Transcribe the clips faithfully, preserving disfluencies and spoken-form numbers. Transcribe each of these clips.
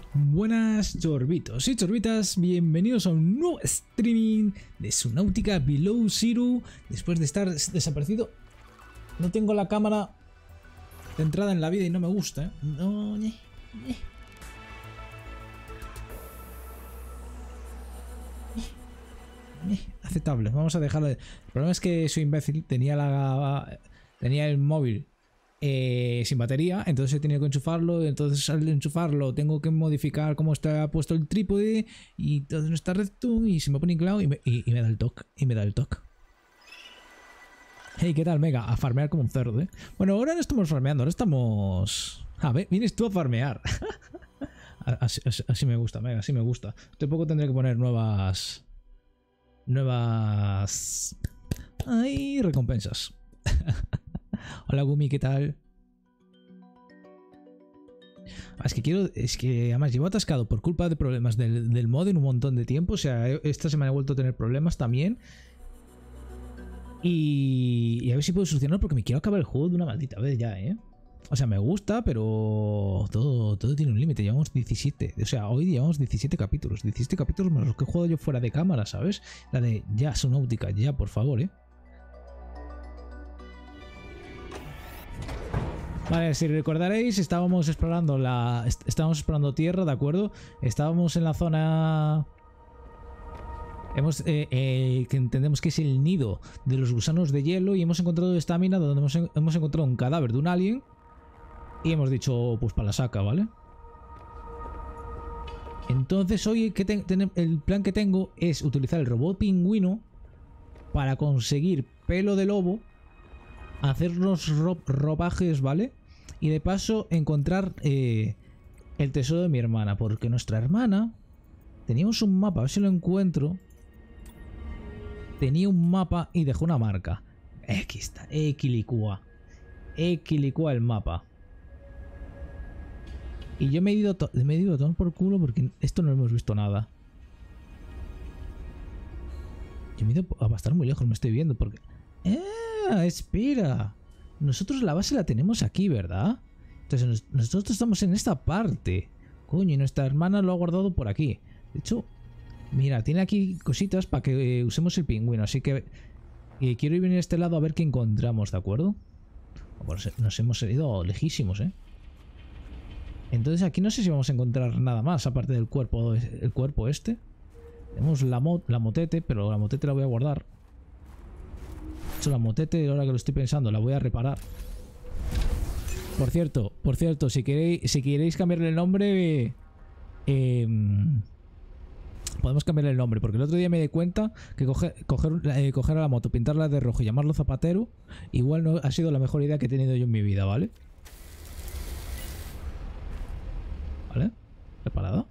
Buenas chorbitos y chorbitas, bienvenidos a un nuevo streaming de Subnautica Below Zero. Después de estar desaparecido, no tengo la cámara de entrada en la vida y no me gusta, ¿eh? No, eh, eh. Eh, aceptable, vamos a dejarlo. El problema es que soy imbécil, tenía la tenía el móvil eh, sin batería, entonces he tenido que enchufarlo. Entonces al enchufarlo tengo que modificar cómo está puesto el trípode y todo no está recto y se me pone inclinado y me, y, y me da el toque y me da el toque. Hey, ¿qué tal, Mega? A farmear como un cerdo, ¿eh? Bueno, ahora no estamos farmeando, ahora estamos... A ver, vienes tú a farmear. así, así, así me gusta, Mega, así me gusta. Tampoco tendré que poner nuevas... Nuevas... Ay, recompensas. Hola, Gumi, ¿qué tal? Es que quiero... Es que además llevo atascado por culpa de problemas del, del mod en un montón de tiempo. O sea, esta semana he vuelto a tener problemas también. Y, y a ver si puedo solucionarlo porque me quiero acabar el juego de una maldita vez ya, ¿eh? O sea, me gusta, pero todo, todo tiene un límite. Llevamos diecisiete. O sea, hoy llevamos diecisiete capítulos. diecisiete capítulos más los que he jugado yo fuera de cámara, ¿sabes? La de ya, Subnautica, ya, por favor, ¿eh? Vale, si recordaréis, estábamos explorando la... Estábamos explorando tierra, ¿de acuerdo? Estábamos en la zona... Hemos, eh, eh, que entendemos que es el nido de los gusanos de hielo y hemos encontrado esta mina donde hemos, hemos encontrado un cadáver de un alien y hemos dicho, pues para la saca, ¿vale? Entonces hoy que te, te, el plan que tengo es utilizar el robot pingüino para conseguir pelo de lobo, hacernos ro ropajes, ¿vale? Y de paso encontrar eh, el tesoro de mi hermana, porque nuestra hermana teníamos un mapa, a ver si lo encuentro. Tenía un mapa y dejó una marca. Aquí está, Equilicua. Equilicua el mapa. Y yo me he ido, me he ido a tomar por culo porque esto no hemos visto nada. Yo me he ido a estar muy lejos, me estoy viendo porque... ¡Ah! Espera. Nosotros la base la tenemos aquí, ¿verdad? Entonces nosotros estamos en esta parte. Coño, y nuestra hermana lo ha guardado por aquí. De hecho... Mira, tiene aquí cositas para que eh, usemos el pingüino, así que eh, quiero ir a este lado a ver qué encontramos, ¿de acuerdo? Pues nos hemos ido lejísimos, ¿eh? Entonces aquí no sé si vamos a encontrar nada más, aparte del cuerpo, el cuerpo este. Tenemos la, mo la motete, pero la motete la voy a guardar. De hecho, la motete, ahora que lo estoy pensando, la voy a reparar. Por cierto, por cierto, si queréis, si queréis cambiarle el nombre... Eh, eh, podemos cambiarle el nombre, porque el otro día me di cuenta que coger, coger, eh, coger a la moto, pintarla de rojo y llamarlo Zapatero, igual no ha sido la mejor idea que he tenido yo en mi vida, ¿vale? ¿Vale? ¿Preparado?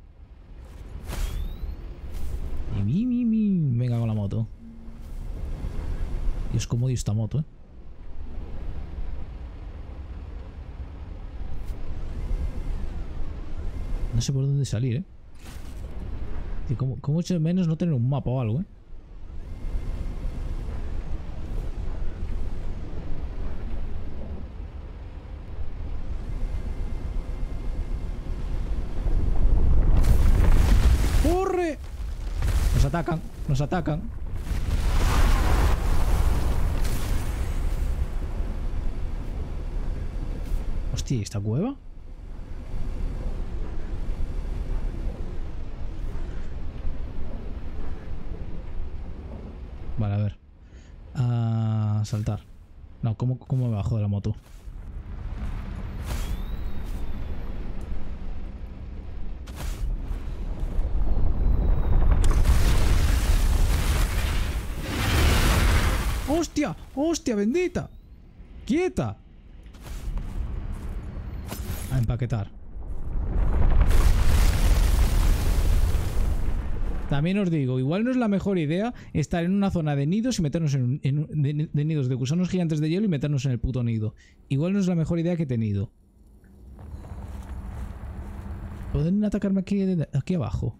Y mi, mi, mi. Venga con la moto. Dios, cómo odio esta moto, ¿eh? No sé por dónde salir, ¿eh? Como, como mucho menos no tener un mapa o algo, ¿eh? ¡Corre! Nos atacan, nos atacan. Hostia, ¿y esta cueva? Vale, a ver. A saltar. No, ¿cómo, cómo me bajo de la moto? ¡Hostia! ¡Hostia, bendita! ¡Quieta! A empaquetar. También os digo, igual no es la mejor idea estar en una zona de nidos y meternos en, en de, de nidos de gusanos gigantes de hielo y meternos en el puto nido. Igual no es la mejor idea que he tenido. ¿Pueden atacarme aquí, aquí abajo?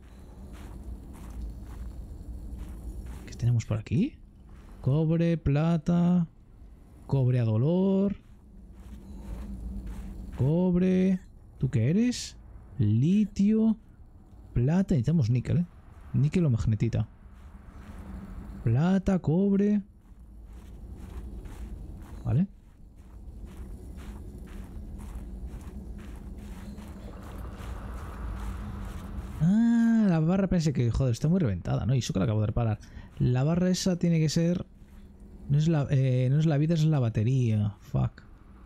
¿Qué tenemos por aquí? Cobre, plata, cobre a dolor, cobre... ¿Tú qué eres? Litio. Plata. Necesitamos níquel, ¿eh? Níquel o magnetita. Plata, cobre. Vale. Ah, la barra pensé que, joder, está muy reventada, ¿no? Y eso que la acabo de reparar. La barra esa tiene que ser... No es la, eh, no es la vida, es la batería. Fuck.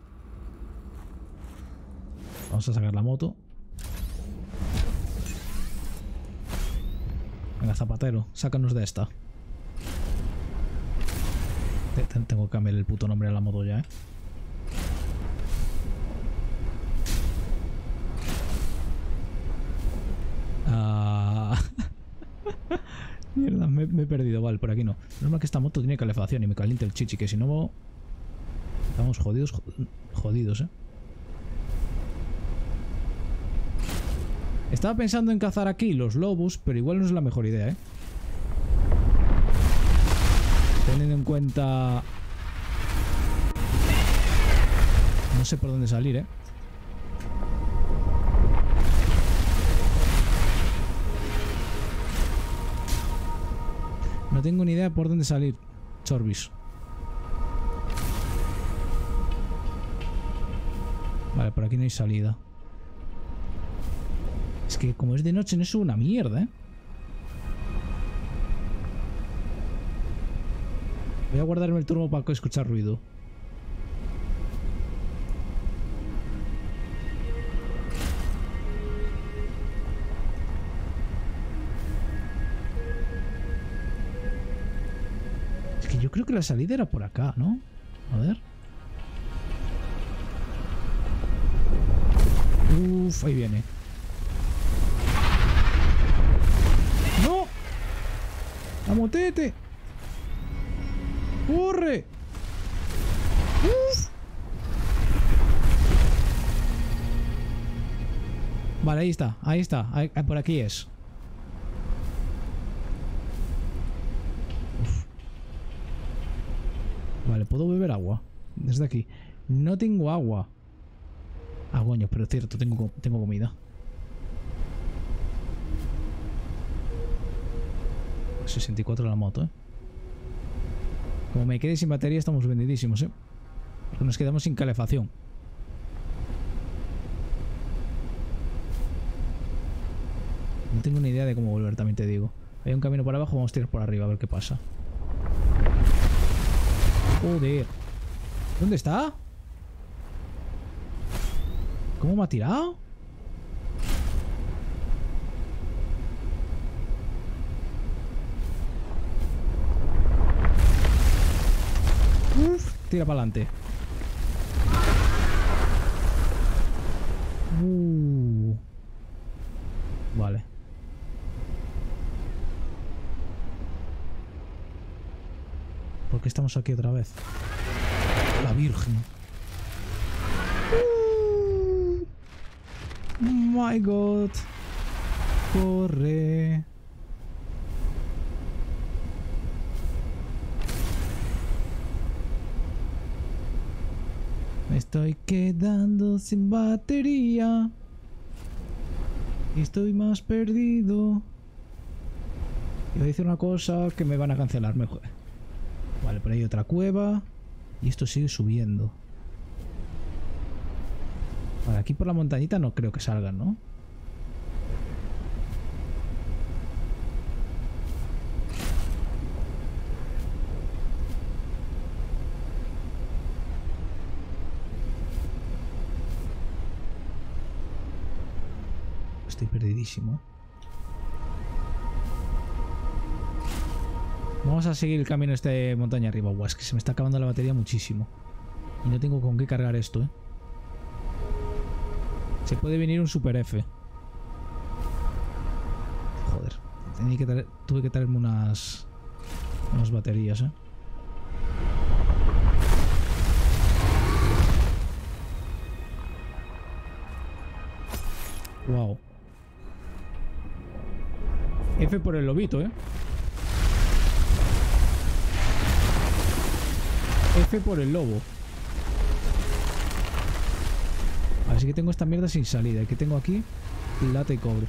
Vamos a sacar la moto. Venga, zapatero, sácanos de esta. Tengo que cambiar el puto nombre a la moto ya, ¿eh? Ah... Mierda, me, me he perdido. Vale, por aquí no. Normal que esta moto tiene calefacción y me calienta el chichi, que si no... Estamos jodidos, jodidos, ¿eh? Estaba pensando en cazar aquí los lobos, pero igual no es la mejor idea, ¿eh? Teniendo en cuenta... No sé por dónde salir, ¿eh? No tengo ni idea por dónde salir, Chorbis. Vale, por aquí no hay salida. Es que como es de noche no es una mierda, ¿eh? Voy a guardarme el turno para escuchar ruido. Es que yo creo que la salida era por acá, ¿no? A ver. Uf, ahí viene. ¡No! ¡La motete! ¡Corre! ¡Uf! Vale, ahí está, ahí está, ahí, por aquí es. Uf. Vale, puedo beber agua desde aquí. No tengo agua. Ah, coño, pero es cierto, tengo, tengo comida. sesenta y cuatro la moto, ¿eh? Como me quede sin batería estamos vendidísimos, ¿eh? Porque nos quedamos sin calefacción. No tengo ni idea de cómo volver, también te digo. Hay un camino por abajo, vamos a tirar por arriba a ver qué pasa. Joder. ¿Dónde está? ¿Cómo me ha tirado? Uf, tira para adelante. Uh. Vale. ¿Por qué estamos aquí otra vez? La Virgen. Uh. My God. Corre. Me estoy quedando sin batería. Y estoy más perdido. Iba a decir una cosa que me van a cancelar mejor. Vale, por ahí hay otra cueva. Y esto sigue subiendo. Vale, aquí por la montañita no creo que salgan, ¿no? Estoy perdidísimo. Vamos a seguir el camino este de montaña arriba. Buah, es que se me está acabando la batería muchísimo. Y no tengo con qué cargar esto, ¿eh? Se puede venir un Super F. Joder. Tenía que traer, tuve que traerme unas... Unas baterías, ¿eh? Wow. F por el lobito, ¿eh? F por el lobo. Así que tengo esta mierda sin salida. ¿Y qué tengo aquí? Plata y cobre.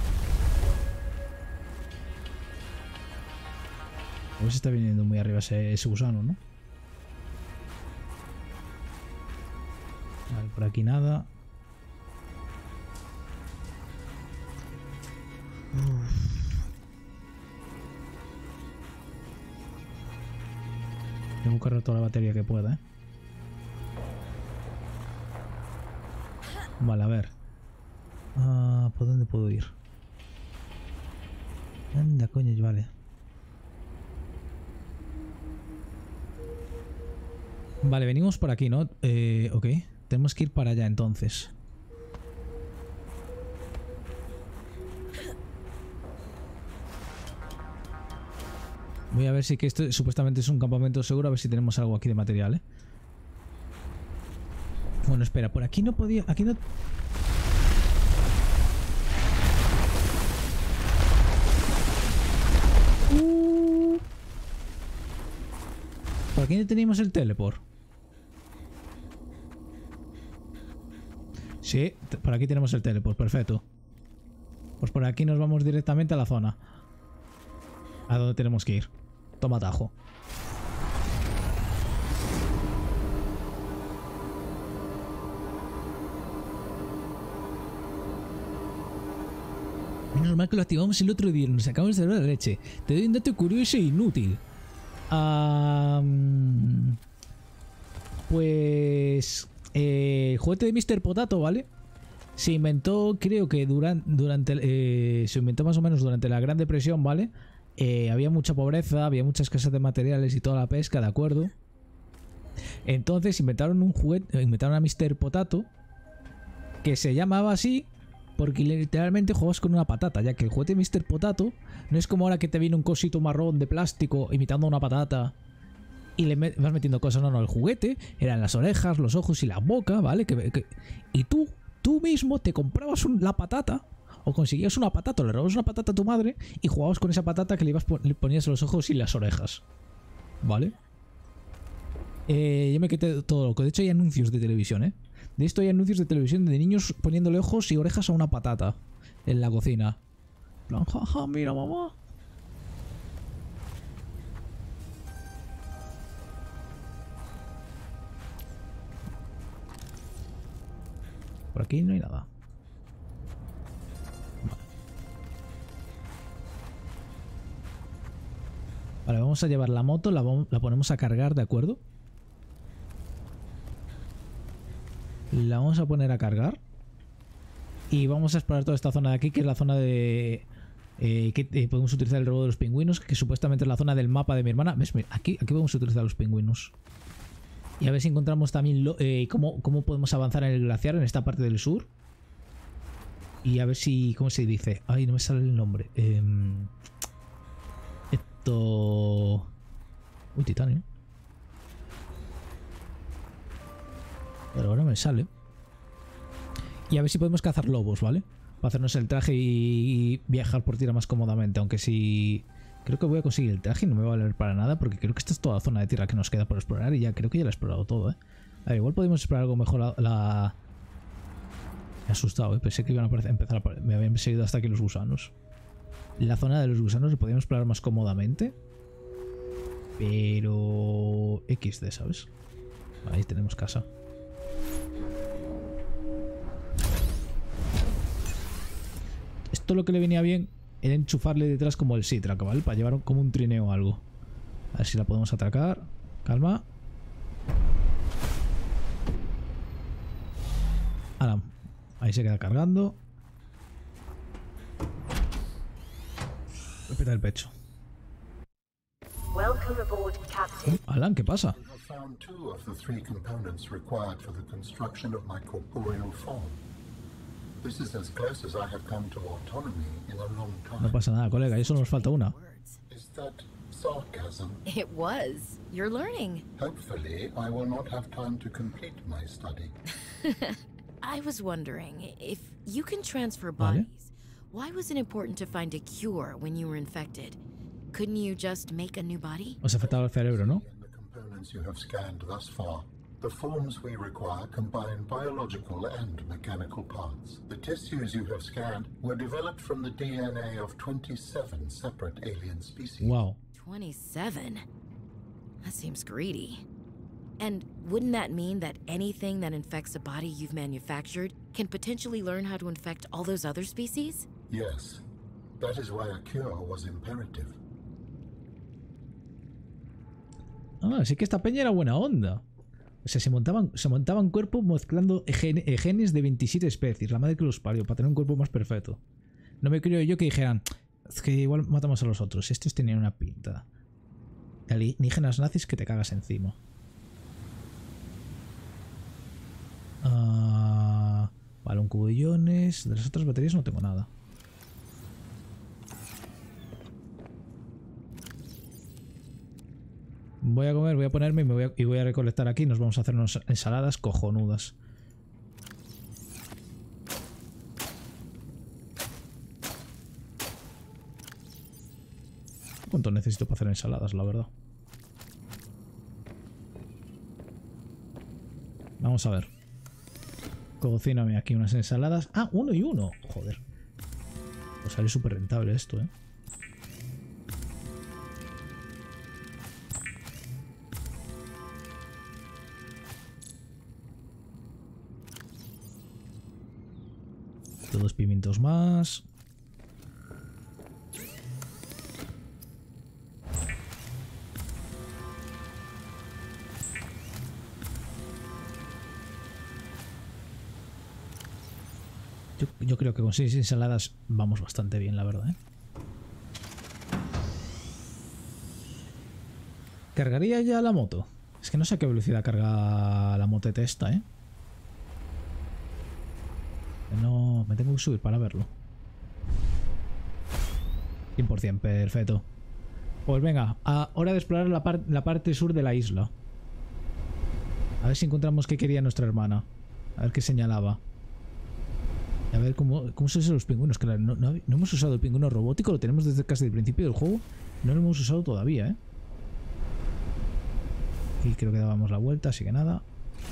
A ver si está viniendo muy arriba ese, ese gusano, ¿no? Vale, por aquí nada. Uf. Tengo que cargar toda la batería que pueda, ¿eh? Vale, a ver. Ah, ¿por dónde puedo ir? Anda, coño, vale. Vale, venimos por aquí, ¿no? Eh, ok. Tenemos que ir para allá entonces. Voy a ver si que esto supuestamente es un campamento seguro, a ver si tenemos algo aquí de material, ¿eh? Bueno, espera, por aquí no podía... Aquí no... Uh... Por aquí no teníamos el teleport. Sí, por aquí tenemos el teleport, perfecto. Pues por aquí nos vamos directamente a la zona. A donde tenemos que ir. Toma atajo. Menos mal que lo activamos el otro día. Nos acabamos de dar la leche. Te doy un dato curioso e inútil. Um, pues... Eh, el juguete de míster Potato, ¿vale? Se inventó, creo que durante... durante eh, se inventó más o menos durante la Gran Depresión, ¿vale? Eh, había mucha pobreza, había mucha escasez de materiales y toda la pesca, ¿de acuerdo? Entonces inventaron un juguete, inventaron a míster Potato, que se llamaba así porque literalmente jugabas con una patata, ya que el juguete de míster Potato no es como ahora que te viene un cosito marrón de plástico imitando una patata y le met vas metiendo cosas. No, no, el juguete eran las orejas, los ojos y la boca, ¿vale? Que, que, y tú, tú mismo te comprabas un, la patata. O conseguías una patata, o le robabas una patata a tu madre y jugabas con esa patata que le, ibas, le ponías los ojos y las orejas. ¿Vale? Eh, yo me quedé todo loco. De hecho hay anuncios de televisión, ¿eh? De esto hay anuncios de televisión de niños poniéndole ojos y orejas a una patata en la cocina. Plan, jaja, mira mamá. Por aquí no hay nada. Vale, vamos a llevar la moto, la, la ponemos a cargar, ¿de acuerdo? La vamos a poner a cargar. Y vamos a explorar toda esta zona de aquí, que es la zona de... Eh, que eh, podemos utilizar el robo de los pingüinos, que supuestamente es la zona del mapa de mi hermana. ¿Ves? Aquí, aquí podemos utilizar los pingüinos. Y a ver si encontramos también lo, eh, cómo, cómo podemos avanzar en el glaciar, en esta parte del sur. Y a ver si... ¿Cómo se dice? Ay, no me sale el nombre. Eh... Esto... Uy, titanio. Pero ahora me sale. Y a ver si podemos cazar lobos, ¿vale? Para hacernos el traje y viajar por tierra más cómodamente. Aunque si... Creo que voy a conseguir el traje y no me va a valer para nada, porque creo que esta es toda la zona de tierra que nos queda por explorar y ya creo que ya la he explorado todo, ¿eh? A ver, igual podemos explorar algo mejor la... la... Me he asustado, ¿eh? Pensé que iban a aparecer, empezar a aparecer. Me habían seguido hasta aquí los gusanos. La zona de los gusanos la podíamos explorar más cómodamente. Pero... equis de, ¿sabes? Ahí tenemos casa. Esto lo que le venía bien era enchufarle detrás como el Sitrack, ¿vale? Para llevar como un trineo o algo. A ver si la podemos atracar. Calma. Ahora, ahí se queda cargando. Me peta el pecho. Oh, Alan, ¿qué pasa? No pasa nada, colega, y solo nos falta una. It was. You're learning. Hopefully, I will not have time to complete my study. I was wondering, if you can transfer Vale. bodies, why was it important to find a cure when you were infected? Couldn't you just make a new body? Os afectaba el cerebro, ¿no? The components you have scanned thus far. The forms we require combine biological and mechanical parts. The tissues you have scanned were developed from the D N A of twenty-seven separate alien species. Wow. twenty-seven? That seems greedy. And wouldn't that mean that anything that infects a body you've manufactured can potentially learn how to infect all those other species? Yes. That is why a cure was imperative. Ah, sí que esta peña era buena onda. O sea, se montaban, se montaban cuerpos mezclando gen, genes de veintisiete especies. La madre que los parió, para tener un cuerpo más perfecto. No me creo yo que dijeran, es que igual matamos a los otros. Estos tenían una pinta. Alienígenas nazis que te cagas encima. Uh, vale, un cubo de iones. De las otras baterías no tengo nada. Voy a comer, voy a ponerme y, me voy a, y voy a recolectar aquí. Nos vamos a hacer unas ensaladas cojonudas. ¿Cuánto necesito para hacer ensaladas, la verdad? Vamos a ver. Cocíname aquí unas ensaladas. Ah, uno y uno. Joder. Pues sale súper rentable esto, ¿eh? Dos pimientos más. Yo, yo creo que con seis ensaladas vamos bastante bien, la verdad, ¿eh? ¿Cargaría ya la moto? Es que no sé a qué velocidad carga la motete esta, ¿eh? No, me tengo que subir para verlo. cien por cien, perfecto. Pues venga, a hora de explorar la, par la parte sur de la isla. A ver si encontramos qué quería nuestra hermana. A ver qué señalaba. A ver cómo, cómo se usan los pingüinos. Que no, no, no hemos usado el pingüino robótico, lo tenemos desde casi el principio del juego. No lo hemos usado todavía, ¿eh? Y creo que dábamos la vuelta, así que nada.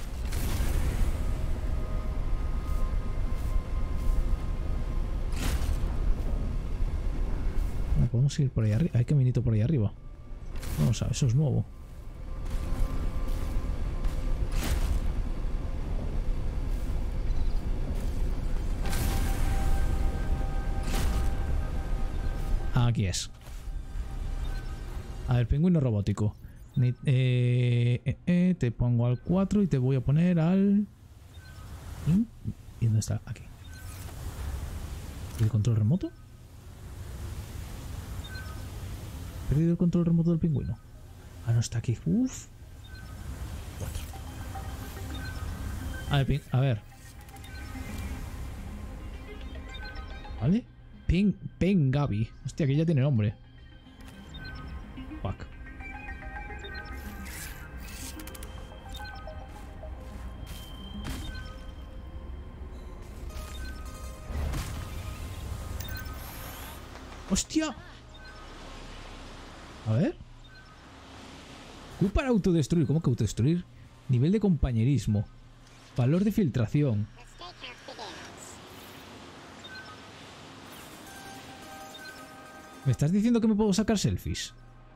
Podemos ir por ahí arriba. Hay caminito por ahí arriba. Vamos a ver, eso es nuevo. Aquí es. A ver, pingüino robótico. Eh, eh, eh, te pongo al cuatro y te voy a poner al... ¿Y dónde está? Aquí. ¿El control remoto? He perdido el control remoto del pingüino. Ah, no está aquí. Uf. Cuatro. A ver, a ver. ¿Vale? Ping, Ping Gaby. Hostia, que ya tiene nombre. Fuck. ¡Hostia! A ver. Q para autodestruir. ¿Cómo que autodestruir? Nivel de compañerismo. Valor de filtración. ¿Me estás diciendo que me puedo sacar selfies?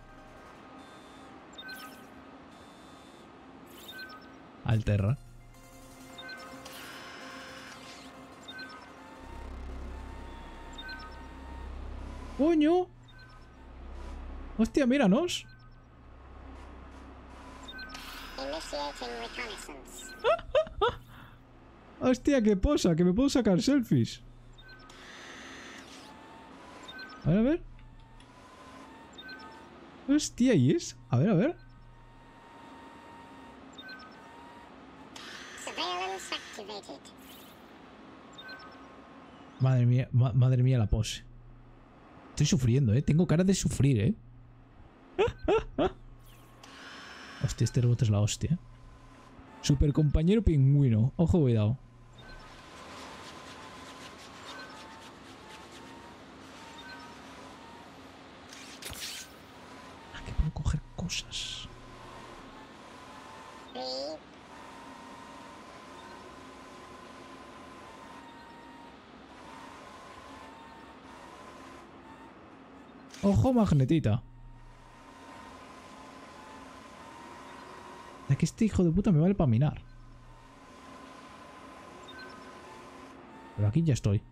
Alterra. ¡Coño! ¡Hostia, míranos! ¡Hostia, qué posa! Que me puedo sacar selfies. A ver, a ver. Hostia, ¿y es? A ver, a ver. Madre mía, ma madre mía la pose. Estoy sufriendo, ¿eh? Tengo cara de sufrir, ¿eh? Hostia, este robot es la hostia. Super compañero pingüino. Ojo, cuidado. Aquí puedo coger cosas. ¡Ojo, magnetita! Es que este hijo de puta me vale para minar. Pero aquí ya estoy.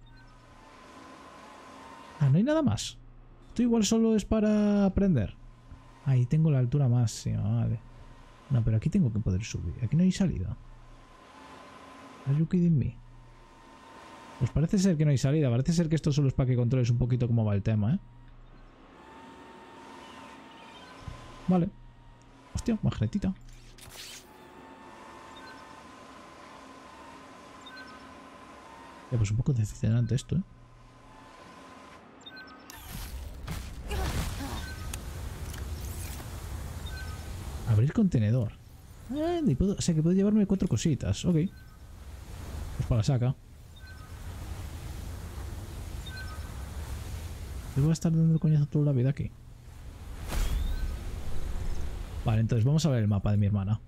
Ah, no hay nada más. Esto igual solo es para aprender. Ahí tengo la altura máxima, vale. No, pero aquí tengo que poder subir. Aquí no hay salida. Are you kidding me? Pues parece ser que no hay salida. Parece ser que esto solo es para que controles un poquito cómo va el tema, ¿eh? Vale. Hostia, magnetita. Ya, pues un poco decepcionante esto, ¿eh? Abrir contenedor. Eh, ni puedo, o sea que puedo llevarme cuatro cositas. Ok. Pues para la saca. Yo voy a estar dando el coñazo toda la vida aquí. Vale, entonces vamos a ver el mapa de mi hermana.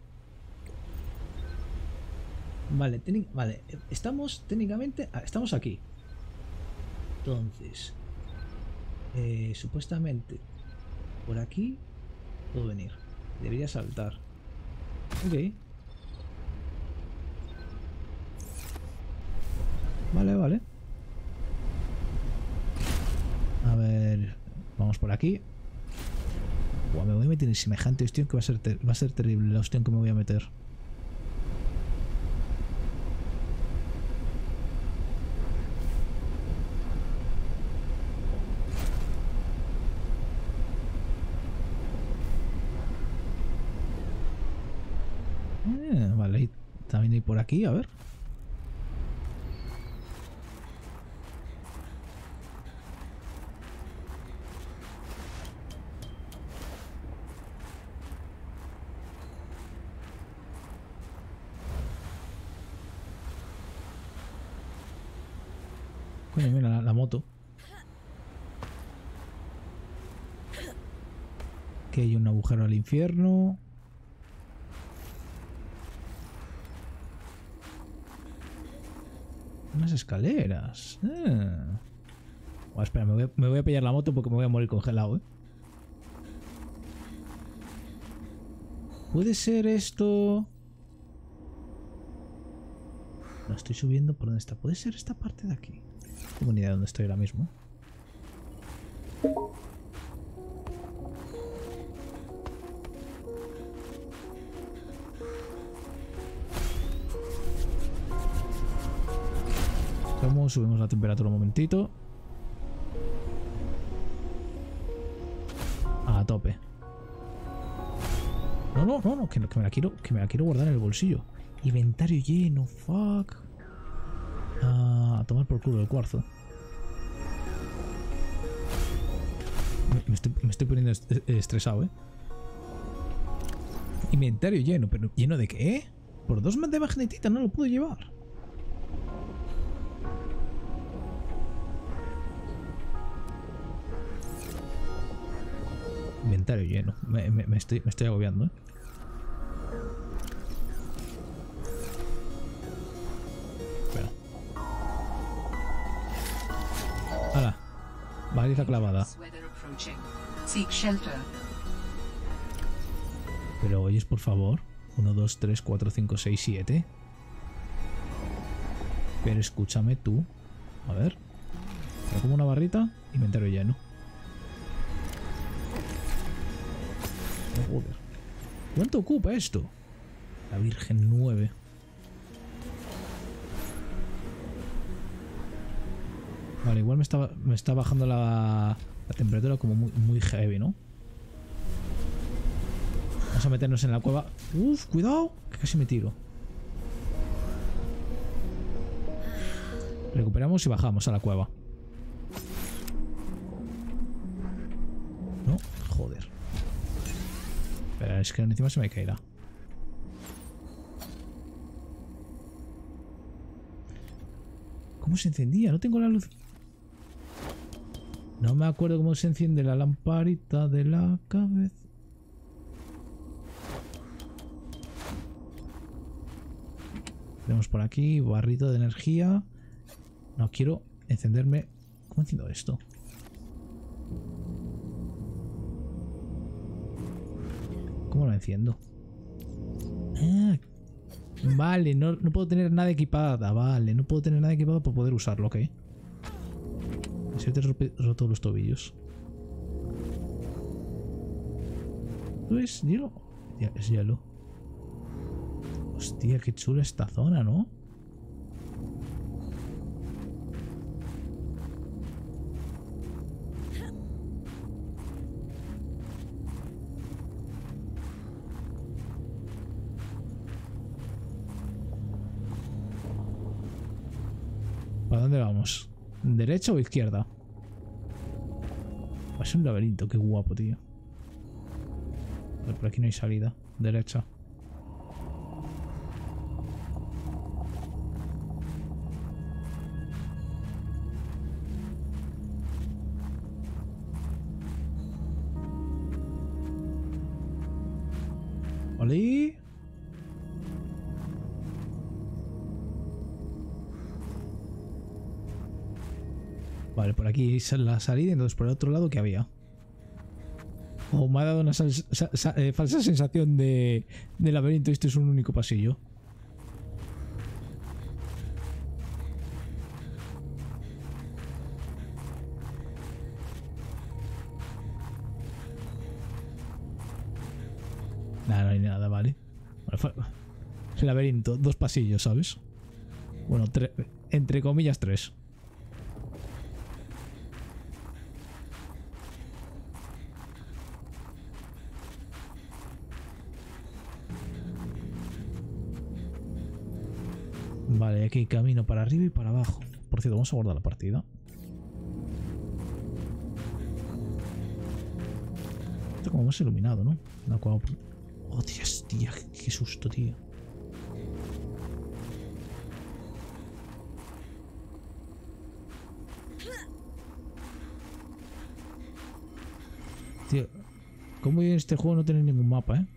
Vale, vale, estamos técnicamente... Estamos aquí. Entonces... Eh, supuestamente... Por aquí... Puedo venir. Debería saltar. Ok. Vale, vale. A ver... Vamos por aquí. Buah, me voy a meter en semejante hostión que va a ser, va a ser terrible la hostión que me voy a meter. Eh, vale, también hay por aquí, a ver. Coño, mira la, la moto. Que hay un agujero al infierno. Unas escaleras. Ah. Bueno, espera, me voy, a, me voy a pillar la moto porque me voy a morir congelado, ¿eh? ¿Puede ser esto? No estoy subiendo por dónde está. ¿Puede ser esta parte de aquí? No tengo ni idea de dónde estoy ahora mismo. Vamos, subimos la temperatura un momentito. A tope. No, no, no, no, que, que me la quiero, que me la quiero guardar en el bolsillo. Inventario lleno, fuck. Ah, a tomar por culo el cuarzo. Me, me, estoy, me estoy poniendo est estresado, eh. Inventario lleno, pero ¿lleno de qué? Por dos más de magnetita no lo puedo llevar. Inventario lleno. Me, me, me, estoy, me estoy agobiando, ¿eh? Espera. ¡Hala! Baliza clavada. Pero oyes, por favor. uno, dos, tres, cuatro, cinco, seis, siete. Pero escúchame tú. A ver. Me como una barrita. Inventario lleno. Joder. ¿Cuánto ocupa esto? La Virgen nueve. Vale, igual me está, me está bajando la, la temperatura como muy, muy heavy, ¿no? Vamos a meternos en la cueva. Uf, cuidado, que casi me tiro. Recuperamos y bajamos a la cueva. No, joder. Pero es que encima se me caerá. ¿Cómo se encendía? No tengo la luz. No me acuerdo cómo se enciende la lamparita de la cabeza. Tenemos por aquí barrito de energía. No quiero encenderme. ¿Cómo enciendo esto? ¿Cómo lo enciendo? Ah, vale, no, no puedo tener nada equipada. Vale, no puedo tener nada equipado para poder usarlo, ok. Se te he roto los tobillos. ¿Esto es hielo? Ya, es hielo. Hostia, qué chula esta zona, ¿no? ¿Para dónde vamos? ¿Derecha o izquierda? Es un laberinto, qué guapo, tío. Vale, por aquí no hay salida. Derecha. ¿Vale? Vale, por aquí es la salida, entonces por el otro lado, ¿qué había? O oh, me ha dado una sal, sa, sa, eh, falsa sensación de, de laberinto. Esto es un único pasillo. Nada, no hay nada, vale. Bueno, laberinto, dos pasillos, ¿sabes? Bueno, entre comillas, tres. Vale, aquí hay camino para arriba y para abajo. Por cierto, vamos a guardar la partida. Esto como más iluminado, ¿no? No, como... Oh, Dios, tía, qué susto, tío. Tío, ¿cómo en este juego no tener ningún mapa, eh?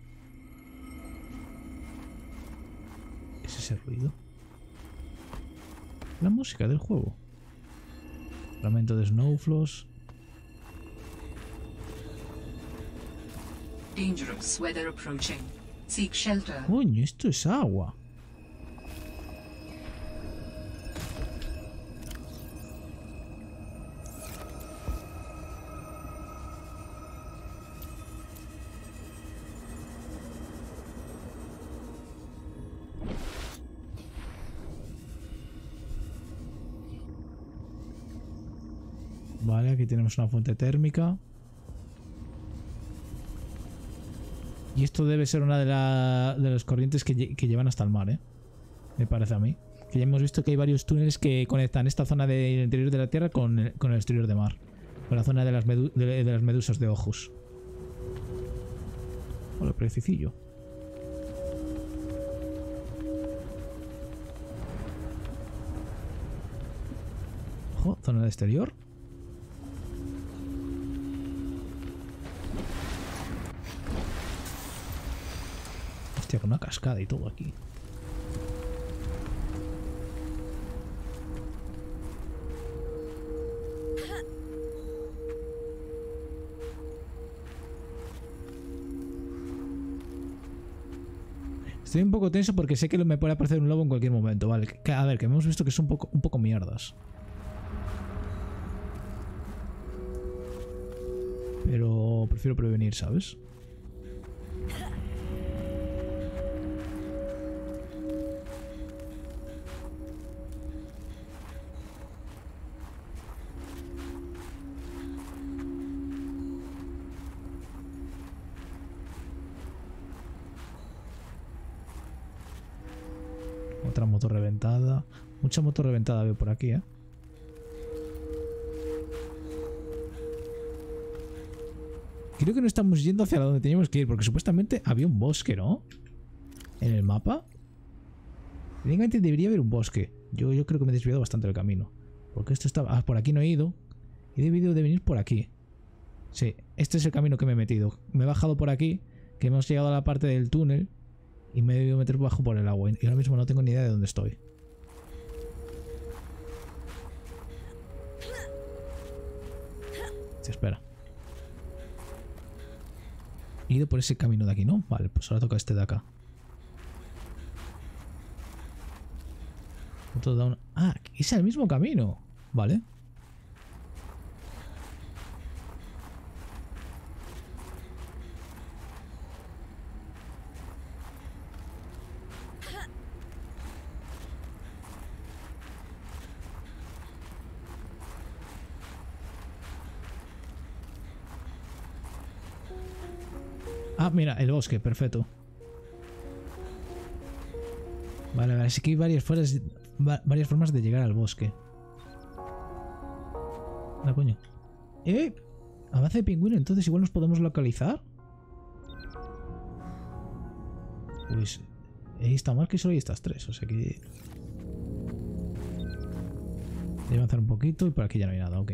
¿Qué es ese ruido? La música del juego. Fragmento de Snowfloss. Dangerous weather approaching. Seek shelter. Coño, esto es agua. Vale, aquí tenemos una fuente térmica. Y esto debe ser una de, la, de las corrientes que, que llevan hasta el mar, ¿eh? Me parece a mí. Que ya hemos visto que hay varios túneles que conectan esta zona del interior de la Tierra con el, con el exterior de mar. Con la zona de las, medu de, de las medusas de ojos. Hola, precicillo. Ojo, zona de exterior. Hostia, con una cascada y todo aquí. Estoy un poco tenso porque sé que me puede aparecer un lobo en cualquier momento, vale. Que, a ver, que hemos visto que son un poco, un poco mierdas. Pero prefiero prevenir, ¿sabes? Otra moto reventada. Mucha moto reventada veo por aquí, ¿eh? Creo que no estamos yendo hacia donde teníamos que ir, porque supuestamente había un bosque, ¿no? En el mapa. Técnicamente debería haber un bosque. Yo, yo creo que me he desviado bastante del camino. Porque esto estaba... Ah, por aquí no he ido. He debido de venir por aquí. Sí, este es el camino que me he metido. Me he bajado por aquí, que hemos llegado a la parte del túnel. Y me he debido meter bajo por el agua. Y ahora mismo no tengo ni idea de dónde estoy. Se espera. He ido por ese camino de aquí, ¿no? Vale, pues ahora toca este de acá. Otro down. Ah, es el mismo camino. Vale. Ah, mira, el bosque, perfecto. Vale, vale, así que hay varias formas, varias formas de llegar al bosque. Ah, coño. ¡Eh! Avance de pingüino, entonces igual nos podemos localizar. Pues ahí está más que solo hay estas tres, o sea que... Voy a avanzar un poquito y por aquí ya no hay nada, ok.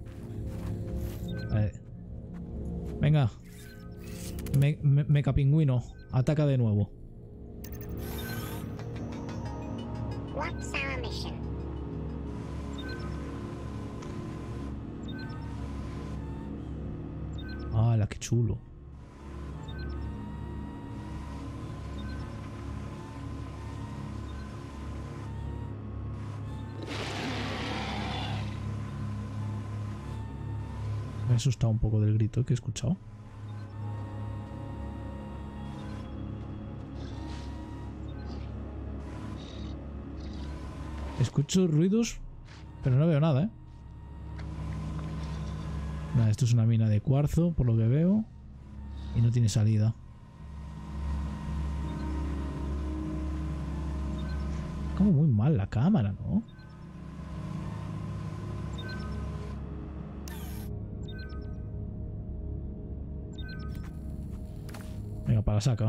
Vale. Venga. Me, me, meca pingüino, ataca de nuevo. What's our mission? ¡Hala, qué chulo! Me he asustado un poco del grito que he escuchado. Escucho ruidos, pero no veo nada, ¿eh? Nada, esto es una mina de cuarzo, por lo que veo. Y no tiene salida. Como muy mal la cámara, ¿no? Venga, para la saca.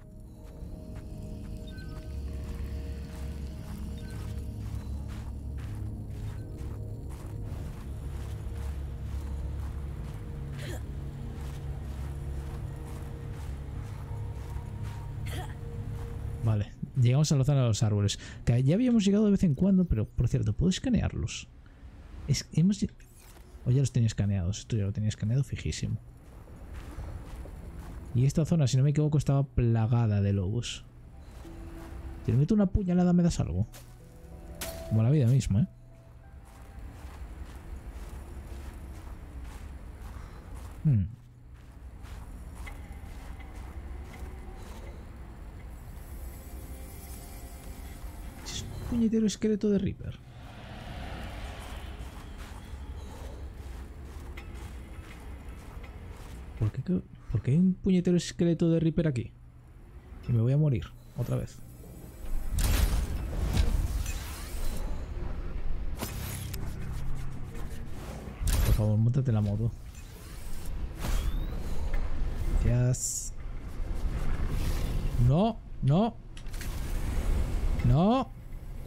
Vale, llegamos a la zona de los árboles. Que ya habíamos llegado de vez en cuando, pero por cierto, ¿puedo escanearlos? Es, hemos... O ya los tenía escaneados. Esto ya lo tenía escaneado fijísimo. Y esta zona, si no me equivoco, estaba plagada de lobos. Si le meto una puñalada, ¿me das algo? Como la vida misma, ¿eh? Hmm. Es un puñetero esqueleto de Reaper. ¿Por qué, ¿Por qué hay un puñetero esqueleto de Reaper aquí? Y me voy a morir otra vez. Por favor, móntate la moto. Gracias. No, no. No.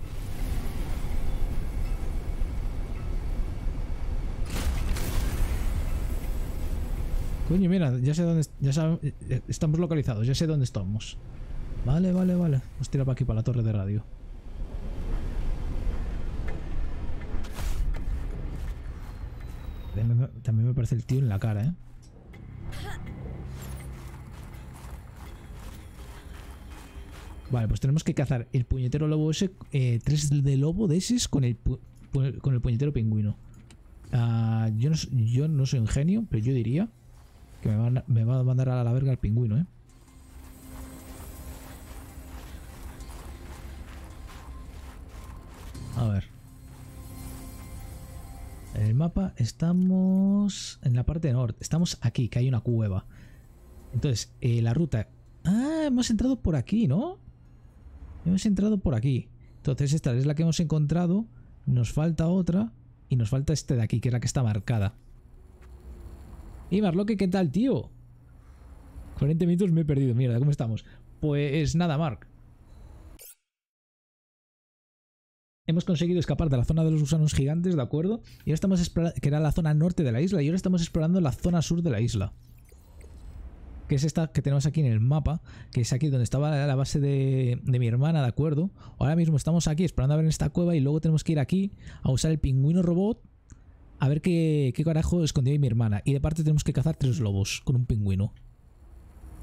Coño, mira, ya sé dónde... Ya sabe, estamos localizados, ya sé dónde estamos. Vale, vale, vale. Vamos a tirar para aquí, para la torre de radio. También me parece el tío en la cara, ¿eh? Vale, pues tenemos que cazar el puñetero lobo ese, eh, tres de lobo de ese con el, pu con el puñetero pingüino. Uh, yo, no, yo no soy un genio, pero yo diría que me, van, me va a mandar a la verga el pingüino, ¿eh? A ver. En el mapa estamos en la parte norte. Estamos aquí, que hay una cueva. Entonces, eh, la ruta... Ah, hemos entrado por aquí, ¿no? Hemos entrado por aquí. Entonces esta es la que hemos encontrado. Nos falta otra. Y nos falta este de aquí, que es la que está marcada. Y Marloque, ¿qué tal, tío? cuarenta minutos me he perdido. Mierda, ¿cómo estamos? Pues nada, Mark. Hemos conseguido escapar de la zona de los gusanos gigantes, ¿de acuerdo? Y ahora estamos explorando, que era la zona norte de la isla. Y ahora estamos explorando la zona sur de la isla. Que es esta que tenemos aquí en el mapa, que es aquí donde estaba la base de, de mi hermana, ¿de acuerdo? Ahora mismo estamos aquí esperando a ver en esta cueva y luego tenemos que ir aquí a usar el pingüino robot a ver qué, qué carajo escondió ahí mi hermana. Y de parte tenemos que cazar tres lobos con un pingüino.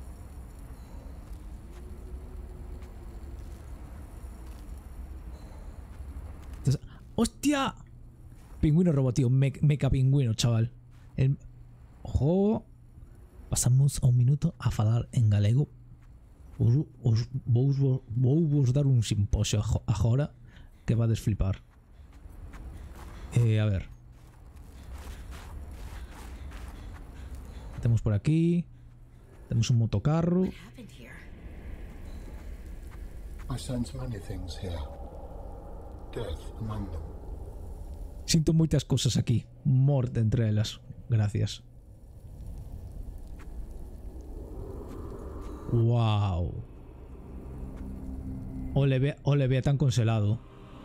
¡Hostia! Pingüino robot, tío. Me meca pingüino, chaval. El... Ojo. Pasamos a un minuto a falar en galego. Os, os vou, vos, vou vos dar un simposio agora que va a desflipar. Eh, a ver. Tenemos por aquí. Tenemos un motocarro. What happened here? I sense many things here. Death among them. Siento muchas cosas aquí. Mort entre elas. Gracias. Wow. O le ve, o le vea tan congelado.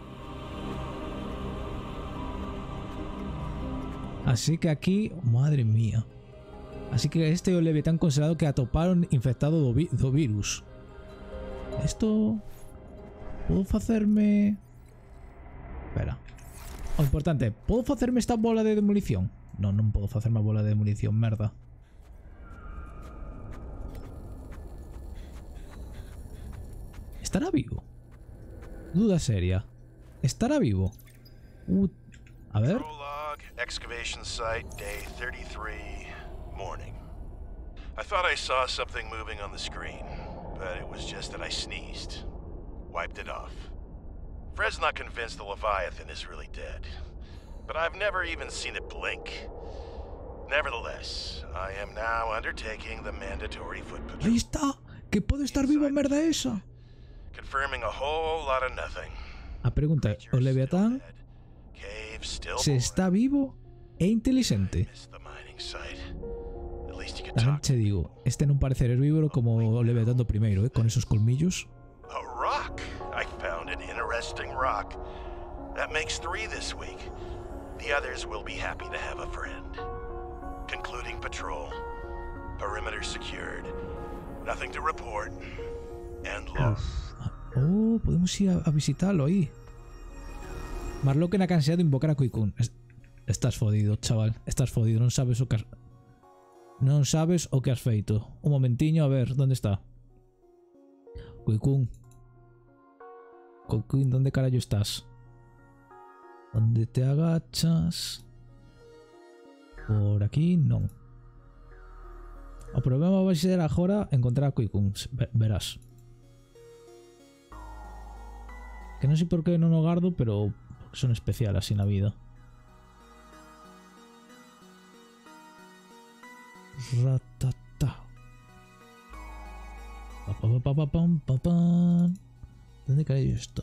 Así que aquí, madre mía. Así que este o le ve tan congelado que atoparon infectado do, vi, do virus. Esto puedo hacerme. Espera. O importante, ¿puedo hacerme esta bola de demolición? No, no puedo hacerme bola de demolición, merda. ¿Estará vivo? Duda seria. ¿Estará vivo? Uh, a ver. Prologue, excavation site, day thirty-three, morning. I thought I saw something moving on the screen, but it was just that I sneezed. Wiped it off. Fred's not convinced the Leviathan is really dead, but I've never even seen it blink. Nevertheless, I am now undertaking the mandatory foot patrol. Ahí está. Que puede estar viva merda esa. Confirming a whole lot of nothing. A pregunta, o Leviatán se está vivo e inteligente. También te digo, este non parece herbívoro como o Leviatán do primeiro, eh, con esos colmillos. A rock. I found an interesting rock. That makes three this week. The others will be happy to have a friend. Concluding patrol. Perimeter secured. Nothing to report. And lost. Oh, podemos ir a, a visitarlo ahí. Marlocken ha cansado de invocar a Coicún. Estás fodido, chaval. Estás fodido. Non sabes o que has... Non sabes o que has feito. Un momentiño, a ver, ¿dónde está? Coicún. Coicún, ¿dónde carajo estás? ¿Dónde te agachas? Por aquí, non. O problema vai ser agora encontrar a Coicún. Verás. Que non sei por que non o gardo, pero son especial así na vida. Ratata. Pa pa pa pa pam pa pam. ¿Dónde cae esto?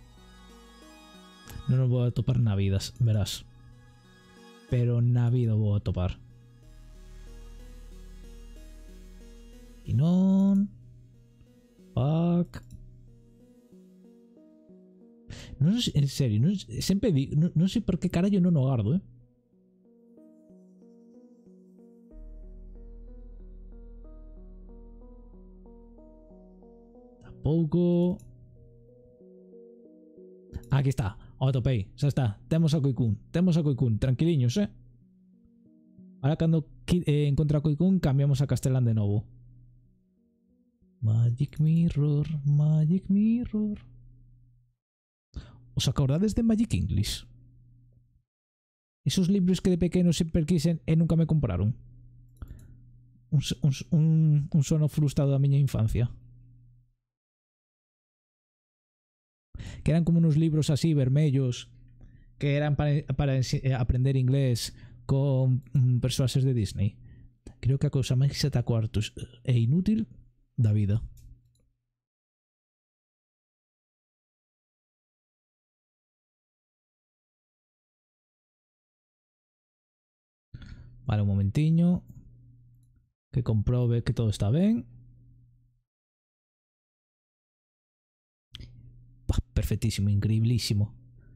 Non o vou a topar na vida, verás. Pero na vida o vou a topar. E non. Fuck. Non sei, en serio, non, sempre digo, non, non sei por que carallo non o gardo, eh. Tampouco. Aquí está, o topei, xa está. Temos a Coicún, temos a Coicún, tranquiliños, eh. Ahora cando eh, encontra a Coicún cambiamos a Castelán de novo. Magic Mirror, Magic Mirror. ¿Os acordades de Magic English? Esos libros que de pequeño siempre quisen e nunca me compraron. Un, un, un, un sono frustrado da miña infancia. Que eran como unos libros así, vermellos, que eran para, para aprender inglés con mm, personajes de Disney. Creo que a cousa máis sete cuartos e inútil da vida. Vale, un momentiño. Que comprobe que todo está ben. Bah, perfectísimo, increíblísimo.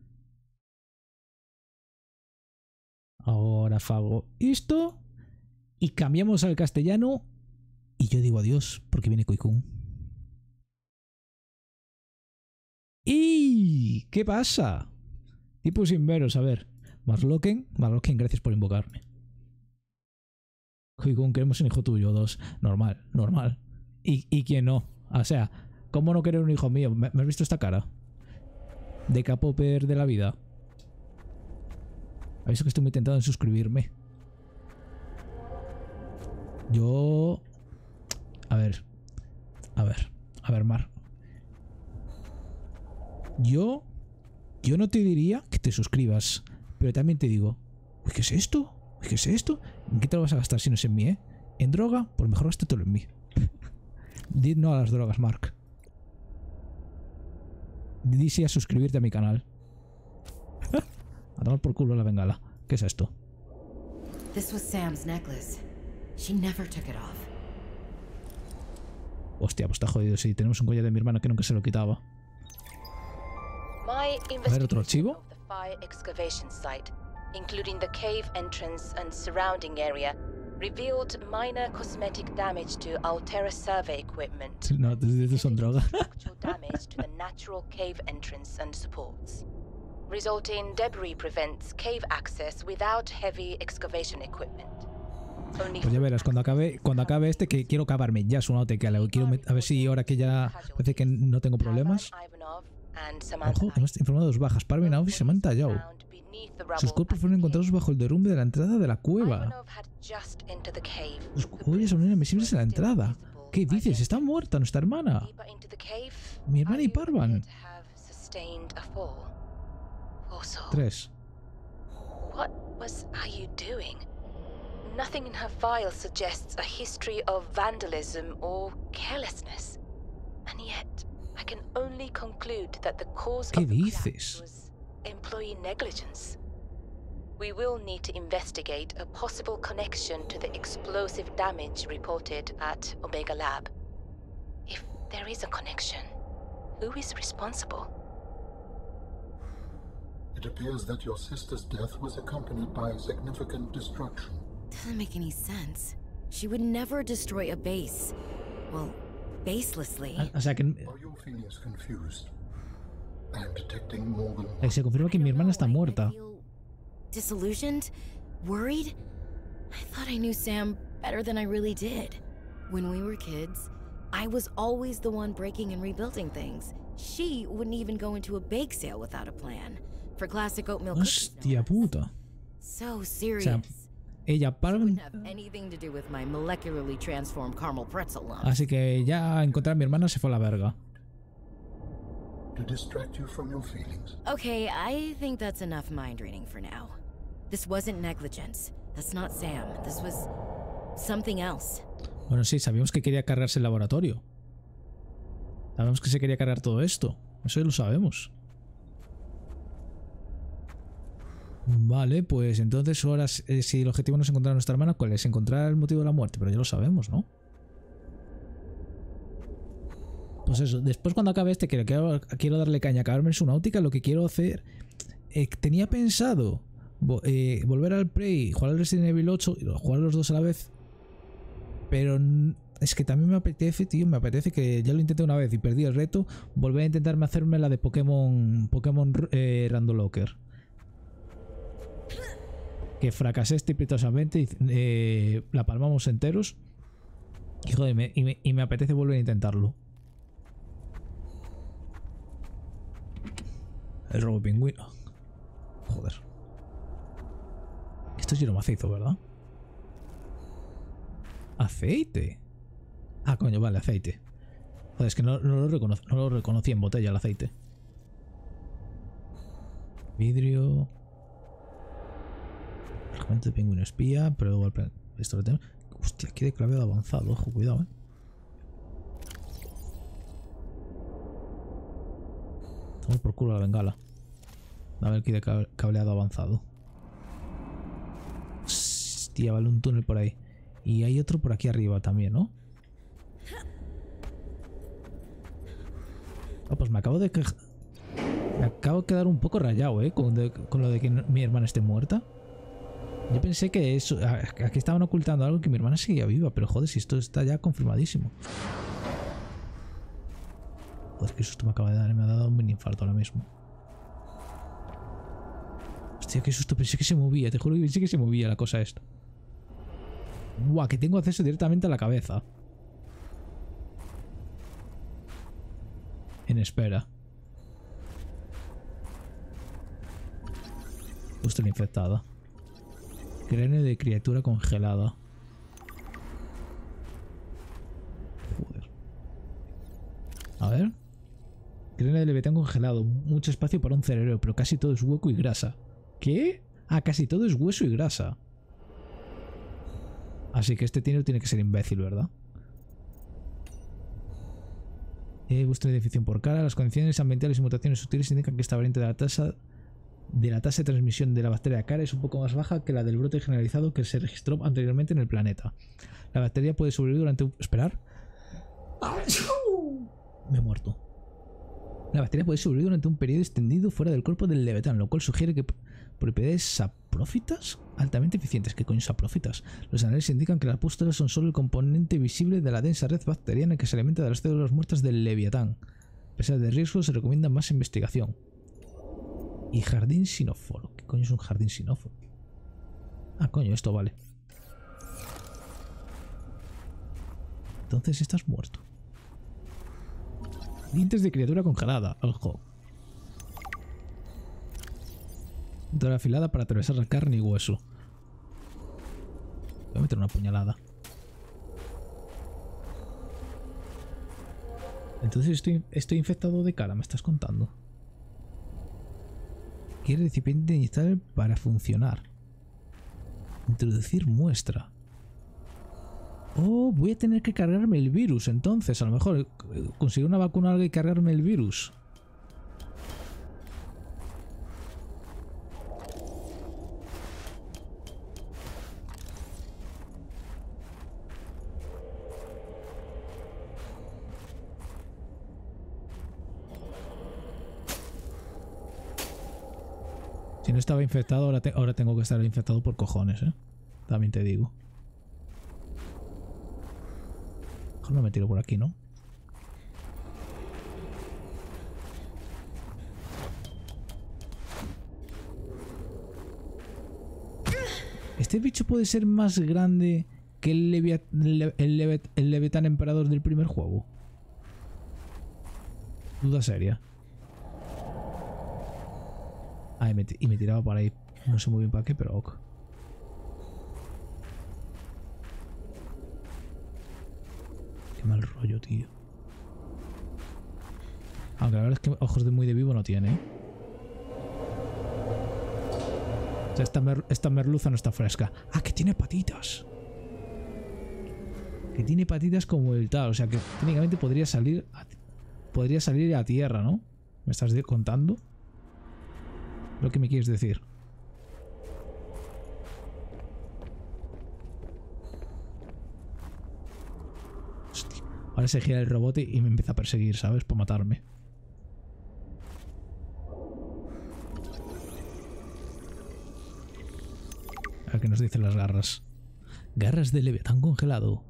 Ahora fago esto. Y cambiamos al castellano. Y yo digo adiós, porque viene Coicún. ¡Y! ¿Qué pasa? Tipo sin veros, a ver. Marlocken, Marlocken, gracias por invocarme. Coicún, queremos un hijo tuyo, dos. Normal, normal. ¿Y, y quién no? O sea, ¿cómo no querer un hijo mío? ¿Me, me has visto esta cara? De K-popper de la vida. Aviso que estoy muy tentado en suscribirme. Yo... A ver. A ver. A ver, Mar. Yo... Yo no te diría que te suscribas. Pero también te digo... Uy, ¿qué es esto? Uy, ¿qué es esto? ¿En qué te lo vas a gastar si no es en mí, eh? ¿En droga? Pues mejor gástatelo en mí. Di no a las drogas, Mark. Di sí a suscribirte a mi canal. A tomar por culo la bengala. ¿Qué es esto? This was Sam's necklace. She never took it off. Hostia, pues está jodido. Si tenemos un collar de mi hermana que nunca se lo quitaba. My A ver, otro investigation archivo. of the fire excavation site, including the cave entrance and surrounding area, revealed minor cosmetic damage to Altera survey equipment. No, estos son drogas. Structural damage to the natural cave entrance and supports. Resulting debris prevents cave access without heavy excavation equipment. Only Pues ya verás, cuando acabe, cuando acabe este, que quiero cavarme ya su nautica. Quiero met- a ver si ahora que ya parece que no tengo problemas. Ojo, hemos informado de dos bajas. Parvin y Samantha Yao. Sus cuerpos fueron encontrados bajo el derrumbe de la entrada de la cueva. Los cuellos son invisibles en la entrada. ¿Qué dices? Está muerta nuestra hermana. Mi hermana y Parvan. Tres. What was you doing? Nothing in her file suggests a history of vandalism or carelessness. And yet, I can only conclude that the cause ¿Qué of the dices? collapse was employee negligence. We will need to investigate a possible connection to the explosive damage reported at Omega Lab. If there is a connection, who is responsible? It appears that your sister's death was accompanied by significant destruction. Doesn't make any sense. She would never destroy a base. Well, baselessly. O sea que Are your feelings confused? I am detecting more than eh, one. se confirma que mi hermana está muerta. I feel disillusioned, worried. I thought I knew Sam better than I really did. When we were kids, I was always the one breaking and rebuilding things. She wouldn't even go into a bake sale without a plan. For classic oatmeal cookies. no Hostia less. puta. So serious. Ella, Parvin. Wouldn't have anything to do with my molecularly transformed caramel pretzel lump. Así que ya encontrar a mi hermana se fue a la verga. To distract you from your feelings. Okay, I think that's enough mind reading for now. This wasn't negligence. That's not Sam. This was something else. Bueno, sí, sabíamos que quería cargarse el laboratorio. Sabemos que se quería cargar todo esto. Eso ya lo sabemos. Vale, pues entonces ahora eh, si el objetivo no es encontrar a nuestra hermana, ¿cuál es? Encontrar el motivo de la muerte, pero ya lo sabemos, ¿no? Pues eso, después cuando acabe este, que quiero, quiero darle caña a acabarme en su náutica, lo que quiero hacer... Eh, tenía pensado vo eh, volver al Prey, jugar al Resident Evil ocho y jugar los dos a la vez. Pero es que también me apetece, tío, me apetece que ya lo intenté una vez y perdí el reto, volver a intentarme hacerme la de Pokémon Pokémon eh, Random Locker. Que fracasé estrepitosamente y eh, la palmamos enteros. Y joder, me, y, me, y me apetece volver a intentarlo. El robo pingüino. Joder. Esto es hierro macizo, ¿verdad? Aceite. Ah, coño, vale, aceite. Joder, es que no, no, lo, recono no lo reconocí en botella el aceite. Vidrio. Fragmento de pingüino espía, pero igual esto lo tengo. Hostia, aquí de claveado avanzado, ojo, cuidado, eh. Toma por culo la bengala. A ver aquí de cableado avanzado. Hostia, vale un túnel por ahí. Y hay otro por aquí arriba también, ¿no? Oh, pues me acabo de quejar. Me acabo de quedar un poco rayado, ¿eh? Con, de, con lo de que no, mi hermana esté muerta. Yo pensé que eso, aquí estaban ocultando algo, que mi hermana seguía viva, pero joder, si esto está ya confirmadísimo. Joder, qué susto me acaba de dar, me ha dado un mini infarto ahora mismo. Hostia, qué susto, pensé que se movía, te juro que pensé que se movía la cosa esta. Buah, que tengo acceso directamente a la cabeza. En espera. Justo la infectada. Cráneo de criatura congelada. Joder. A ver. Cráneo de leviatán congelado. Mucho espacio para un cerebro, pero casi todo es hueco y grasa. ¿Qué? Ah, casi todo es hueso y grasa. Así que este tío tiene que ser imbécil, ¿verdad? Eh, vuestra definición por cara. Las condiciones ambientales y mutaciones sutiles indican que esta variante de la tasa de la tasa de transmisión de la bacteria cara es un poco más baja que la del brote generalizado que se registró anteriormente en el planeta. La bacteria puede sobrevivir durante un... ¿Esperar? Me he muerto. La bacteria puede sobrevivir durante un periodo extendido fuera del cuerpo del leviatán, lo cual sugiere que propiedades saprófitas altamente eficientes. ¿Qué coño saprófitas? Los análisis indican que las pústulas son solo el componente visible de la densa red bacteriana que se alimenta de las células muertas del leviatán. A pesar del riesgo, se recomienda más investigación. Y jardín sinóforo. ¿Qué coño es un jardín sinóforo? Ah, coño, esto vale. Entonces estás muerto. Dientes de criatura congelada. Ojo. Dora afilada para atravesar la carne y hueso. Voy a meter una puñalada. Entonces estoy, estoy infectado de cara, me estás contando. Quiere recipiente inicial para funcionar. Introducir muestra. Oh, voy a tener que cargarme el virus. Entonces, a lo mejor conseguir una vacuna o algo y cargarme el virus. Si no estaba infectado, ahora, te, ahora tengo que estar infectado por cojones, ¿eh? También te digo. Mejor no me tiro por aquí, ¿no? ¿Este bicho puede ser más grande que el, Levia, el, el, Levet, el Leviatán Emperador del primer juego? Duda seria. Ah, y me, y me tiraba por ahí. No sé muy bien para qué, pero ok. Qué mal rollo, tío. Aunque la verdad es que ojos de muy de vivo no tiene, ¿eh? O sea, esta, mer esta merluza no está fresca. Ah, que tiene patitas. Que tiene patitas como el tal. O sea que técnicamente podría salir a, podría salir a tierra, ¿no? ¿Me estás contando? Lo que me quieres decir. Hostia. Ahora se gira el robot y me empieza a perseguir, ¿sabes? Por matarme. A ver qué nos dicen las garras. Garras de leviatán congelado.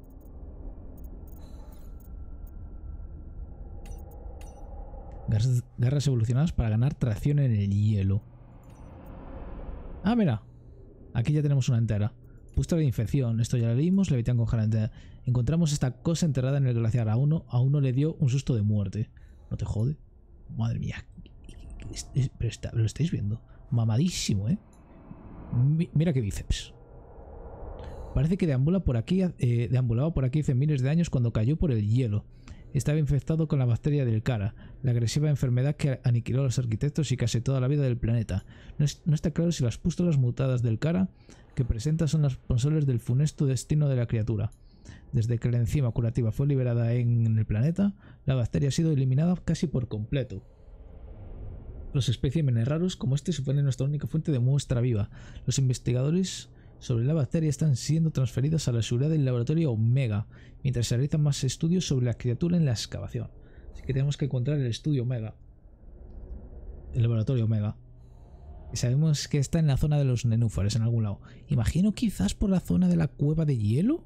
Garras, garras evolucionadas para ganar tracción en el hielo. Ah, mira. Aquí ya tenemos una entera. Puesta de infección. Esto ya lo leímos. Leviatán congelado. Encontramos esta cosa enterrada en el glaciar. A uno, a uno le dio un susto de muerte. ¿No te jode? Madre mía. Pero está, lo estáis viendo. Mamadísimo, ¿eh? Mira qué bíceps. Parece que deambula por aquí, eh, deambulaba por aquí hace miles de años cuando cayó por el hielo. Estaba infectado con la bacteria del Cara, la agresiva enfermedad que aniquiló a los arquitectos y casi toda la vida del planeta. No, es, no está claro si las pústulas mutadas del Cara que presenta son las responsables del funesto destino de la criatura. Desde que la enzima curativa fue liberada en el planeta, la bacteria ha sido eliminada casi por completo. Los especímenes raros como este suponen nuestra única fuente de muestra viva. Los investigadores sobre la bacteria están siendo transferidos a la seguridad del laboratorio Omega, mientras se realizan más estudios sobre la criatura en la excavación. Así que tenemos que encontrar el estudio Omega. El laboratorio Omega. Y sabemos que está en la zona de los nenúfares, en algún lado. Imagino quizás por la zona de la cueva de hielo.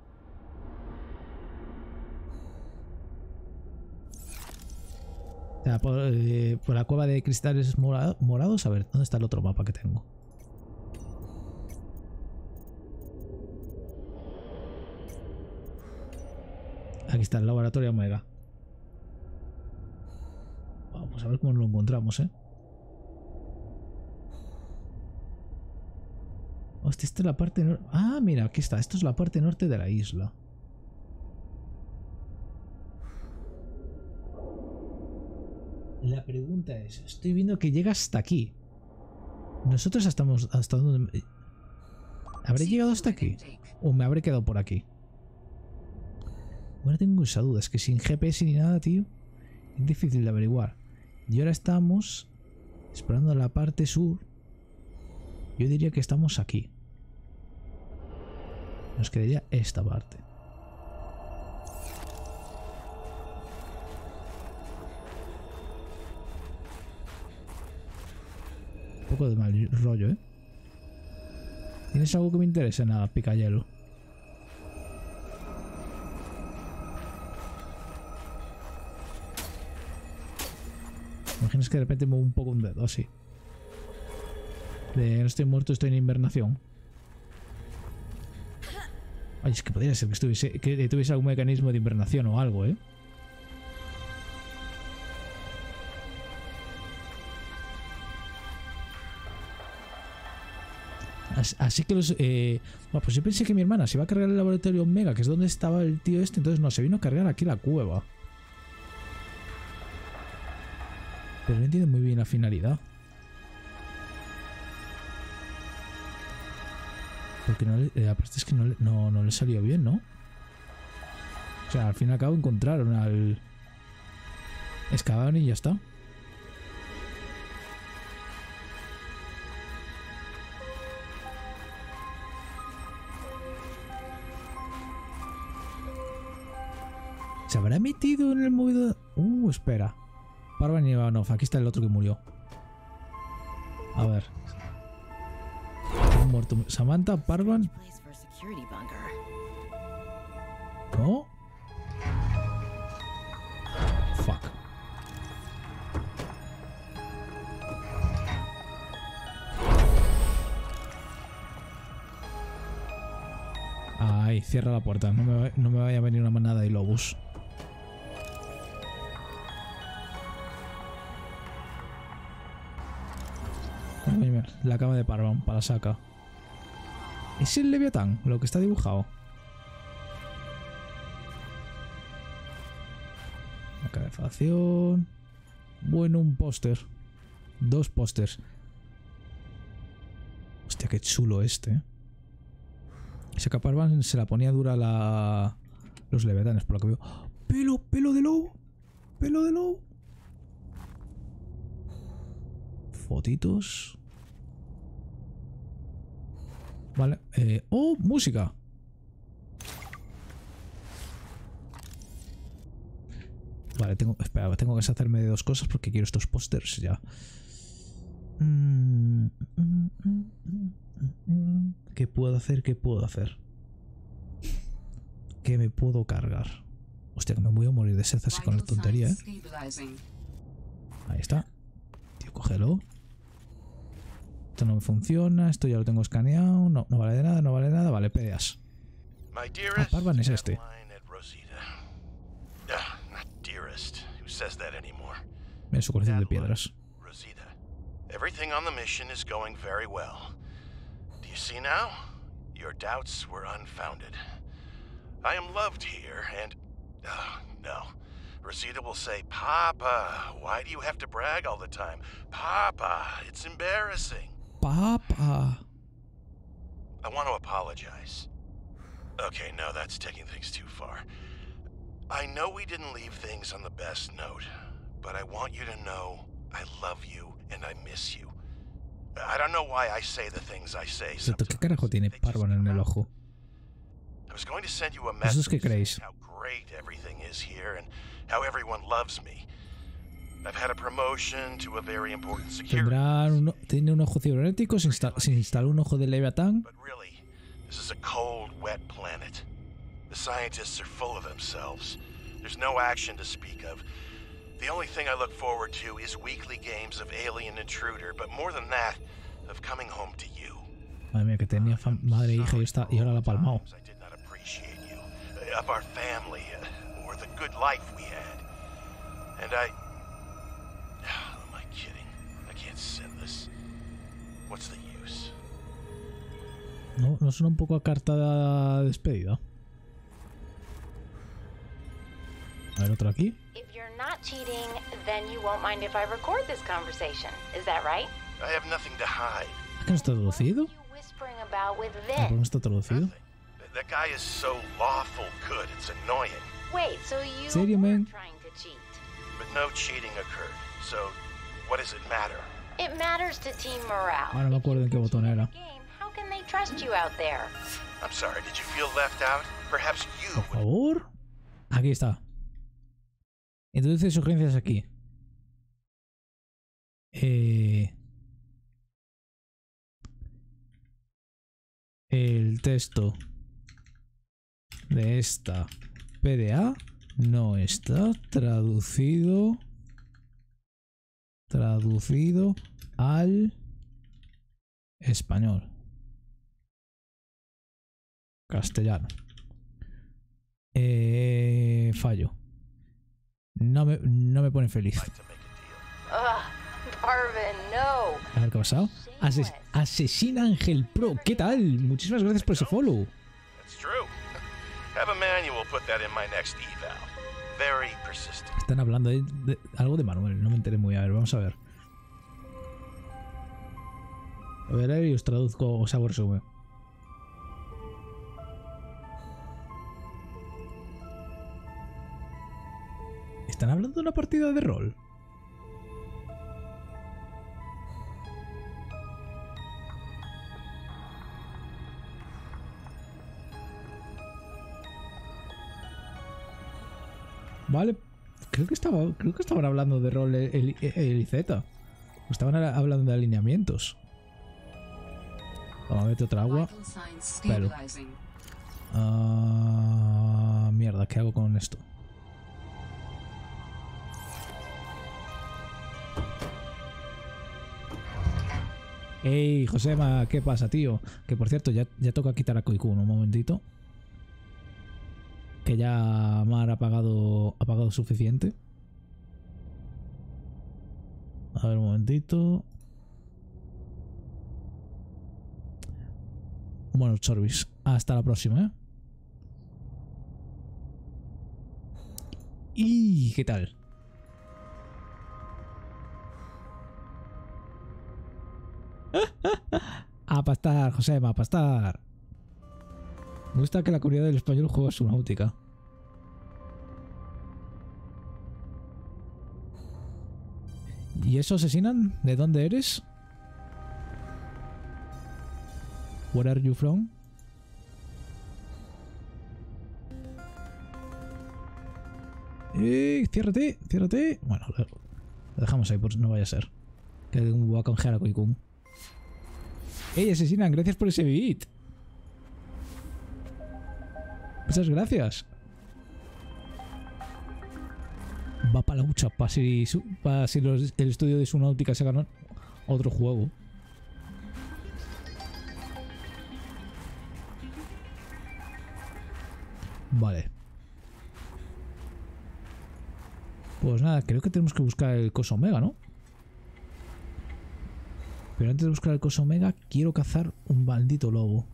O sea, por, eh, por la cueva de cristales mora morados. A ver, ¿dónde está el otro mapa que tengo? Aquí está el laboratorio Omega. Vamos a ver cómo lo encontramos, ¿eh? Hostia, esta es la parte norte. Ah, mira, aquí está. Esto es la parte norte de la isla. La pregunta es, estoy viendo que llega hasta aquí. Nosotros estamos hasta donde... ¿Habré llegado hasta aquí? ¿O me habré quedado por aquí? Ahora tengo esa duda. Es que sin G P S ni nada, tío, es difícil de averiguar. Y ahora estamos explorando la parte sur. Yo diría que estamos aquí. Nos quedaría esta parte. Un poco de mal rollo, ¿eh? ¿Tienes algo que me interese? Nada, picayelo. Imaginas que de repente muevo un poco un dedo, así. De no estoy muerto, estoy en invernación. Ay, es que podría ser que estuviese, que tuviese algún mecanismo de invernación o algo, ¿eh? Así que los... Eh, bueno, pues yo pensé que mi hermana se iba a cargar el laboratorio Omega, que es donde estaba el tío este, entonces no, se vino a cargar aquí la cueva. Pero no entiendo muy bien la finalidad. Porque no le, eh, aparte es que no, no, no le salió bien, ¿no? O sea, al fin y al cabo encontraron al... excavaron y ya está. ¿Se habrá metido en el movido? Uh, espera. Parvan Ivanov, aquí está el otro que murió. A ver. Muerto. Samantha, Parvan. ¿No? Fuck. Ay, cierra la puerta. No me, no me vaya a venir una manada de lobos. La cama de Parvan, para la saca. ¿Es el Leviatán lo que está dibujado? La calefacción. Bueno, un póster. Dos pósters. Hostia, qué chulo este, ¿eh? Esa capa Parvan se la ponía dura la... los Leviatanes, por lo que veo. ¡Oh! ¡Pelo! ¡Pelo de lobo! ¡Pelo de lobo! Fotitos. Vale. Eh, ¡Oh! ¡Música! Vale, tengo... Espera, tengo que deshacerme de dos cosas porque quiero estos pósters ya. Mm, mm, mm, mm, ¿Qué puedo hacer? ¿Qué puedo hacer? ¿Qué me puedo cargar? Hostia, que me voy a morir de sed así con la tontería, ¿eh? Ahí está. Tío, cógelo. Esto no me funciona, esto ya lo tengo escaneado, no, no vale de nada, no vale de nada, vale, pedeas. Ah, Parvan es este. Mira su colección de piedras. Everything on the mission is going very well. Do you see now? Your doubts were unfounded. I am loved here, and... Oh, no. Rosita will say, Papa, why do you have to brag all the time? Papa, it's embarrassing. Papa. I want to apologize. Okay, no, that's taking things too far. I know we didn't leave things on the best note, but I want you to know I love you and I miss you. I don't know why I say the things I say. ¿Qué carajo tiene Parvan en el ojo? I was going to send you a message ¿Qué creéis? how great everything is here and how everyone loves me. I've had a promotion to a very important security. Tendrá un, tiene un ojo cibernético, se, insta, se instaló un ojo de Leviatán. But really, this is a cold, wet planet. The scientists are full of themselves. There's no action to speak of. The only thing I look forward to is weekly games of Alien Intruder, but more than that, of coming home to you. Madre mía, que tenía madre e hija y, está, y ahora la ha palmado. I did not appreciate you, of our family, uh, or the good life we had. And I... Who am I kidding? I can't send this. What's the use? ¿No, ¿No suena un poco a carta de despedida? A ver, otro aquí. If you're not cheating, then you won't mind if I record this conversation. Is that right? I have nothing to hide. ¿A qué no está traducido? What are you whispering about with ¿A por qué no Vin? está traducido? Nothing. That guy is so lawful good, it's annoying. Wait, so you Serio, were man? trying to cheat? But no cheating occurred. So, what does it matter? It matters to team morale. Ahora no me acuerdo en qué botón era. Game, how can they trust you out there? I'm sorry, did you feel left out? Perhaps you Por would... favor. Aquí está. Introduce sugerencias aquí. Eh, el texto de esta P D A no está traducido traducido al español, castellano. Eh, fallo. No me, no me pone feliz. like to make a deal. Ugh, Marvin, no. A ver qué ha pasado. Ases Asesina Ángel Pro, ¿qué tal? Muchísimas gracias por ese follow. That's true. Have a manual put that in my next eval. Very persistent. Están hablando de, de algo de Manuel, no me enteré muy. A ver, vamos a ver. A ver, a ver y os traduzco, os hago resumen. ¿Están hablando de una partida de rol? Vale, creo que estaba, creo que estaban hablando de rol el, el, el I Z. Estaban hablando de alineamientos. Vamos a meter otra agua. Vital signs Pero. stabilizing. Ah, mierda, ¿qué hago con esto? Ey, Josema, ¿qué pasa, tío? Que por cierto, ya, ya toca quitar a Koikun un momentito. Que ya Mar ha pagado, ha pagado suficiente. A ver, un momentito. Bueno, Chorbis, hasta la próxima, ¿eh? ¿Y qué tal? A pastar, Josema, a pastar. Me gusta que la comunidad del español juega Subnautica. ¿Y eso asesinan? ¿De dónde eres? Where are you from? ¡Eh! ¡Ciérrate! ¡Ciérrate! Bueno, lo dejamos ahí, por no vaya a ser. Que voy a congelar a Koikun. ¡Ey, asesinan! Gracias por ese beat. Muchas gracias. Va para la hucha, para si, pa si los, el estudio de Subnautica se ganó otro juego. Vale. Pues nada, creo que tenemos que buscar el coso omega, ¿no? Pero antes de buscar el coso omega, quiero cazar un maldito lobo.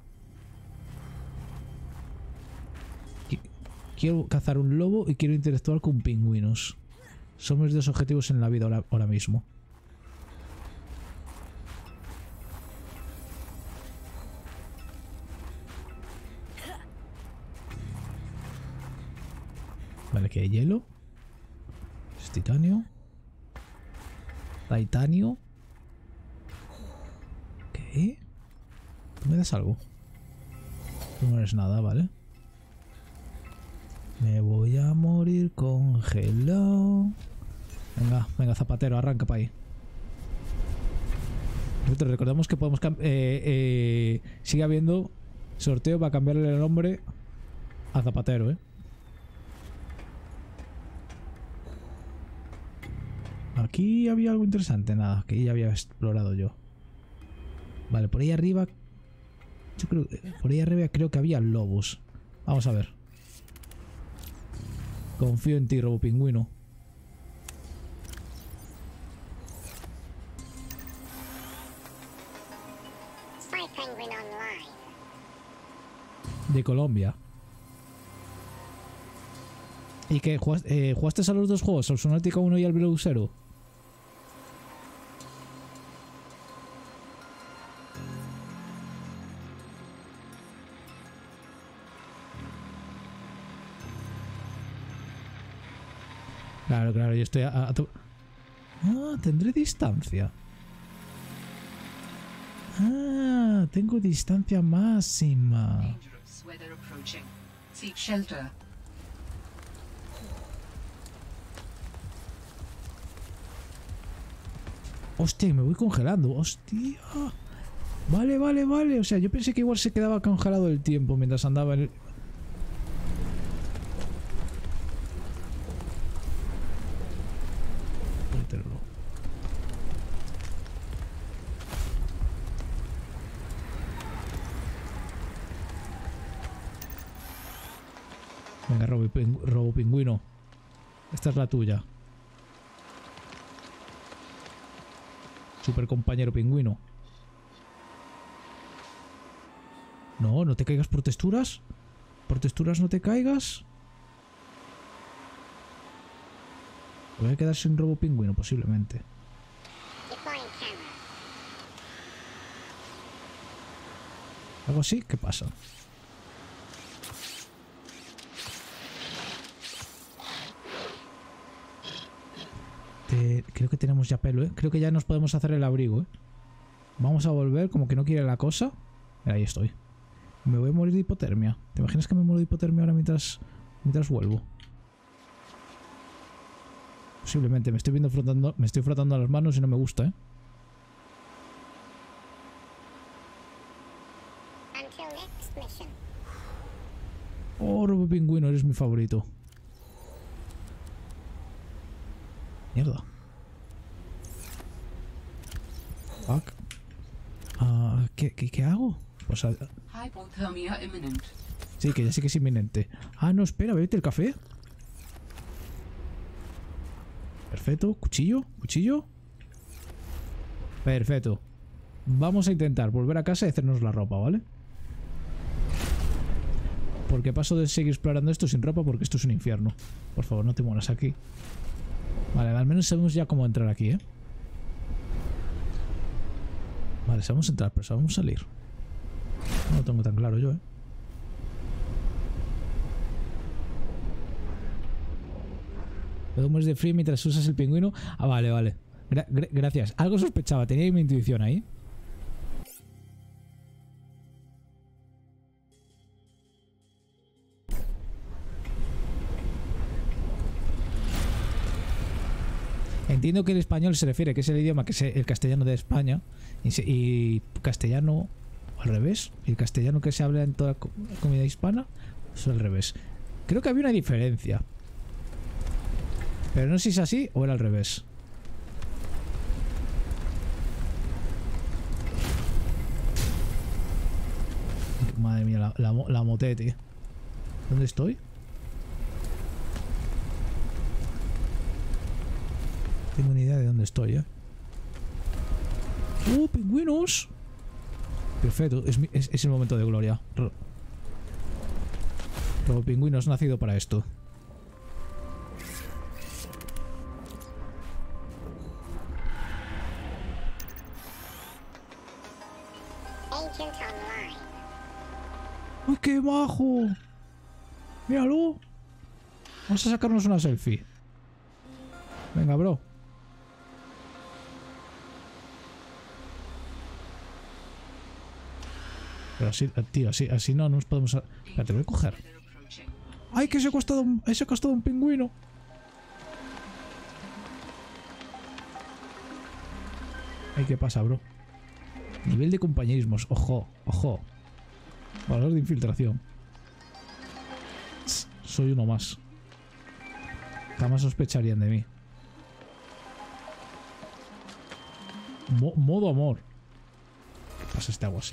Quiero cazar un lobo y quiero interactuar con pingüinos. Son mis dos objetivos en la vida ahora, ahora mismo. Vale, aquí hay hielo. Es titanio. Titanio. ¿Qué? ¿Tú me das algo? Tú no eres nada, ¿vale? Me voy a morir congelado. Venga, venga, zapatero, arranca para ahí. Nosotros recordamos que podemos eh, eh, sigue habiendo sorteo para cambiarle el nombre a Zapatero, ¿eh? Aquí había algo interesante, nada, que ya había explorado yo. Vale, por ahí arriba. Yo creo por ahí arriba creo que había lobos. Vamos a ver. Confío en ti, Robo Pingüino. Spy Penguin online. De Colombia. ¿Y qué? ¿Jugaste, eh, ¿jugaste a los dos juegos? ¿Al Subnautica uno y al Below Zero? Claro, claro, yo estoy a... a ah, tendré distancia. Ah, tengo distancia máxima. Dangerous weather approaching. Seek shelter. Hostia, me voy congelando. Hostia. Vale, vale, vale. O sea, yo pensé que igual se quedaba congelado el tiempo mientras andaba en el... Venga, robo, pingü robo pingüino. Esta es la tuya. Super compañero pingüino. No, no te caigas por texturas. Por texturas no te caigas. Voy a quedar sin robo pingüino posiblemente. ¿Algo así? ¿Qué pasa? Te... Creo que tenemos ya pelo, ¿eh? Creo que ya nos podemos hacer el abrigo, ¿eh? Vamos a volver, como que no quiere la cosa. Mira, ahí estoy. Me voy a morir de hipotermia. ¿Te imaginas que me muero de hipotermia ahora mientras, mientras vuelvo? Posiblemente. Me estoy viendo frotando, me estoy frotando las manos y no me gusta, ¿eh? Oh, robo pingüino, eres mi favorito. Mierda. Fuck. Uh, ¿qué, qué, ¿Qué hago? Pues a... Hypothermia imminent. Sí, que ya sé que es inminente. Ah, no, espera, bebete el café. Perfecto. Cuchillo, cuchillo. Perfecto. Vamos a intentar volver a casa y hacernos la ropa, ¿vale? Porque paso de seguir explorando esto sin ropa porque esto es un infierno. Por favor, no te mueras aquí. Vale, al menos sabemos ya cómo entrar aquí, ¿eh? Vale, sabemos entrar, pero sabemos salir. No lo tengo tan claro yo, ¿eh? Puedo morir de frío mientras usas el pingüino. Ah, vale, vale. Gra gra gracias. Algo sospechaba, tenía mi intuición ahí. Entiendo que el español se refiere, que es el idioma que es el castellano de España, y, se, y castellano al revés, y el castellano que se habla en toda la comunidad hispana es al revés. Creo que había una diferencia, pero no sé si es así o era al revés. Madre mía, la, la, la motete. ¿Dónde estoy? Tengo ni idea de dónde estoy, ¿eh? ¡Uh, pingüinos! Perfecto, es, es, es el momento de gloria. Robo pingüinos, nacido para esto. ¡Uy, qué majo! ¡Míralo! Vamos a sacarnos una selfie. Venga, bro. Pero así, tío, así, así no nos podemos... Espera, te voy a coger. ¡Ay, que se ha costado un, se ha costado un pingüino! Ay, ¿qué pasa, bro? Nivel de compañerismos. Ojo, ojo. Valor de infiltración. Soy uno más. Jamás sospecharían de mí. Mo modo amor. ¿Qué pasa este agua así?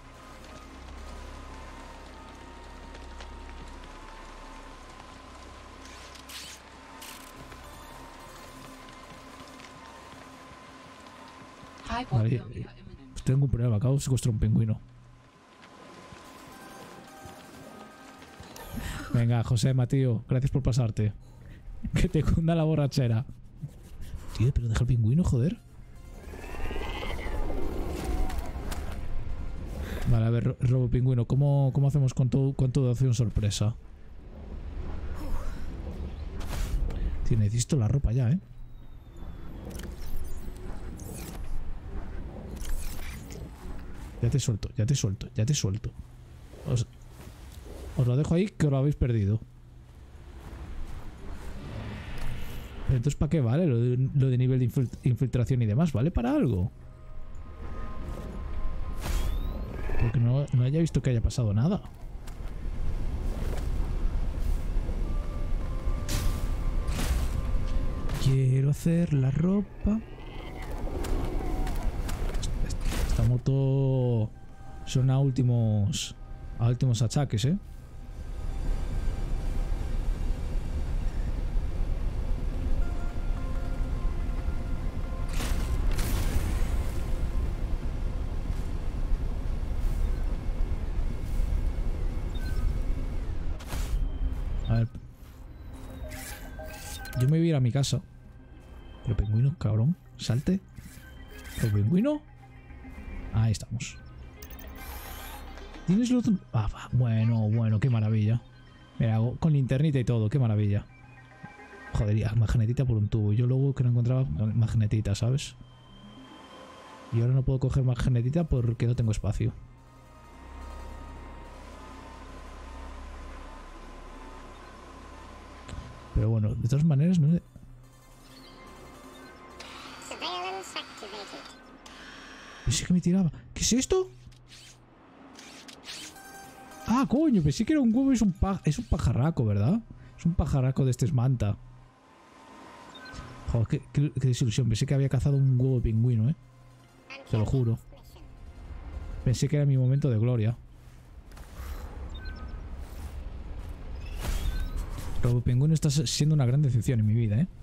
Vale, pues tengo un problema, acabo de secuestrar un pingüino. Venga, Josema, tío. Gracias por pasarte. Que te cunda la borrachera. Tío, pero deja el pingüino, joder. Vale, a ver, Robo Pingüino, ¿cómo, cómo hacemos con tu, con tu donación sorpresa? Tío, necesito la ropa ya, ¿eh? Ya te suelto, ya te suelto, ya te suelto. Os, os lo dejo ahí que os lo habéis perdido. Pero entonces, ¿para qué vale lo de, lo de nivel de infiltración y demás? ¿Vale para algo? Porque no, no haya visto que haya pasado nada. Quiero hacer la ropa. Esta moto son a últimos a últimos achaques, ¿eh? A ver. Yo me voy a ir a mi casa. Pero pingüino, cabrón. Salte. ¿El pingüino? Ahí estamos. ¿Tienes luz? Ah, bueno, bueno, qué maravilla. Mira, con linternita y todo, qué maravilla. Joder, magnetita por un tubo. Yo luego que no encontraba magnetita, ¿sabes? Y ahora no puedo coger magnetita porque no tengo espacio. Pero bueno, de todas maneras no... Pensé que me tiraba. ¿Qué es esto? Ah, coño, pensé que era un huevo y es un, pa es un pajarraco, ¿verdad? Es un pajarraco de este esmanta. Joder, qué, qué, qué desilusión. Pensé que había cazado un huevo de pingüino, ¿eh? Te lo juro. Pensé que era mi momento de gloria. Robo Pingüino está siendo una gran decepción en mi vida, ¿eh?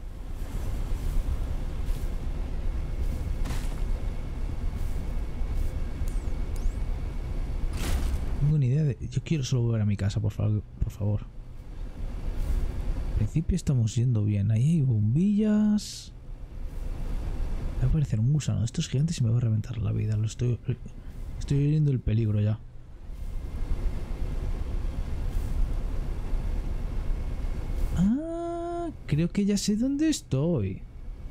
No tengo ni idea de... Yo quiero solo volver a mi casa, por favor. Por favor. Al principio estamos yendo bien. Ahí hay bombillas. Va a aparecer un gusano de estos gigantes y me va a reventar la vida. Lo estoy... Estoy viendo el peligro ya. Ah, creo que ya sé dónde estoy.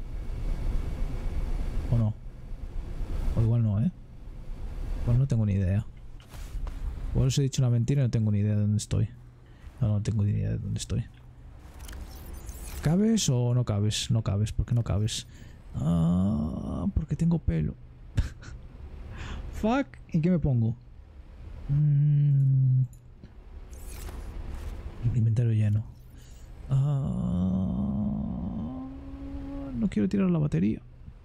¿O no? O igual no, ¿eh? Igual no tengo ni idea. Igual os he dicho una mentira y no tengo ni idea de dónde estoy. No, no tengo ni idea de dónde estoy. ¿Cabes o no cabes? No cabes, ¿por qué no cabes? Ah, porque tengo pelo. Fuck, ¿en qué me pongo? Mm. El inventario lleno. Ah, no quiero tirar la batería.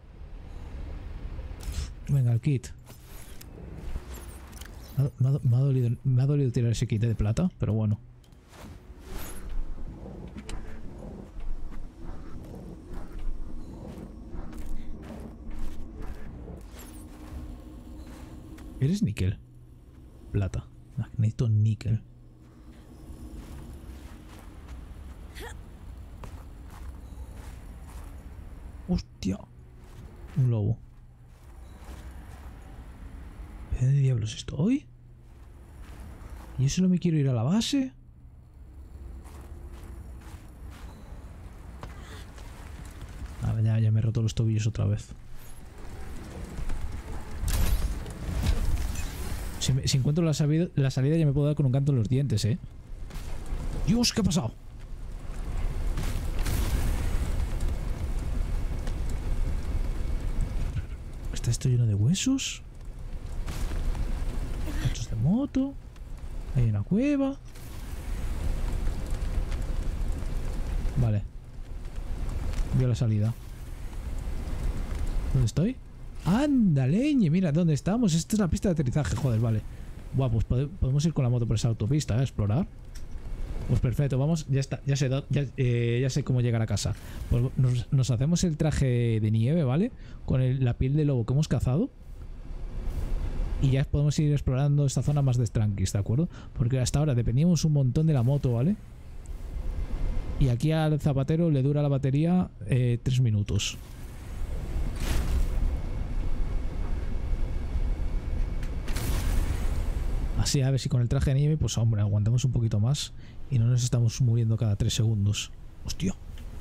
Venga, el kit. Me ha, me ha, me ha dolido, me ha dolido tirar ese kit de plata, pero bueno. ¿Eres níquel? Plata. Ah, necesito níquel. Hostia. Un lobo. ¿De dónde diablos estoy? ¿Y yo solo me quiero ir a la base? Ah, ya, ya me he roto los tobillos otra vez. Si, me, si encuentro la, salida, la salida ya me puedo dar con un canto en los dientes, ¿eh? Dios, ¿qué ha pasado? ¿Está esto lleno de huesos? Cachos de moto. Hay una cueva. Vale. Veo la salida. ¿Dónde estoy? ¡Anda, leñe! Mira, ¿dónde estamos? Esta es la pista de aterrizaje, joder, vale. Buah, pues pode podemos ir con la moto por esa autopista, ¿eh? A explorar. Pues perfecto, vamos, ya está, ya sé, ya, eh, ya sé cómo llegar a casa. Pues nos, nos hacemos el traje de nieve, ¿vale? Con el, la piel de lobo que hemos cazado. Y ya podemos ir explorando esta zona más de tranquis, ¿de acuerdo? Porque hasta ahora dependíamos un montón de la moto, ¿vale? Y aquí al zapatero le dura la batería eh, tres minutos. Así a ver si con el traje de nieve, pues hombre, aguantamos un poquito más y no nos estamos muriendo cada tres segundos. Hostia.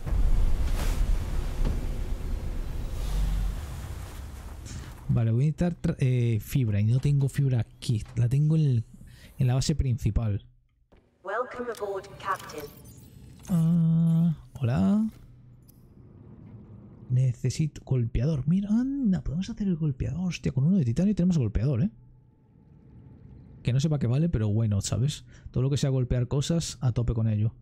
Vale, voy a necesitar eh, fibra y no tengo fibra aquí. La tengo en, en la base principal. Welcome aboard, Captain. Ah, hola. Necesito golpeador. Mira, anda, podemos hacer el golpeador. Hostia, con uno de titanio tenemos golpeador, ¿eh? Que no sepa qué vale, pero bueno, ¿sabes? Todo lo que sea golpear cosas, a tope con ello.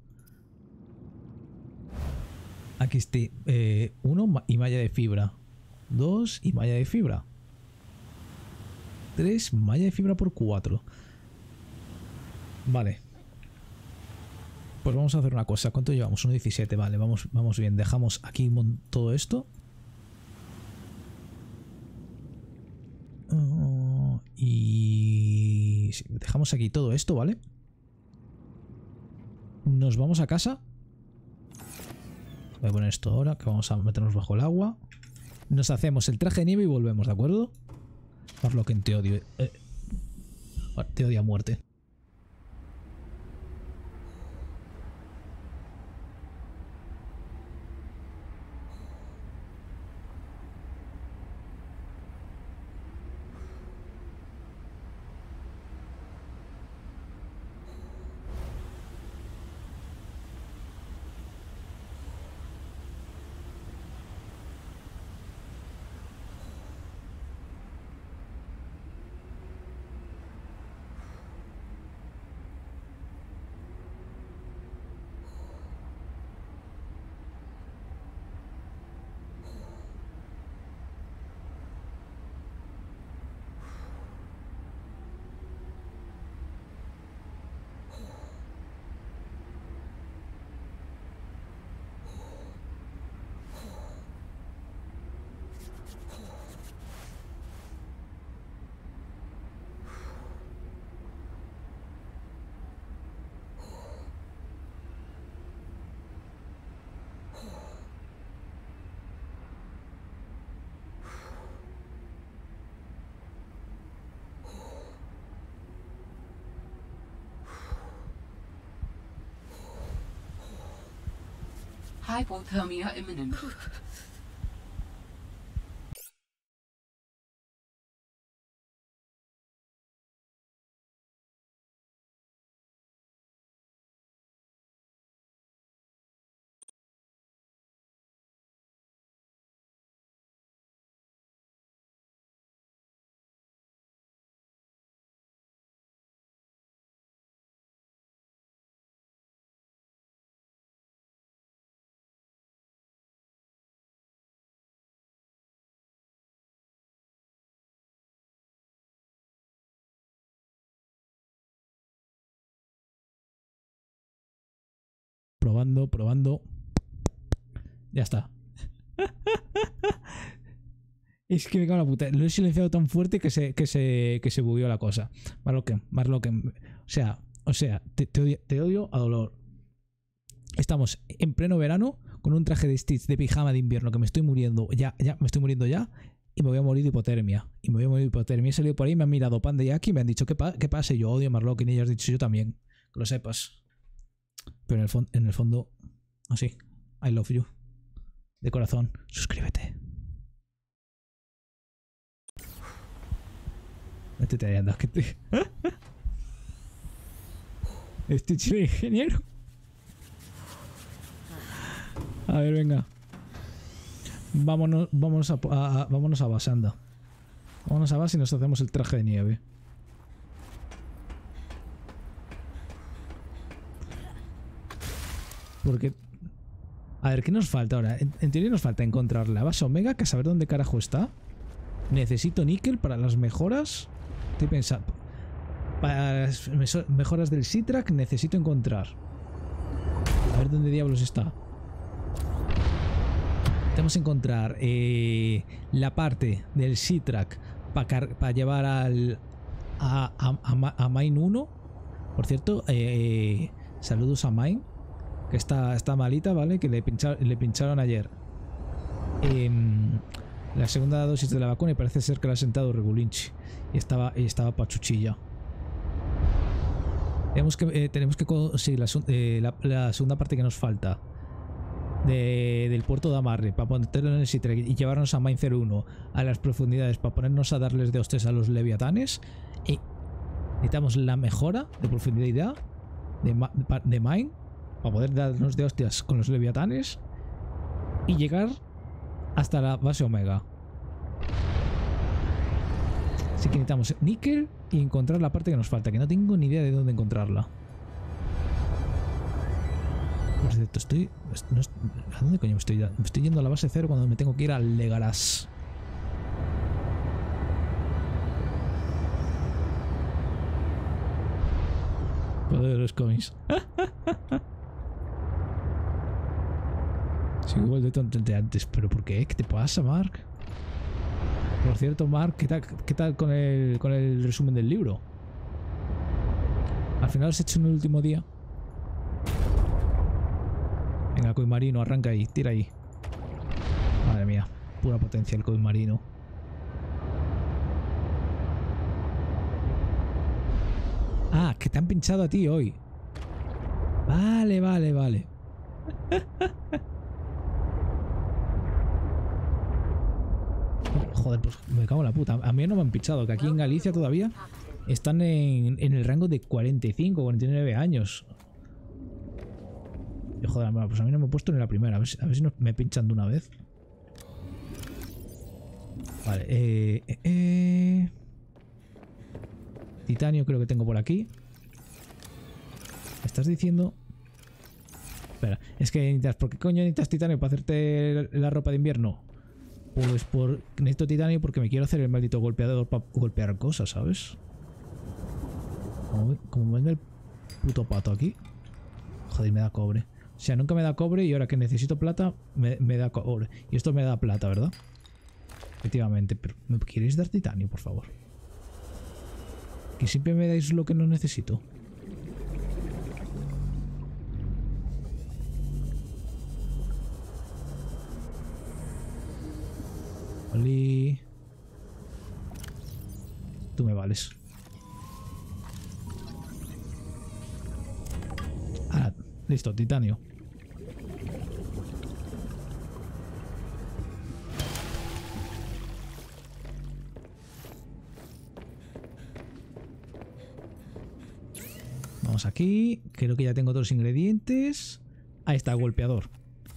Aquí esté. Eh, uno y malla de fibra. Dos y malla de fibra. Tres, malla de fibra por cuatro. Vale. Pues vamos a hacer una cosa. ¿Cuánto llevamos? uno diecisiete. Vale, vamos, vamos bien. Dejamos aquí todo esto. Uh, y... sí, dejamos aquí todo esto, ¿vale? Nos vamos a casa. Voy a poner esto ahora, que vamos a meternos bajo el agua. Nos hacemos el traje de nieve y volvemos, ¿de acuerdo? Marlocken, te odio. Eh, te odio a muerte. Hypothermia imminent. Probando, probando. Ya está. Es que me cago en la puta. Lo he silenciado tan fuerte que se, que se, que se bugueó la cosa. Marlocken, Marlocken. O sea, o sea, te, te, odio, te odio a dolor. Estamos en pleno verano con un traje de Stitch de pijama de invierno que me estoy muriendo. Ya, ya, me estoy muriendo ya. Y me voy a morir de hipotermia. Y me voy a morir de hipotermia. He salido por ahí, me han mirado Panda y Aki y me han dicho, ¿qué, pa qué pasa? Yo odio a Marlocken y ellos han dicho, yo también. Que lo sepas. Pero en el, en el fondo, así, I love you. De corazón, suscríbete. Métete ahí, anda, que te... Este chico de ingeniero. A ver, venga. Vámonos, vámonos a, a, a, vámonos a base, anda. Vámonos a base y nos hacemos el traje de nieve. Porque... A ver, ¿qué nos falta ahora? En, en teoría nos falta encontrar la base Omega, que a saber dónde carajo está. Necesito níquel para las mejoras. Estoy pensando... Para las mejoras del Seatrack necesito encontrar. A ver dónde diablos está. Tenemos que encontrar eh, la parte del Seatrack para pa llevar al, a, a, a, Ma- a Mine uno. Por cierto, eh, saludos a Mine, que está, está malita, ¿vale? Que le, pincha, le pincharon ayer eh, la segunda dosis de la vacuna y parece ser que la ha sentado regulinchi. Y estaba, y estaba pachuchilla. Tenemos que, eh, tenemos que conseguir la, eh, la, la segunda parte que nos falta de, del puerto de amarre para ponerlo en el Sitre y llevarnos a Mine cero uno a las profundidades para ponernos a darles de hostias a los leviatanes. Y necesitamos la mejora de profundidad de, de Mine para poder darnos de hostias con los leviatanes y llegar hasta la base Omega. Así que necesitamos níquel y encontrar la parte que nos falta, que no tengo ni idea de dónde encontrarla. Por cierto, estoy... No, ¿a dónde coño me estoy yendo? Me estoy yendo a la base cero cuando me tengo que ir al Legaras. Poder de los cómics. Sigo igual de tonto de antes, pero ¿por qué? ¿Qué te pasa, Mark? Por cierto, Mark, ¿qué tal, qué tal con, el, con el resumen del libro? ¿Al final lo has hecho en el último día? Venga, Koi Marino, arranca ahí, tira ahí. Madre mía, pura potencia el Koi Marino. Ah, que te han pinchado a ti hoy. Vale, vale, vale. Joder, pues me cago en la puta. A mí no me han pinchado, que aquí en Galicia todavía están en, en el rango de cuarenta y cinco, cuarenta y nueve años. Y joder, pues a mí no me he puesto ni la primera. A ver si, a ver si no me pinchan de una vez. Vale, eh, eh, eh. Titanio creo que tengo por aquí. ¿Me estás diciendo? Espera, es que necesitas... ¿Por qué coño necesitas titanio para hacerte la ropa de invierno? Pues por... Necesito titanio porque me quiero hacer el maldito golpeador para golpear cosas, ¿sabes? Como, como venga el puto pato aquí. Joder, me da cobre. O sea, nunca me da cobre y ahora que necesito plata, me, me da cobre. Y esto me da plata, ¿verdad? Efectivamente, pero ¿me queréis dar titanio, por favor? Que siempre me dais lo que no necesito. Oli. Tú me vales. Ah, listo, titanio. Vamos aquí. Creo que ya tengo todos los ingredientes. Ahí está, golpeador.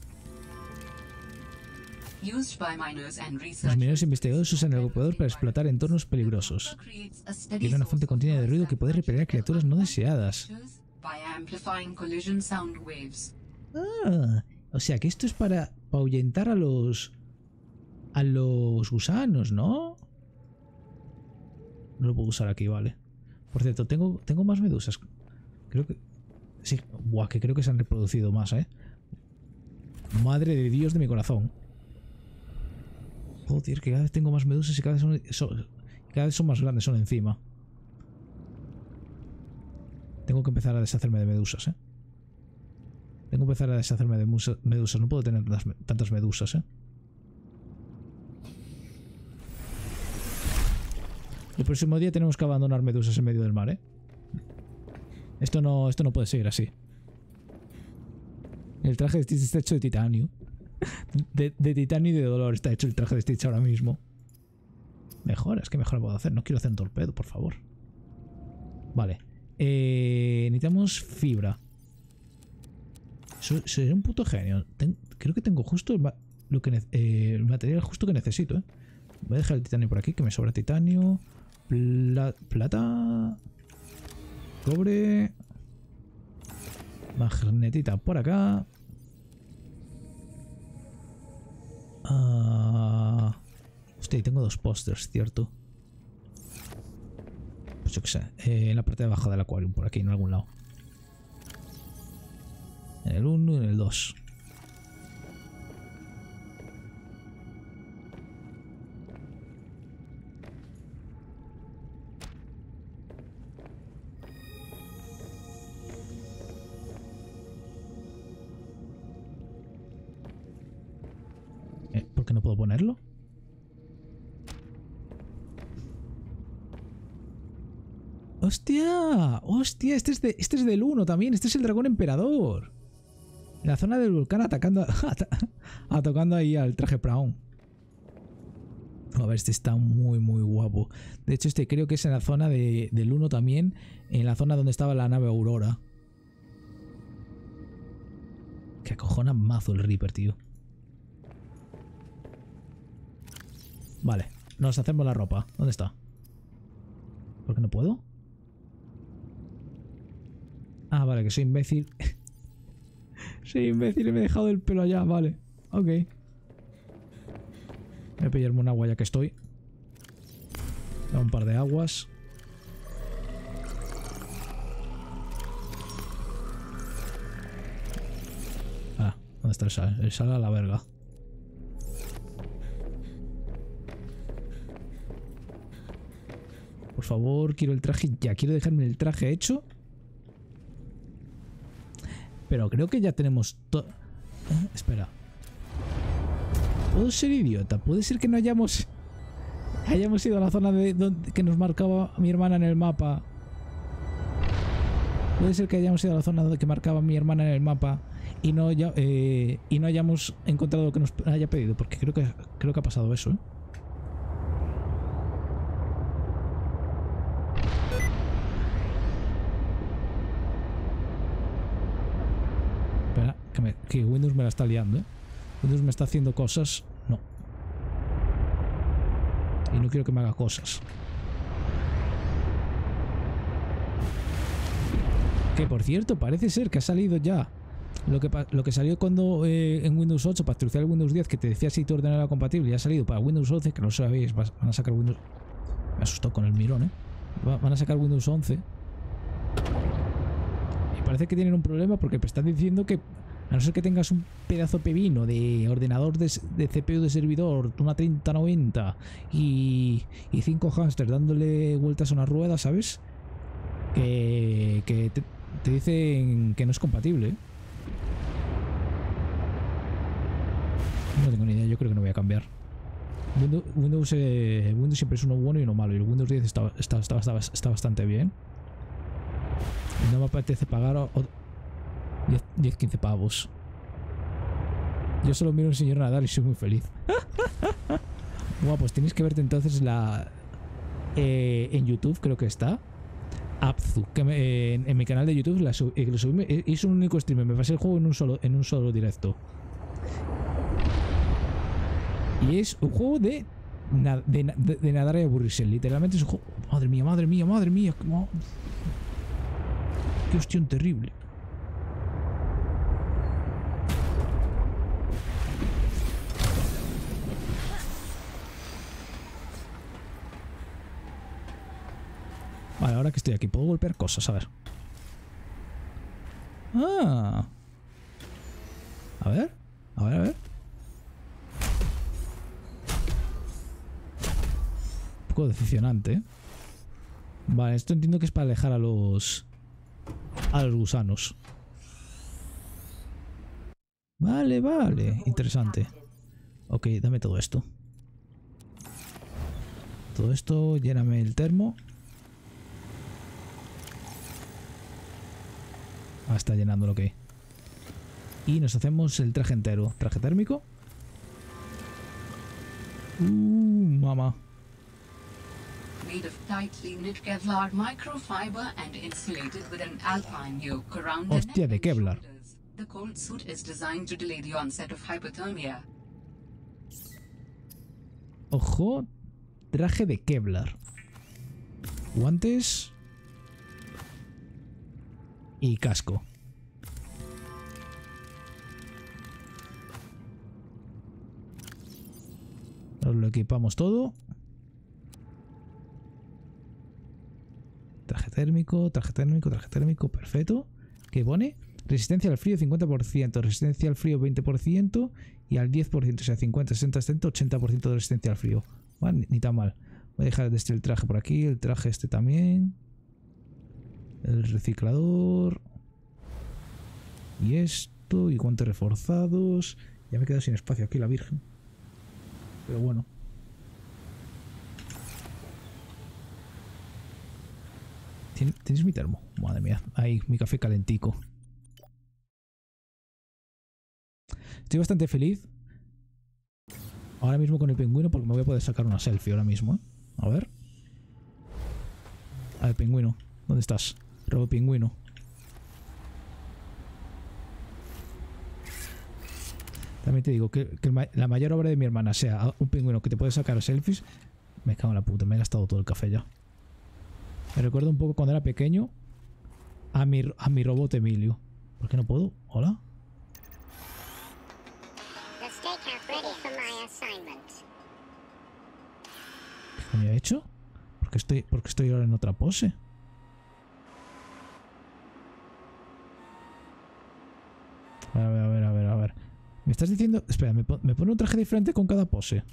Los mineros investigadores usan el golpeador para explotar entornos peligrosos. Tiene una fuente continua de ruido que puede repeler a criaturas no deseadas. Ah, o sea que esto es para ahuyentar a los... a los gusanos, ¿no? No lo puedo usar aquí, vale. Por cierto, tengo, tengo más medusas. Creo que... Sí, buah, que creo que se han reproducido más, ¿eh? Madre de Dios de mi corazón. Joder, que cada vez tengo más medusas y cada vez son, son, cada vez son más grandes, son encima. Tengo que empezar a deshacerme de medusas, ¿eh? Tengo que empezar a deshacerme de medusas. No puedo tener tantas, tantas medusas, ¿eh? El próximo día tenemos que abandonar medusas en medio del mar, ¿eh? Esto no, esto no puede seguir así. El traje de Stitch está hecho de titanio. De, de titanio y de dolor está hecho el traje de Stitch ahora mismo. Mejor, es que mejor lo puedo hacer. No quiero hacer un torpedo, por favor. Vale. Eh, necesitamos fibra. Seré un puto genio. Ten, creo que tengo justo el, lo que, eh, el material justo que necesito, ¿eh? Voy a dejar el titanio por aquí, que me sobra titanio. Pla, plata. Cobre. Magnetita por acá. Ah, hostia, tengo dos pósters, ¿cierto? Pues yo qué sé. Eh, en la parte de abajo del acuario, por aquí, en algún lado. En el uno y en el dos. ¿Que no puedo ponerlo? ¡Hostia! ¡Hostia! Este es, de, este es del uno también. Este es el dragón emperador. En la zona del volcán atacando... atacando ahí al traje Prawn. A ver, este está muy, muy guapo. De hecho, este creo que es en la zona de, del uno también. En la zona donde estaba la nave Aurora. Que acojona mazo el Reaper, tío. Vale, nos hacemos la ropa. ¿Dónde está? ¿Por qué no puedo? Ah, vale, que soy imbécil. Soy imbécil y me he dejado el pelo allá, vale. Ok. Voy a pillarme un agua ya que estoy. Da un par de aguas. Ah, ¿dónde está el sal? El sal a la verga. Por favor, quiero el traje ya. Quiero dejarme el traje hecho. Pero creo que ya tenemos todo... ¿Eh? Espera. ¿Puedo ser idiota? ¿Puede ser que no hayamos... hayamos ido a la zona de donde, que nos marcaba mi hermana en el mapa? ¿Puede ser que hayamos ido a la zona donde que marcaba mi hermana en el mapa y no, ya, eh, y no hayamos encontrado lo que nos haya pedido? Porque creo que, creo que ha pasado eso, ¿eh? Espera, que, me, que Windows me la está liando, ¿eh? Windows me está haciendo cosas. No. Y no quiero que me haga cosas. Que por cierto, parece ser que ha salido ya lo que, lo que salió cuando eh, en Windows ocho para actualizar el Windows diez, que te decía si tu ordenador era compatible, ya ha salido para Windows once, que no sabéis, van a sacar Windows... Me asustó con el mirón, ¿eh? Van a sacar Windows once. Y parece que tienen un problema porque me están diciendo que a no ser que tengas un pedazo pepino de ordenador de, de C P U de servidor, una treinta noventa y, y cinco hamsters dándole vueltas a una rueda, ¿sabes? Que, que te, te dicen que no es compatible, ¿eh? No tengo ni idea, yo creo que no voy a cambiar. Windows, Windows, eh, Windows siempre es uno bueno y uno malo, y el Windows diez está, está, está, está, está bastante bien. Y no me apetece pagar diez quince pavos. Yo solo miro a un señor nadar y soy muy feliz. Guau, pues tienes que verte entonces la... Eh, en YouTube creo que está Abzu, que me, eh, en, en mi canal de YouTube la sub, eh, lo subí, eh, hice un único stream, me pasé el juego en un solo, en un solo directo. Y es un juego de, de, de, de nadar y aburrirse. Literalmente es un juego... Madre mía, madre mía, madre mía. Qué, qué hostión terrible. Vale, ahora que estoy aquí, puedo golpear cosas, a ver. Ah. A ver, a ver, a ver. Un poco decepcionante, ¿eh? Vale, esto entiendo que es para alejar a los... a los gusanos. Vale, vale. Interesante. Ok, dame todo esto. Todo esto, lléname el termo. Ah, está llenando lo que... Y nos hacemos el traje entero. Traje térmico. Uh, mamá. Made of tightly knit Kevlar microfiber and insulated with an alpine yoke around the Hostia, de Kevlar. The cold suit is designed to delay the onset of hypothermia. Ojo, traje de Kevlar. Guantes. Y casco. Nos lo equipamos todo. Traje térmico, traje térmico, traje térmico, perfecto. ¿Qué pone? Resistencia al frío cincuenta por ciento, resistencia al frío veinte por ciento y al diez por ciento, o sea, cincuenta, sesenta, setenta, ochenta por ciento de resistencia al frío. Bueno, ni, ni tan mal. Voy a dejar este el traje por aquí, el traje este también. El reciclador. Y esto, y guantes reforzados. Ya me he quedado sin espacio aquí, la virgen. Pero bueno. ¿Tienes mi termo? Madre mía. Ahí, mi café calentico. Estoy bastante feliz ahora mismo con el pingüino porque me voy a poder sacar una selfie ahora mismo, ¿eh? A ver. A ver, pingüino. ¿Dónde estás? Robo pingüino. También te digo que, que la mayor obra de mi hermana sea un pingüino que te puede sacar selfies. Me cago en la puta, me he gastado todo el café ya. Me recuerdo un poco cuando era pequeño a mi, a mi robot Emilio. ¿Por qué no puedo? ¿Hola? ¿Qué coño he hecho? ¿Por qué estoy, por qué estoy ahora en otra pose? A ver, a ver, a ver, a ver. ¿Me estás diciendo...? Espera, ¿me, me pone un traje diferente con cada pose?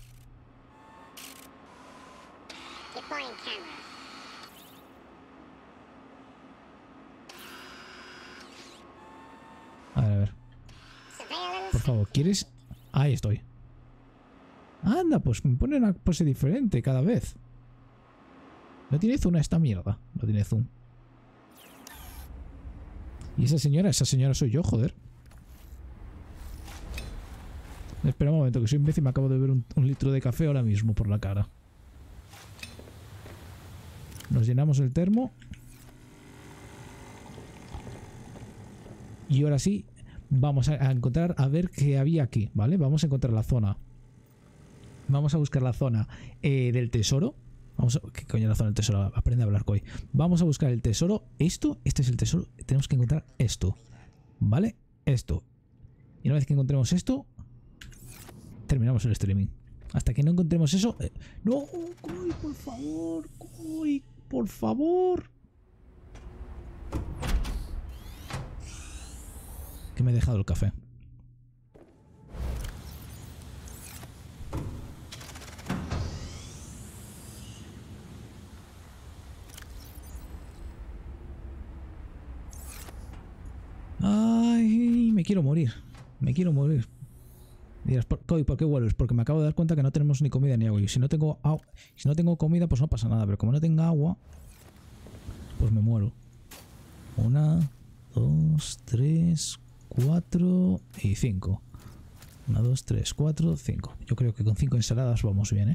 A ver, a ver. Por favor, ¿quieres...? Ahí estoy. Anda, pues me pone una pose diferente cada vez. No tiene zoom esta mierda. No tiene zoom. Y esa señora, esa señora soy yo, joder. Espera un momento, que soy imbécil. Me acabo de beber un, un litro de café ahora mismo por la cara. Nos llenamos el termo. Y ahora sí, vamos a, a encontrar, a ver qué había aquí, ¿vale? Vamos a encontrar la zona. Vamos a buscar la zona eh, del tesoro. Vamos a, ¿qué coño es la zona del tesoro? Aprende a hablar, Koi. Vamos a buscar el tesoro. Esto, este es el tesoro. Tenemos que encontrar esto, ¿vale? Esto. Y una vez que encontremos esto, terminamos el streaming. Hasta que no encontremos eso... Eh, ¡No! ¡Koi, por favor! ¡Koi, por favor! Que me he dejado el café. Ay, me quiero morir. Me quiero morir. Dirás, Koi, ¿por qué vuelves? Porque me acabo de dar cuenta que no tenemos ni comida ni agua. Y si no tengo agua, si no tengo comida, pues no pasa nada. Pero como no tenga agua, pues me muero. Una, dos, tres, cuatro y cinco. Una, dos, tres, cuatro, cinco. Yo creo que con cinco ensaladas vamos bien, ¿eh?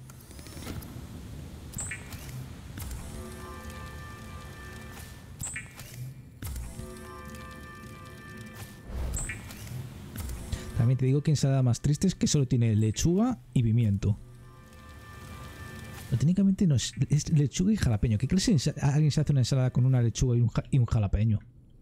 También te digo que ensalada más triste es que solo tiene lechuga y pimiento. No, técnicamente no es, es lechuga y jalapeño. ¿Qué clase de alguien se hace una ensalada con una lechuga y un, y un jalapeño?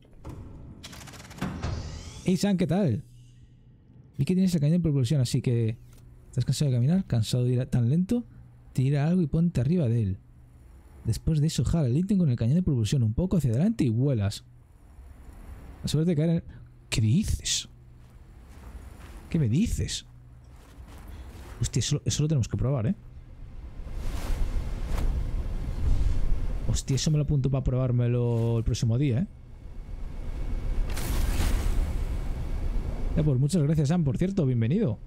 Hey Sam, ¿qué tal? Vi que tienes el cañón de propulsión, así que... ¿Estás cansado de caminar? ¿Cansado de ir tan lento? Tira algo y ponte arriba de él. Después de eso, jala el ítem con el cañón de propulsión un poco hacia adelante y vuelas. Asegúrate de caer en... ¿Qué dices? ¿Qué me dices? Hostia, eso, eso lo tenemos que probar, ¿eh? Hostia, eso me lo apunto para probármelo el próximo día, ¿eh? Ya, pues muchas gracias, Sam, por cierto, bienvenido.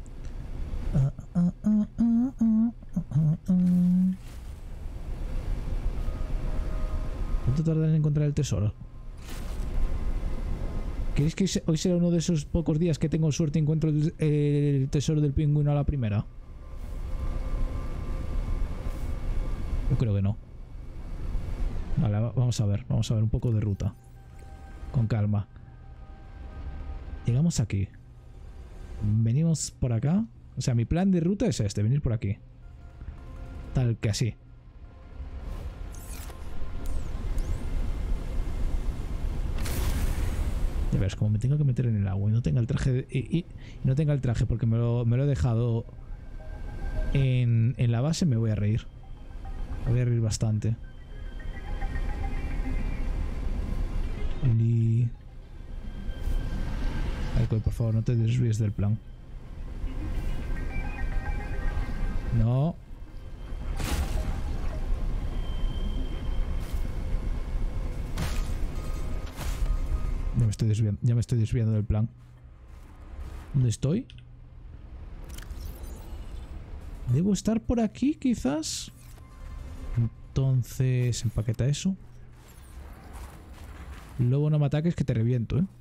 ¿Cuánto tardan en encontrar el tesoro? ¿Crees que hoy será uno de esos pocos días que tengo suerte y encuentro el, el tesoro del pingüino a la primera? Yo creo que no. Vale, vamos a ver, vamos a ver un poco de ruta. Con calma. Llegamos aquí. Venimos por acá. O sea, mi plan de ruta es este, venir por aquí. Tal que así. Ya ves, como me tengo que meter en el agua y no tenga el traje de, y, y no tenga el traje porque me lo, me lo he dejado en, en la base, me voy a reír. Me voy a reír bastante. Y... Alcoy, por favor, no te desvíes del plan. No. Ya me estoy desviando, ya me estoy desviando del plan. ¿Dónde estoy? Debo estar por aquí, quizás. Entonces, empaqueta eso. Lobo, no me ataques que te reviento, ¿eh?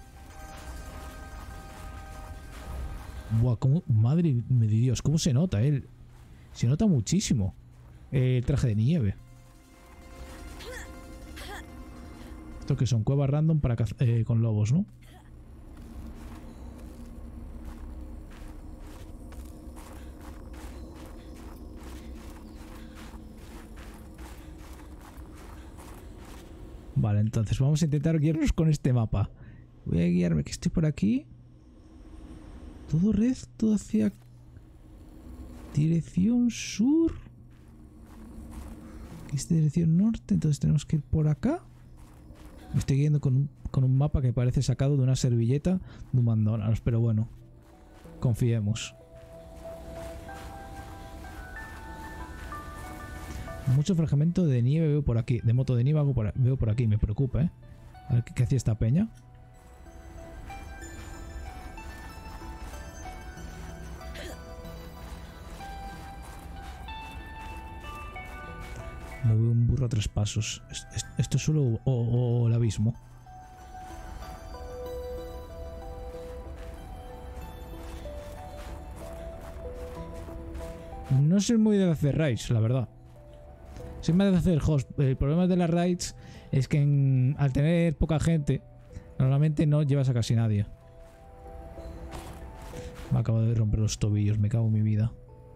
Buah, cómo... Madre de Dios, cómo se nota, ¿eh? Se nota muchísimo el traje de nieve. Esto que son cuevas random para caz eh, con lobos, ¿no? Vale, entonces vamos a intentar guiarnos con este mapa. Voy a guiarme, que estoy por aquí. Todo recto hacia... dirección sur. Aquí es dirección norte, entonces tenemos que ir por acá. Me estoy guiando con un, con un mapa que parece sacado de una servilleta de un McDonald's, pero bueno, confiemos. Mucho fragmento de nieve veo por aquí. De moto de nieve hago por, veo por aquí. Me preocupa, ¿eh? A ver qué, qué hacía esta peña. No veo un burro a tres pasos. Esto es solo o, o, o el abismo. No soy muy de hacer raids, la verdad. Soy más de hacer host. El problema de las raids es que en, al tener poca gente, normalmente no llevas a casi nadie. Me acabo de romper los tobillos, me cago en mi vida.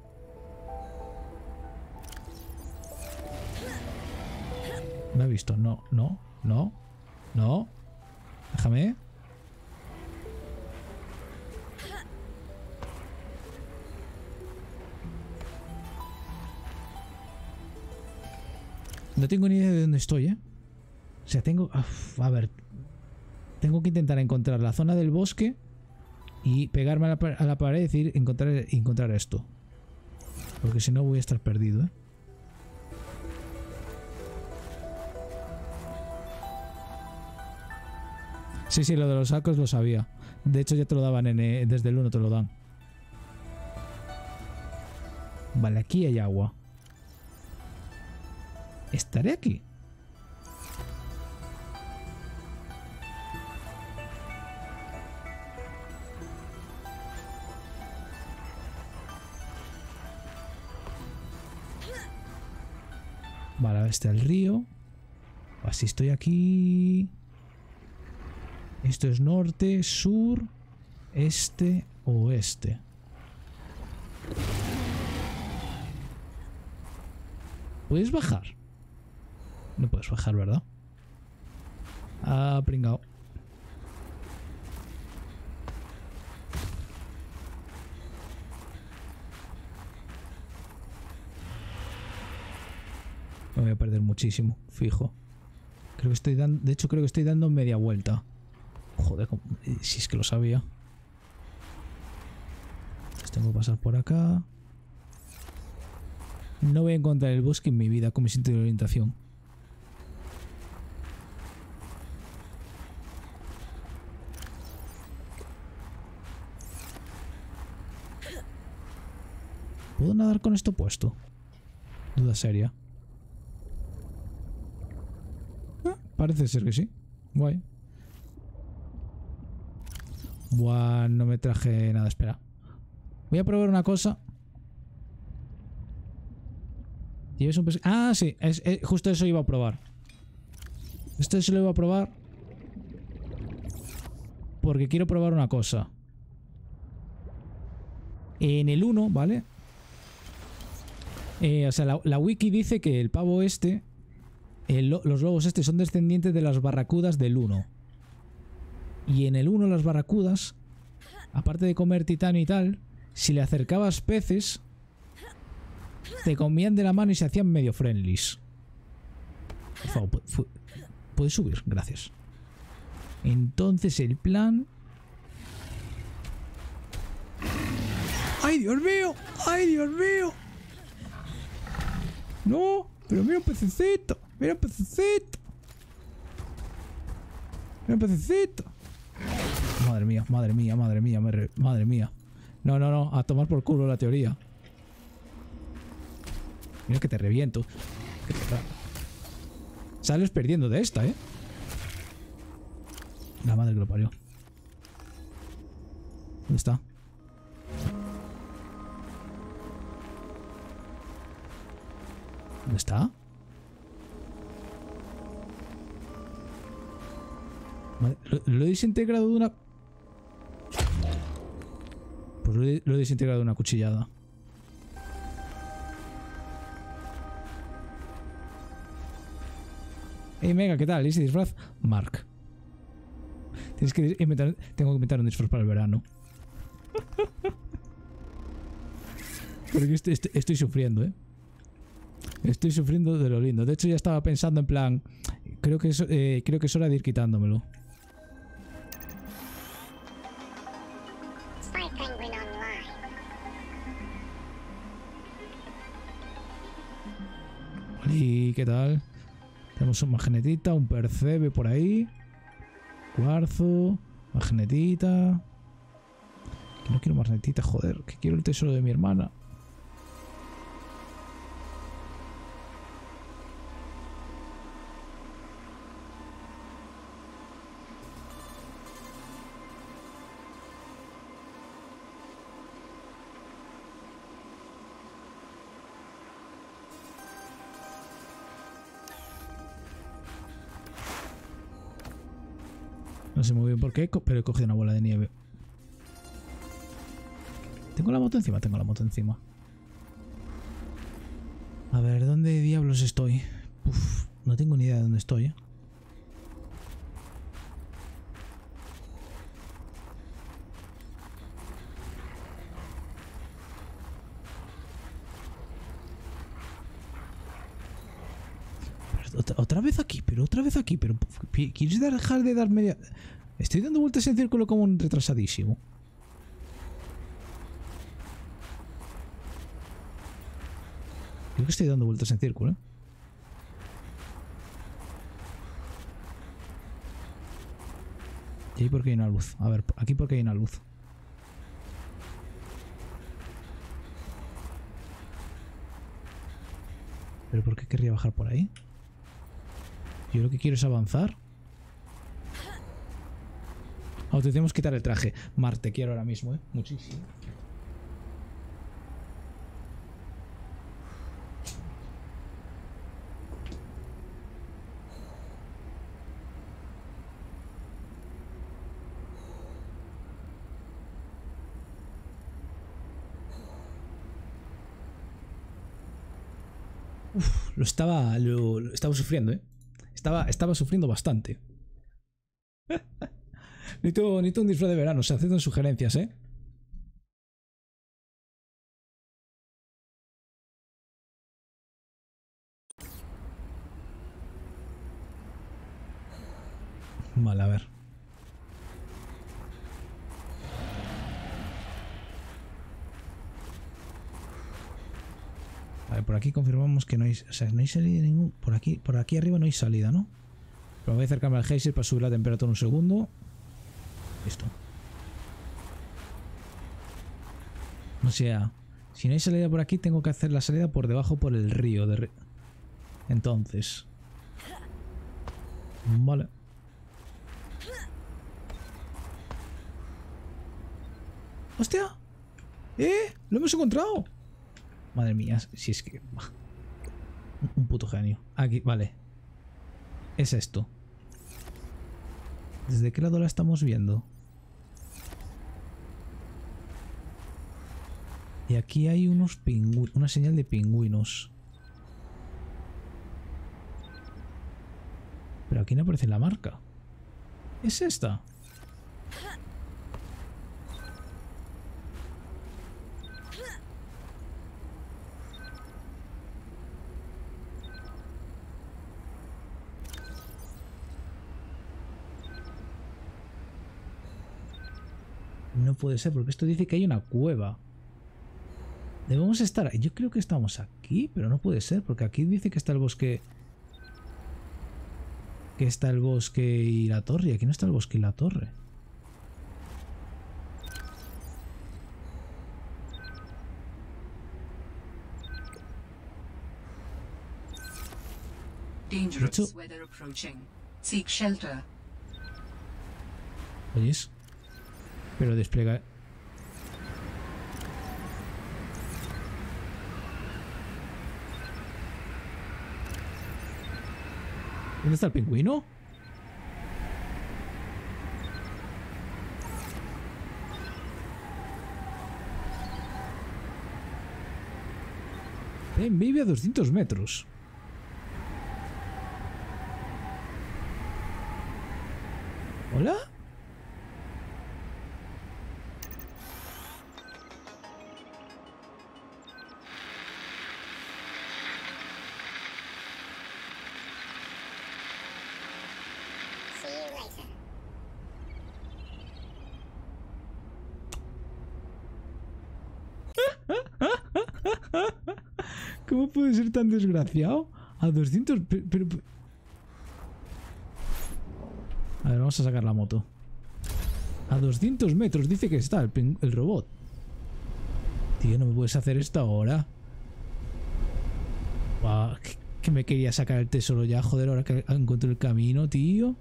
¿Me ha visto? No, no, no, no. Déjame. No tengo ni idea de dónde estoy, ¿eh? O sea, tengo... Uf, a ver. Tengo que intentar encontrar la zona del bosque y pegarme a la, a la pared y decir encontrar, encontrar esto. Porque si no voy a estar perdido, ¿eh? Sí, sí, lo de los sacos lo sabía. De hecho ya te lo daban en, eh, desde el uno te lo dan. Vale, aquí hay agua. ¿Estaré aquí? Vale, ahora está el río. Así estoy aquí. Esto es norte, sur, este, oeste. ¿Puedes bajar? No puedes bajar, ¿verdad? Ah, pringao. Me voy a perder muchísimo, fijo. Creo que estoy dando... De hecho, creo que estoy dando media vuelta. Joder, si es que lo sabía. Pues tengo que pasar por acá. No voy a encontrar el bosque en mi vida con mi sentido de orientación. ¿Puedo nadar con esto puesto? Duda seria. Ah, parece ser que sí. Guay. Buah, no me traje nada, espera. Voy a probar una cosa. ¿Tienes un ah, sí, es, es, justo eso iba a probar. Esto se lo iba a probar porque quiero probar una cosa. En el uno, ¿vale? Eh, o sea, la, la wiki dice que el pavo este, el, los lobos este son descendientes de las barracudas del uno. Y en el uno las barracudas, aparte de comer titanio y tal, si le acercabas peces, te comían de la mano y se hacían medio friendlies. Por favor, ¿puedes subir? Gracias. Entonces el plan... ¡Ay, Dios mío! ¡Ay, Dios mío! No, pero mira un pececito. Mira un pececito. Mira un pececito. Madre mía, madre mía, madre mía, madre mía. No, no, no, a tomar por culo la teoría. Mira que te reviento. Que te ra- Sales perdiendo de esta, ¿eh? La madre que lo parió. ¿Dónde está? ¿Dónde está? Vale, lo, lo he desintegrado de una... Pues lo he, lo he desintegrado de una cuchillada. Hey, Mega, ¿qué tal? ¿Y ese disfraz? Mark. Tienes que inventar, tengo que inventar un disfraz para el verano. Porque estoy, estoy, estoy sufriendo, ¿eh? Estoy sufriendo de lo lindo. De hecho, ya estaba pensando en plan... Creo que es, eh, creo que es hora de ir quitándomelo. Spy Penguin Online. ¿Y qué tal? Tenemos un magnetita, un percebe por ahí. Cuarzo, magnetita. Que no quiero magnetita, joder. Que quiero el tesoro de mi hermana. No sé muy bien por qué, pero he cogido una bola de nieve. ¿Tengo la moto encima? Tengo la moto encima. A ver, ¿dónde diablos estoy? Uf, no tengo ni idea de dónde estoy, ¿eh? Otra, otra vez aquí, pero otra vez aquí, pero ¿quieres dejar de dar media...? Estoy dando vueltas en círculo como un retrasadísimo. Creo que estoy dando vueltas en círculo, ¿eh? ¿Y ahí por qué hay una luz? A ver, aquí por qué hay una luz. ¿Pero por qué querría bajar por ahí? Yo lo que quiero es avanzar. Oh, te tenemos que quitar el traje. Mar, te quiero ahora mismo, ¿eh? Muchísimo. Uf, lo estaba, lo, lo estaba sufriendo, ¿eh? Estaba, estaba sufriendo bastante. necesito, necesito un disfraz de verano. O sea, aceptan sugerencias, ¿eh? Vale, a ver. Vale, por aquí confirmamos que no hay... O sea, no hay salida ningún... Por aquí, por aquí arriba no hay salida, ¿no? Pero voy a acercarme al geyser para subir la temperatura un segundo. Listo. O sea, si no hay salida por aquí, tengo que hacer la salida por debajo por el río. De... Entonces... Vale. ¡Hostia! ¡Eh! ¡Lo hemos encontrado! Madre mía, si es que... Un puto genio. Aquí, vale. Es esto. ¿Desde qué lado la estamos viendo? Y aquí hay unos pingüinos, una señal de pingüinos. Pero aquí no aparece la marca. ¿Es esta? No puede ser, porque esto dice que hay una cueva. Debemos estar... Yo creo que estamos aquí, pero no puede ser, porque aquí dice que está el bosque... Que está el bosque y la torre. Y aquí no está el bosque y la torre. Dangerous weather approaching. Seek shelter. ¿Oyes? Pero despliega... ¿Dónde está el pingüino? Ven, vive a doscientos metros. ¿Hola? See you later. ¿Cómo puede ser tan desgraciado? A doscientos... Pero, pero... A ver, vamos a sacar la moto. A doscientos metros dice que está el, ping- el robot. Tío, no me puedes hacer esto ahora. Buah, que, que me quería sacar el tesoro ya, joder, ahora que encuentro el camino, tío.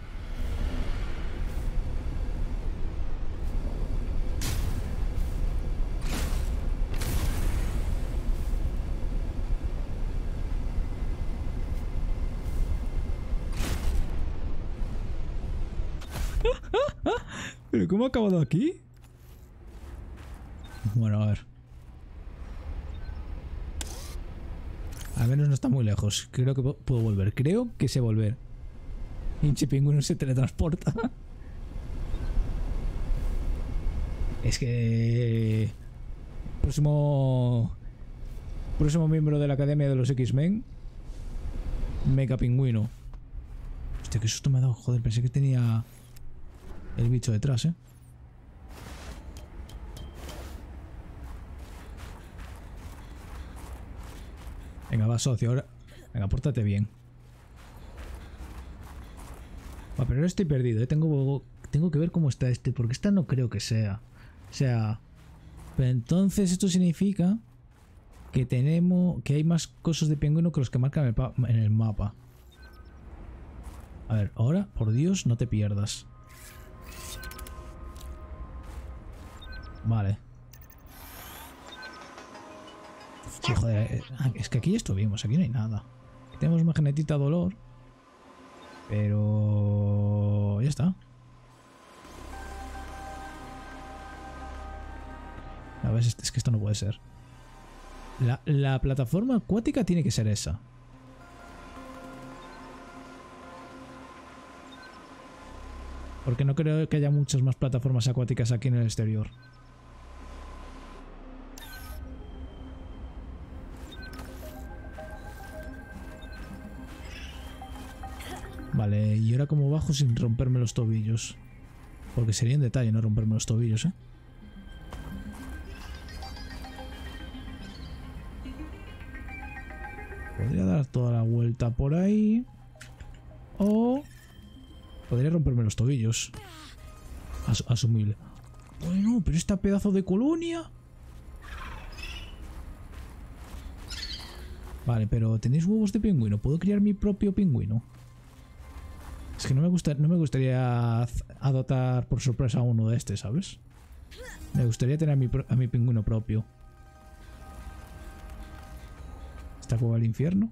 ¿Pero cómo ha acabado aquí? Bueno, a ver. Al menos no está muy lejos. Creo que puedo volver. Creo que sé volver. Pinche pingüino se teletransporta. Es que... Próximo... Próximo miembro de la Academia de los X-Men. Mega Pingüino. Hostia, qué susto me ha dado. Joder, pensé que tenía... el bicho detrás, ¿eh? Venga, va, socio, ahora... Venga, pórtate bien. Va, pero ahora estoy perdido, ¿eh? Tengo, tengo que ver cómo está este, porque esta no creo que sea. O sea... Pero entonces esto significa... Que tenemos... Que hay más cosas de pingüino que los que marcan en el, en el mapa. A ver, ahora, por Dios, no te pierdas. Vale. Sí, joder, es que aquí ya estuvimos, aquí no hay nada. Aquí tenemos magnetita dolor. Pero... ya está. A ver, es que esto no puede ser. La, la plataforma acuática tiene que ser esa. Porque no creo que haya muchas más plataformas acuáticas aquí en el exterior. Vale, y ahora como bajo sin romperme los tobillos. Porque sería en detalle no romperme los tobillos, ¿eh? Podría dar toda la vuelta por ahí. O... podría romperme los tobillos. As asumible. Bueno, pero esta pedazo de colonia... Vale, pero ¿tenéis huevos de pingüino? ¿Puedo criar mi propio pingüino? Es que no me gusta, no me gustaría adoptar por sorpresa a uno de estos, ¿sabes? Me gustaría tener a mi, a mi pingüino propio. ¿Esta cueva del infierno?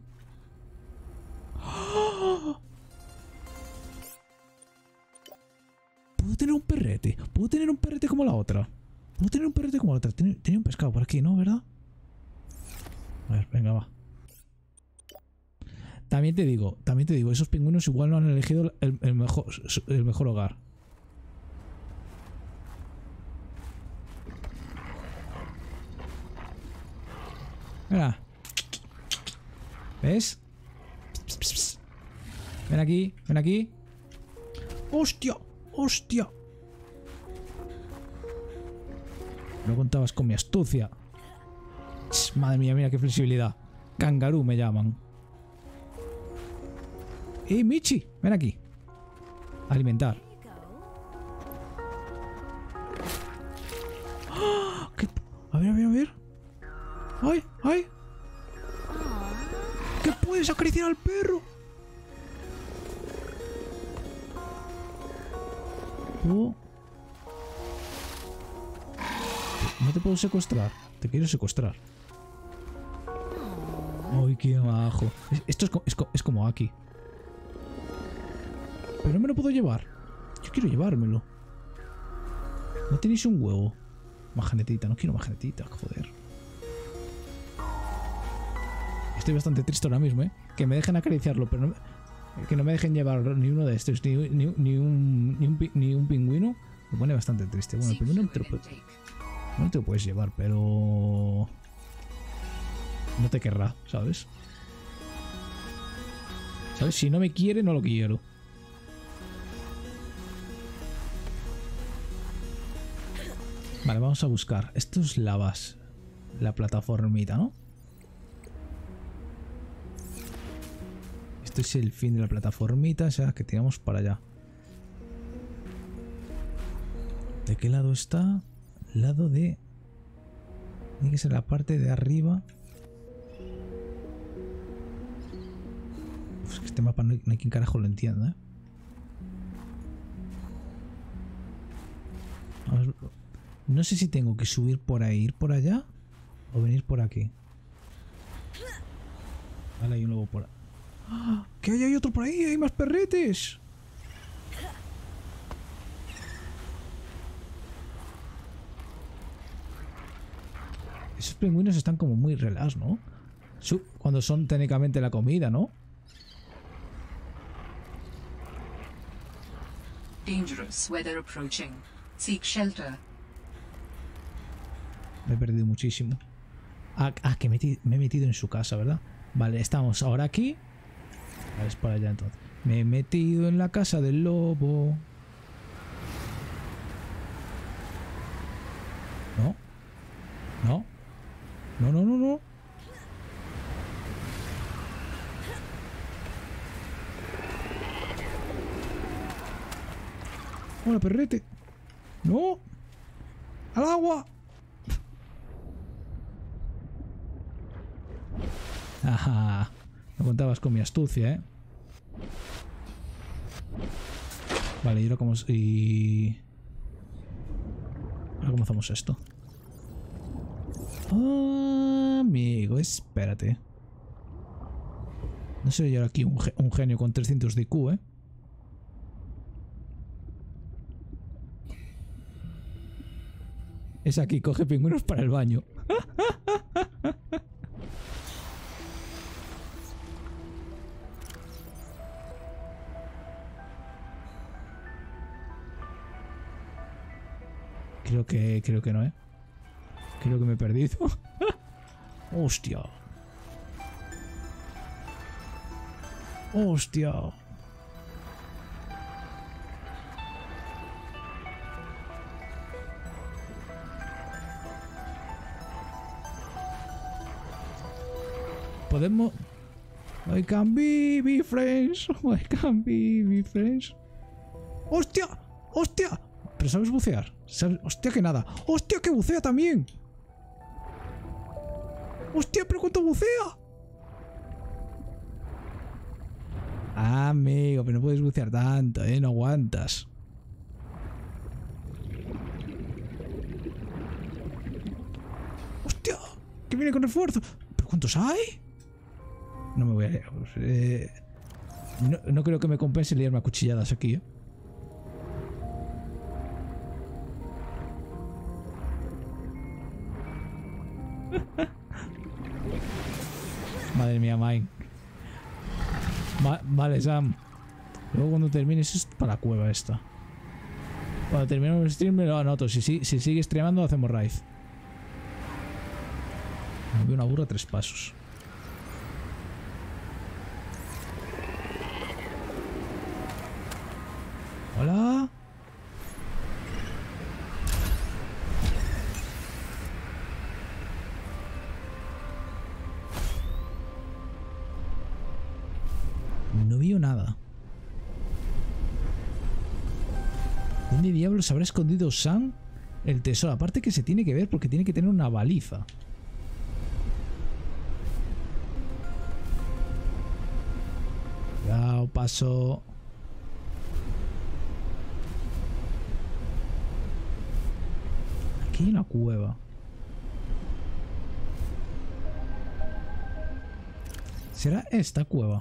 ¡Oh! Puedo tener un perrete. Puedo tener un perrete como la otra. Puedo tener un perrete como la otra. Tenía, tenía un pescado por aquí, ¿no? ¿Verdad? A ver, venga, va. También te digo, también te digo, esos pingüinos igual no han elegido el, el, mejor, el mejor hogar. Mira. ¿Ves? Pss, pss, pss. Ven aquí, ven aquí. ¡Hostia! ¡Hostia! No contabas con mi astucia. Ch, madre mía, mira qué flexibilidad. Kangaroo me llaman. ¡Eh, Michi! Ven aquí. Alimentar. ¡Oh! ¿Qué? A ver, a ver, a ver. ¡Ay! ¡Ay! ¿Qué puedes acariciar al perro? puedo... No te puedo secuestrar. Te quiero secuestrar. Ay, qué majo. Esto es, co es, co es como aquí. Pero no me lo puedo llevar. Yo quiero llevármelo. No tenéis un huevo. Magnetita, no quiero magnetita, joder. Estoy bastante triste ahora mismo, ¿eh? Que me dejen acariciarlo, pero no me, que no me dejen llevar ni uno de estos, ni, ni, ni, un, ni, un, ni un pingüino. Me pone bastante triste. Bueno, el pingüino no te, lo, no te lo puedes llevar, pero... No te querrá, ¿sabes? ¿Sabes? Si no me quiere, no lo quiero. Vale, vamos a buscar. Esto es la base. La plataformita, ¿no? Esto es el fin de la plataformita, o sea, que tiramos para allá. ¿De qué lado está? Lado de... Tiene que ser la parte de arriba. Uf, es que este mapa no hay, no hay quien carajo lo entienda, ¿eh? Vamos, no sé si tengo que subir por ahí, ir por allá o venir por aquí. Vale, hay un lobo por ahí. ¡Ah! ¿Qué hay? Hay otro por ahí, hay más perretes. Esos pingüinos están como muy relax, ¿no? Cuando son técnicamente la comida, ¿no? Dangerous weather approaching. Seek shelter. Me he perdido muchísimo. Ah, ah que me, me he metido en su casa, ¿verdad? Vale, estamos ahora aquí. Vale, es para allá entonces. Me he metido en la casa del lobo. No. No. No, no, no, no. Hola, perrete. No. Al agua. Ajá. No contabas con mi astucia, ¿eh? Vale, y ahora cómo... Y... Ahora cómo hacemos esto. Oh, amigo, espérate. No soy yo aquí un, ge un genio con trescientos de I Q, ¿eh? Es aquí, coge pingüinos para el baño. Creo que, creo que no, ¿eh? Creo que me he perdido. Hostia. Hostia. Podemos... I can be, be friends. I can be, be friends. ¡Hostia! ¡Hostia! ¿Pero sabes bucear? ¿Sabes? ¡Hostia que nada! ¡Hostia que bucea también! ¡Hostia, pero cuánto bucea! Ah, amigo, pero no puedes bucear tanto, ¿eh? No aguantas. ¡Hostia! ¡Que viene con refuerzo! ¿Pero cuántos hay? No me voy a... Eh, no, no creo que me compense liarme a cuchilladas aquí, ¿eh? Madre mía, Mike. Va, vale, Sam. Luego cuando termines es para la cueva esta. Cuando terminemos el stream me lo anoto. Si, si, si sigue streamando hacemos raid. Me veo una burra a tres pasos. Hola. No veo nada. ¿Dónde diablos habrá escondido Sam el tesoro? Aparte que se tiene que ver porque tiene que tener una baliza. Cuidado, paso. Aquí hay una cueva. ¿Será esta cueva?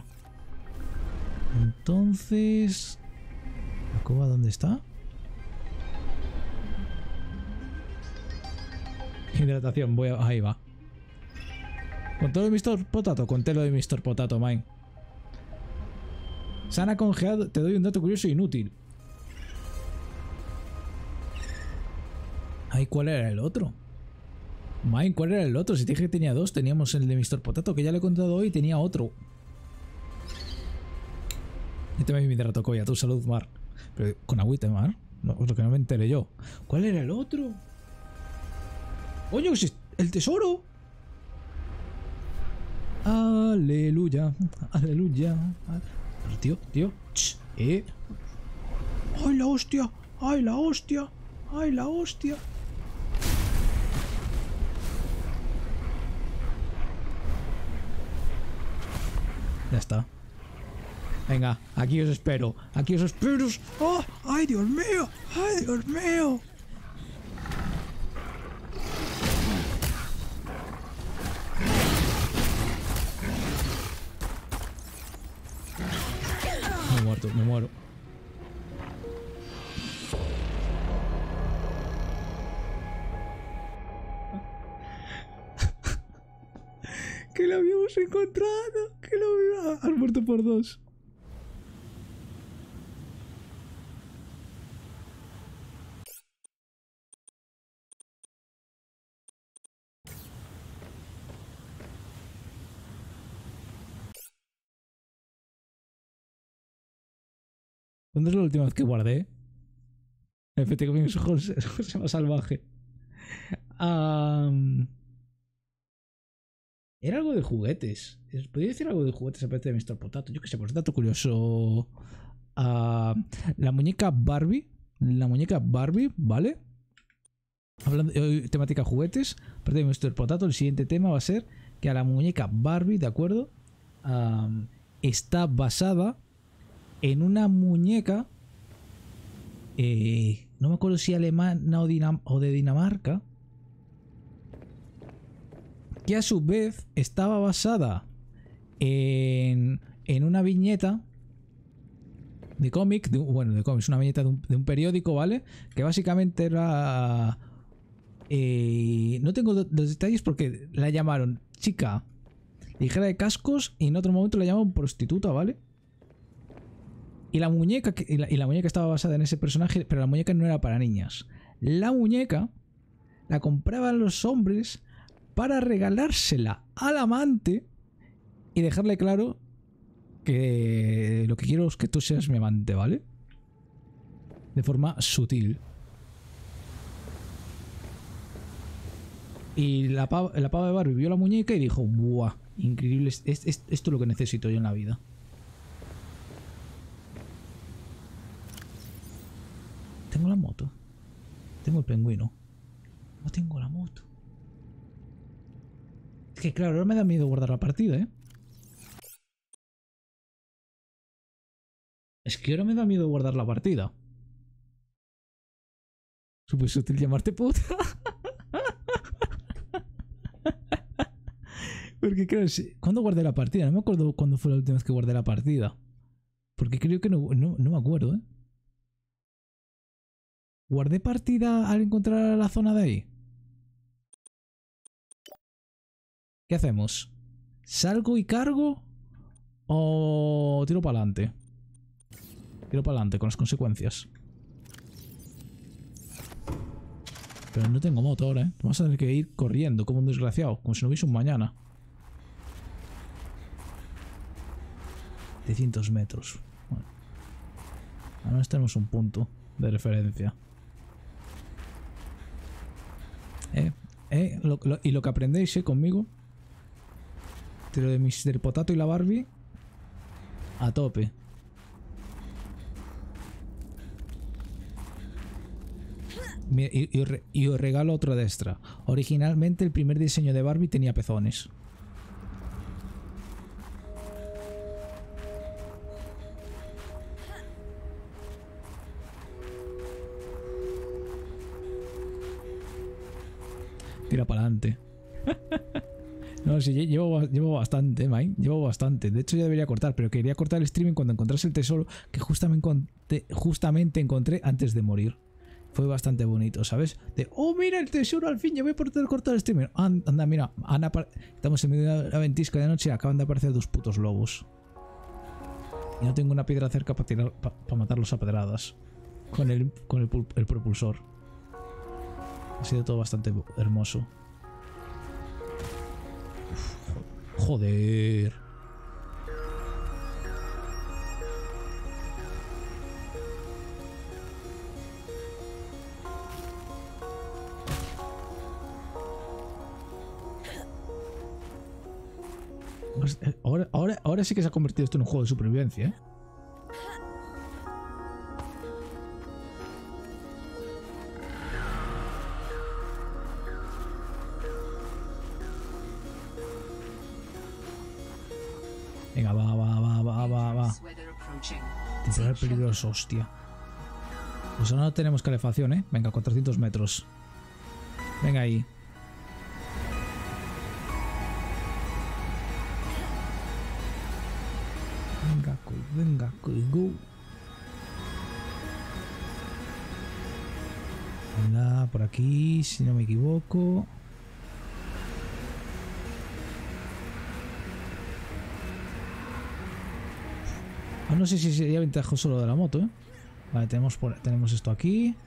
Entonces... ¿la cueva dónde está? Hidratación, voy a... ahí va. ¿Con todo de mister Potato? Conté lo de mister Potato, mine. Sana congelado, te doy un dato curioso e inútil. Ay, ¿cuál era el otro? Mine, ¿cuál era el otro? Si te dije que tenía dos, teníamos el de mister Potato, que ya le he contado hoy, y tenía otro. Este me mi Dratocoya, tu salud, Mar. Pero con agüita, Mar. No, lo que no me enteré yo. ¿Cuál era el otro? ¡Coño, el tesoro! Aleluya, aleluya. Pero tío, tío. Ch, eh. ¡Ay, la hostia! ¡Ay, la hostia! ¡Ay, la hostia! Ya está. Venga, aquí os espero. Aquí os espero. ¡Oh! ¡Ay, Dios mío! ¡Ay, Dios mío! Me he muerto, me muero. Que lo habíamos encontrado. Que lo habíamos... Has muerto por dos. ¿Cuándo es la última vez que guardé? Efectivamente, con mis ojos se va salvaje. Um, era algo de juguetes. ¿Podría decir algo de juguetes aparte de mister Potato? Yo qué sé, por dato curioso. Uh, la muñeca Barbie. La muñeca Barbie, ¿vale? Hablando de temática juguetes, aparte de mister Potato, el siguiente tema va a ser que a la muñeca Barbie, ¿de acuerdo? Um, está basada en una muñeca, eh, no me acuerdo si alemana o, Dinam o de Dinamarca, que a su vez estaba basada en, en una viñeta de cómic, de, bueno, de cómics, una viñeta de un, de un periódico, ¿vale? Que básicamente era... Eh, no tengo los detalles porque la llamaron chica ligera de cascos y en otro momento la llamaron prostituta, ¿vale? Y la muñeca que, y la, y la muñeca estaba basada en ese personaje, pero la muñeca no era para niñas. La muñeca la compraban los hombres para regalársela al amante y dejarle claro que lo que quiero es que tú seas mi amante, ¿vale? De forma sutil. Y la pava, la pava de Barbie vio la muñeca y dijo, ¡buah! Increíble, es, es, esto es lo que necesito yo en la vida. Tengo la moto. Tengo el pingüino. No tengo la moto. Es que claro, ahora me da miedo guardar la partida, ¿eh? Es que ahora me da miedo guardar la partida. Súper sutil llamarte puta. Porque claro, ¿cuándo guardé la partida? No me acuerdo cuándo fue la última vez que guardé la partida. Porque creo que no, no, no me acuerdo, ¿eh? ¿Guardé partida al encontrar la zona de ahí? ¿Qué hacemos? ¿Salgo y cargo? ¿O tiro para adelante? Tiro para adelante con las consecuencias. Pero no tengo moto ahora, ¿eh? Vamos a tener que ir corriendo como un desgraciado, como si no hubiese un mañana. trescientos metros. Bueno. Al menos tenemos un punto de referencia. Eh, eh, lo, lo, y lo que aprendéis, eh, conmigo. De lo de mister Potato y la Barbie. A tope. Y, y, y os regalo otro de extra. Originalmente el primer diseño de Barbie tenía pezones. Tira para adelante. No, sí, llevo, llevo bastante, Mike. Llevo bastante. De hecho, ya debería cortar, pero quería cortar el streaming cuando encontrase el tesoro que justamente encontré, justamente encontré antes de morir. Fue bastante bonito, ¿sabes? De, oh, mira el tesoro, al fin, ya voy a poder cortar el streaming. Anda, mira, Ana, estamos en medio de la ventisca de noche y acaban de aparecer dos putos lobos. Y no tengo una piedra cerca para tirar, para, para matarlos a pedradas. Con el, con el, el propulsor. Ha sido todo bastante hermoso. Uf, joder. Ahora, ahora, ahora sí que se ha convertido esto en un juego de supervivencia, ¿eh? Venga, va, va, va, va, va, va. Temporal peligroso, hostia. Pues ahora no tenemos calefacción, ¿eh? Venga, cuatrocientos metros. Venga ahí. Venga, venga, go. Anda, por aquí, si no me equivoco. Ah, no sé si sería ventajoso lo de la moto, ¿eh? Vale, tenemos, por, tenemos esto aquí.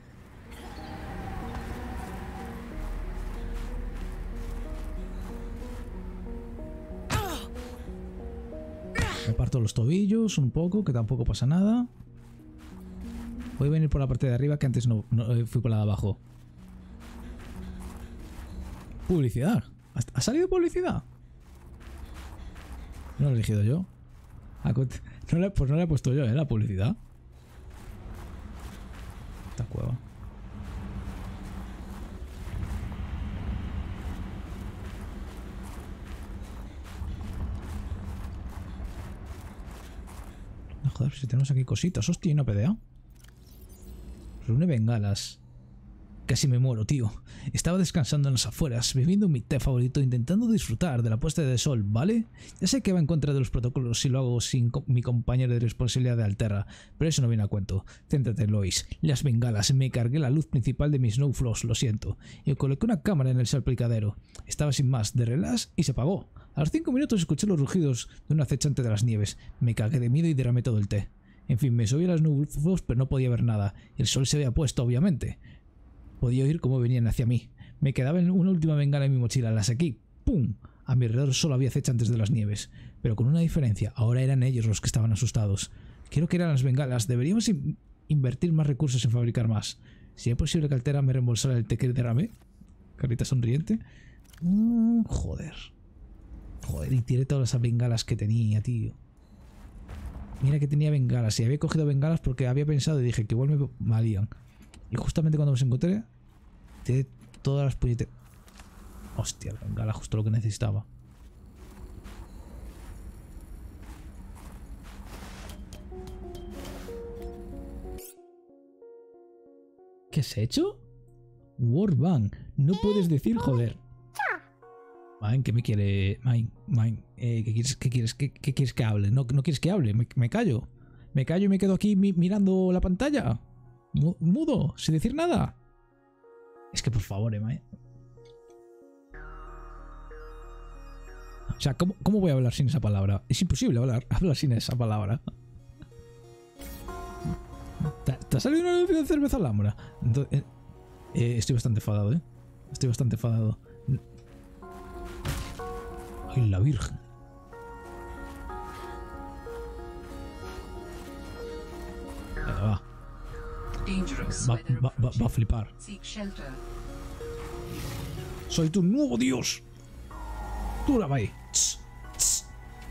Me parto los tobillos un poco, que tampoco pasa nada. Voy a venir por la parte de arriba, que antes no, no fui por la de abajo. Publicidad. ¿Ha salido publicidad? No lo he elegido yo. No le, pues no le he puesto yo, ¿eh? La publicidad. Esta cueva. No, joder, si tenemos aquí cositas. Hostia, y una P D A. Reúne bengalas. Casi me muero, tío. Estaba descansando en las afueras, bebiendo mi té favorito, intentando disfrutar de la puesta de sol, ¿vale? Ya sé que va en contra de los protocolos si lo hago sin co mi compañero de responsabilidad de Alterra, pero eso no viene a cuento. Céntrate, Lois. Las bengalas. Me cargué la luz principal de mi Snowfloss, lo siento. Y coloqué una cámara en el salpicadero. Estaba sin más de relax y se apagó. A los cinco minutos escuché los rugidos de un acechante de las nieves. Me cagué de miedo y derramé todo el té. En fin, me subí a las Snowfloss, pero no podía ver nada. El sol se había puesto, obviamente. Podía oír cómo venían hacia mí. Me quedaba en una última bengala en mi mochila. La saqué. ¡Pum! A mi alrededor solo había acechantes de las nieves. Pero con una diferencia. Ahora eran ellos los que estaban asustados. Creo que eran las bengalas. Deberíamos in invertir más recursos en fabricar más. Si es posible que Alterra me reembolsara el té que derramé. Carita sonriente. Mm, joder. Joder, y tiré todas las bengalas que tenía, tío. Mira que tenía bengalas. Y había cogido bengalas porque había pensado y dije que igual me valían. Y justamente cuando los encontré, tiré todas las puñetas. Hostia, la bengala, justo lo que necesitaba. ¿Qué has hecho? Warbang, no puedes decir joder. Mine, ¿qué me quiere? Mine, Mine, eh, ¿qué quieres, qué quieres, qué, qué quieres que hable? No, no quieres que hable, me, me callo. Me callo y me quedo aquí mi, mirando la pantalla. Mudo, sin decir nada. Es que por favor, Emma, ¿eh? O sea, ¿cómo, ¿cómo voy a hablar sin esa palabra? Es imposible hablar, hablar sin esa palabra. ¿Te, te ha salido una de cerveza Alhambra? Entonces, eh, eh, estoy bastante enfadado, ¿eh? Estoy bastante enfadado. Ay, la Virgen. Venga, va. Va, va, va, va a flipar. Soy tu nuevo dios. Tú la va ahí. Tss, tss.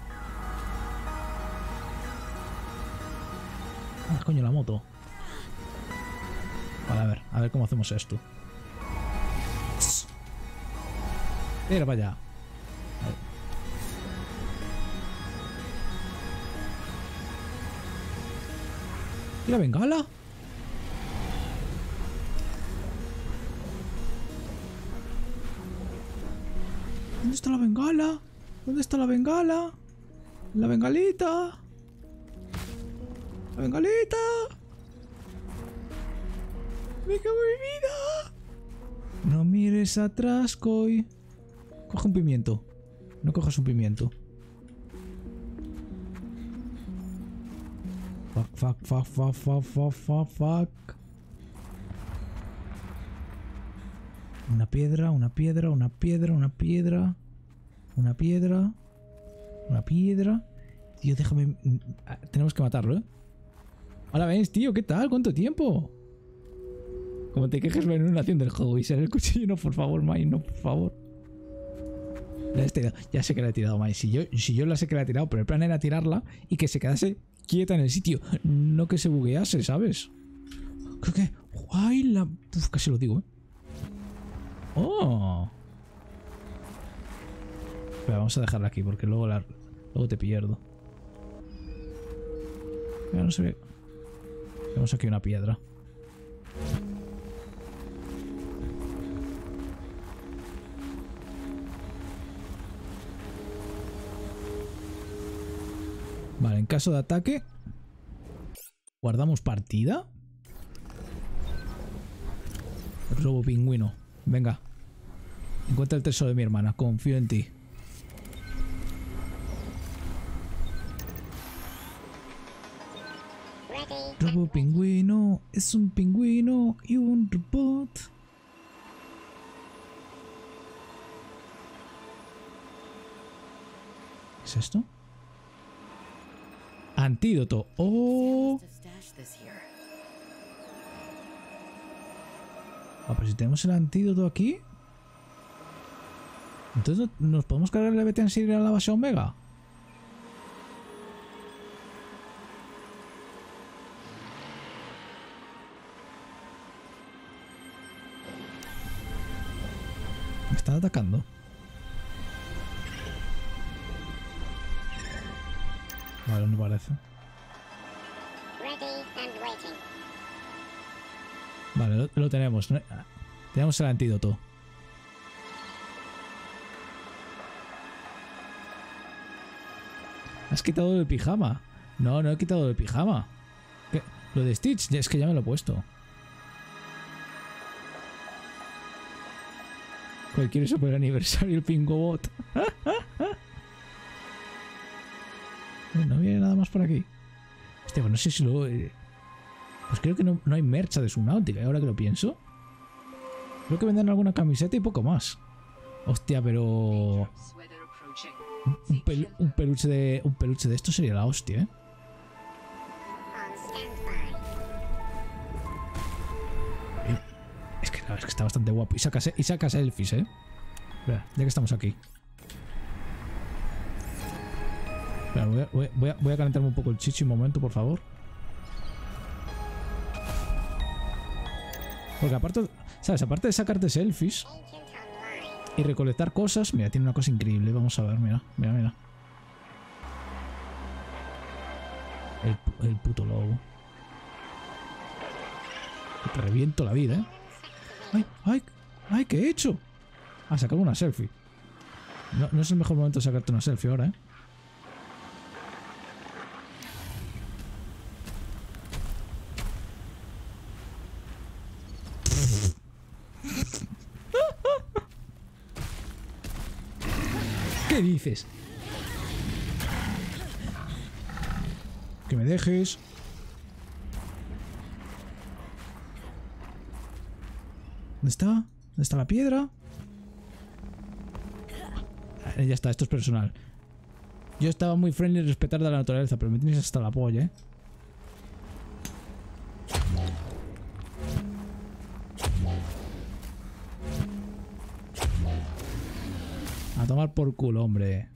Ah, coño, la moto. Vale, a ver, a ver cómo hacemos esto. Tss. Mira para allá. ¿Y la bengala? ¿Dónde está la bengala? ¿Dónde está la bengala? La bengalita. La bengalita. Me cago en mi vida. No mires atrás, Koi. Coge un pimiento. No cojas un pimiento. Fuck, fuck, fuck, fuck, fuck, fuck, fuck, fuck. Una piedra, una piedra, una piedra, una piedra. Una piedra. Una piedra. Tío, déjame... Tenemos que matarlo, ¿eh? Hola, ves, tío, ¿qué tal? ¿Cuánto tiempo? Como te quejes en una acción del juego y ser el cuchillo, no, por favor, Mai, no, por favor. La he tirado. Ya sé que la he tirado, Mai. Si yo, si yo la sé que la he tirado, pero el plan era tirarla y que se quedase quieta en el sitio. No que se buguease, ¿sabes? Creo que... ¡Ay, la... Uf, casi lo digo, ¿eh? ¡Oh! Pero vamos a dejarla aquí porque luego, la... luego te pierdo. Ya no se ve. Tenemos aquí una piedra. Vale, en caso de ataque guardamos partida. Robo pingüino. Venga. Encuentra el tesoro de mi hermana. Confío en ti. Robo pingüino. Es un pingüino y un robot. ¿Qué es esto? Antídoto. Oh. Ah, pero si tenemos el antídoto aquí. Entonces nos podemos cargar el Betensil a la base Omega. Me están atacando. Vale, no parece. Vale, lo, lo tenemos. ¿No? Tenemos el antídoto. ¿Has quitado el pijama? No, no he quitado el pijama. ¿Qué? Lo de Stitch, es que ya me lo he puesto. Cualquier super aniversario el Pingobot. No viene nada más por aquí. Hostia, pues no sé si lo... Eh... Pues creo que no, no hay mercha de Subnautica, ahora que lo pienso. Creo que venden alguna camiseta y poco más. Hostia, pero... Un, un, pel, un peluche de... Un peluche de esto sería la hostia, ¿eh? Es que, no, es que está bastante guapo. Y saca, y saca selfies, ¿eh? Espera, ya que estamos aquí. Espera, voy, a, voy, a, voy a calentarme un poco el chichi un momento, por favor. Porque aparte, ¿sabes? Aparte de sacarte selfies y recolectar cosas, mira, tiene una cosa increíble. Vamos a ver, mira, mira, mira. El, el puto lobo. Te reviento la vida, ¿eh? ¡Ay, ay! ¡Ay, qué he hecho! Ah, sacar una selfie. No, no es el mejor momento de sacarte una selfie ahora, ¿eh? ¿Qué dices? Que me dejes. ¿Dónde está? ¿Dónde está la piedra? Ah, ya está, esto es personal. Yo estaba muy friendly y respetar de la naturaleza, pero me tienes hasta la polla, ¿eh? A tomar por culo, hombre.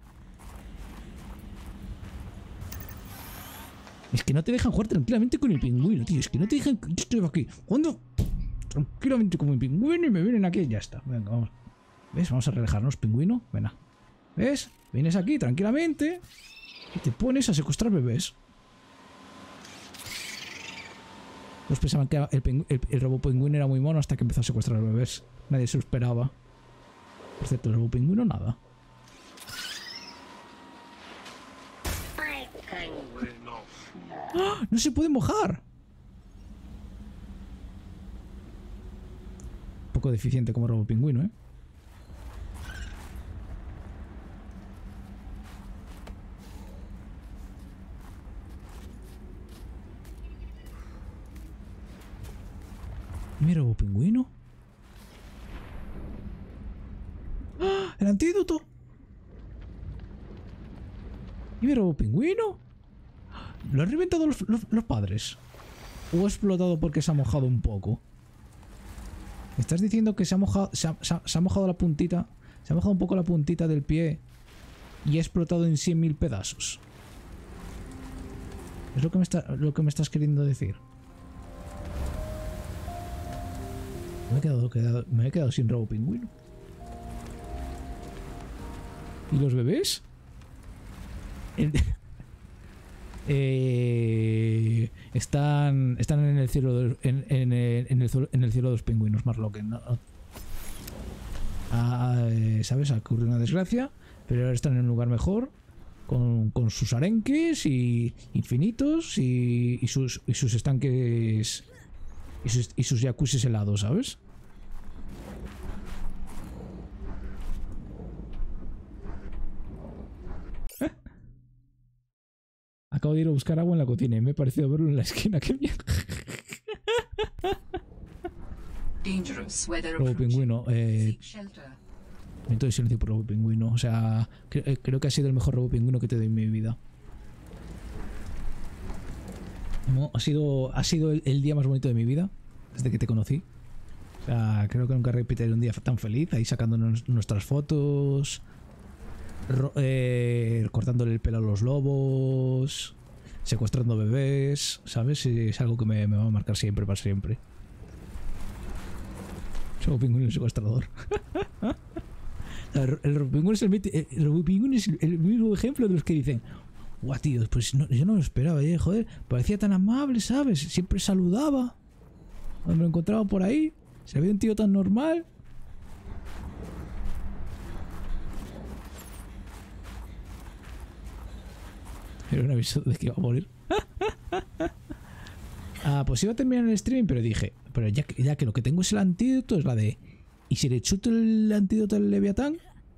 Es que no te dejan jugar tranquilamente con el pingüino, tío. Es que no te dejan... Yo estoy aquí jugando tranquilamente con mi pingüino y me vienen aquí y ya está. Venga, vamos. ¿Ves? Vamos a relajarnos, pingüino. Venga. ¿Ves? Vienes aquí tranquilamente y te pones a secuestrar bebés. Pues pensaban que el, el, el robo pingüino era muy mono hasta que empezó a secuestrar bebés. Nadie se lo esperaba. Por cierto, el pingüino nada. ¡Ah! ¡No se puede mojar! Un poco deficiente como robo pingüino, ¿eh? Mira, robo pingüino. ¡Ah! ¡El antídoto! ¿Y mi robo pingüino? ¿Lo han reventado los, los, los padres? ¿O ha explotado porque se ha mojado un poco? ¿Me estás diciendo que se ha mojado, se ha, se ha, se ha mojado la puntita? Se ha mojado un poco la puntita del pie y ha explotado en cien mil pedazos. ¿Es lo que me, está, lo que me estás queriendo decir? Me he quedado, quedado, me he quedado sin robo pingüino. ¿Y los bebés? El... Eh, están están en el cielo de, en, en, en, el, en el cielo de los pingüinos, Marlocken, ¿no? Ah, eh, ¿sabes? Ha ocurrido una desgracia, pero ahora están en un lugar mejor con, con sus arenques y infinitos y, y sus y sus estanques y sus, y sus jacuzzis helados, ¿sabes? Acabo de ir a buscar agua en la cocina y me he parecido verlo en la esquina. ¡Qué mierda! Robo pingüino. Eh, Momento de silencio por robo pingüino. O sea, cre eh, creo que ha sido el mejor robo pingüino que te doy en mi vida. No, ha sido, ha sido el, el día más bonito de mi vida desde que te conocí. O sea, creo que nunca repetiré un día tan feliz. Ahí sacándonos nuestras fotos. Ro eh, cortándole el pelo a los lobos, secuestrando bebés, ¿sabes? Es algo que me, me va a marcar siempre, para siempre. Soy pingüino secuestrador. el, el pingüino es el, el, pingüino es el mismo ejemplo de los que dicen: guau, tío, pues no, yo no lo esperaba, eh, joder, parecía tan amable, ¿sabes? Siempre saludaba cuando me lo encontraba por ahí, se veía un tío tan normal. Era un aviso de que iba a morir. Ah, pues iba a terminar el streaming, pero dije, pero ya que, ya que lo que tengo es el antídoto, es la de... ¿Y si le chuto el antídoto al Leviatán?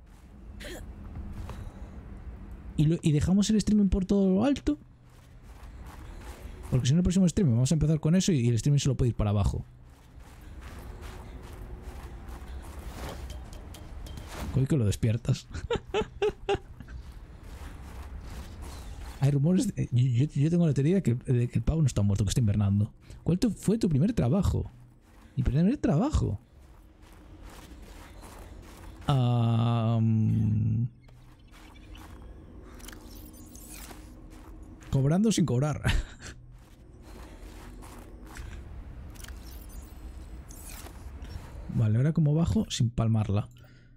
¿Y, lo, y dejamos el streaming por todo lo alto? Porque si no, el próximo streaming vamos a empezar con eso y, y el streaming solo puede ir para abajo. Hoy que lo despiertas. Hay rumores, de, yo, yo tengo la teoría de que, de que el pavo no está muerto, que está invernando. ¿Cuál tu, fue tu primer trabajo? Mi primer trabajo. Um, cobrando sin cobrar. Vale, ahora como bajo sin palmarla.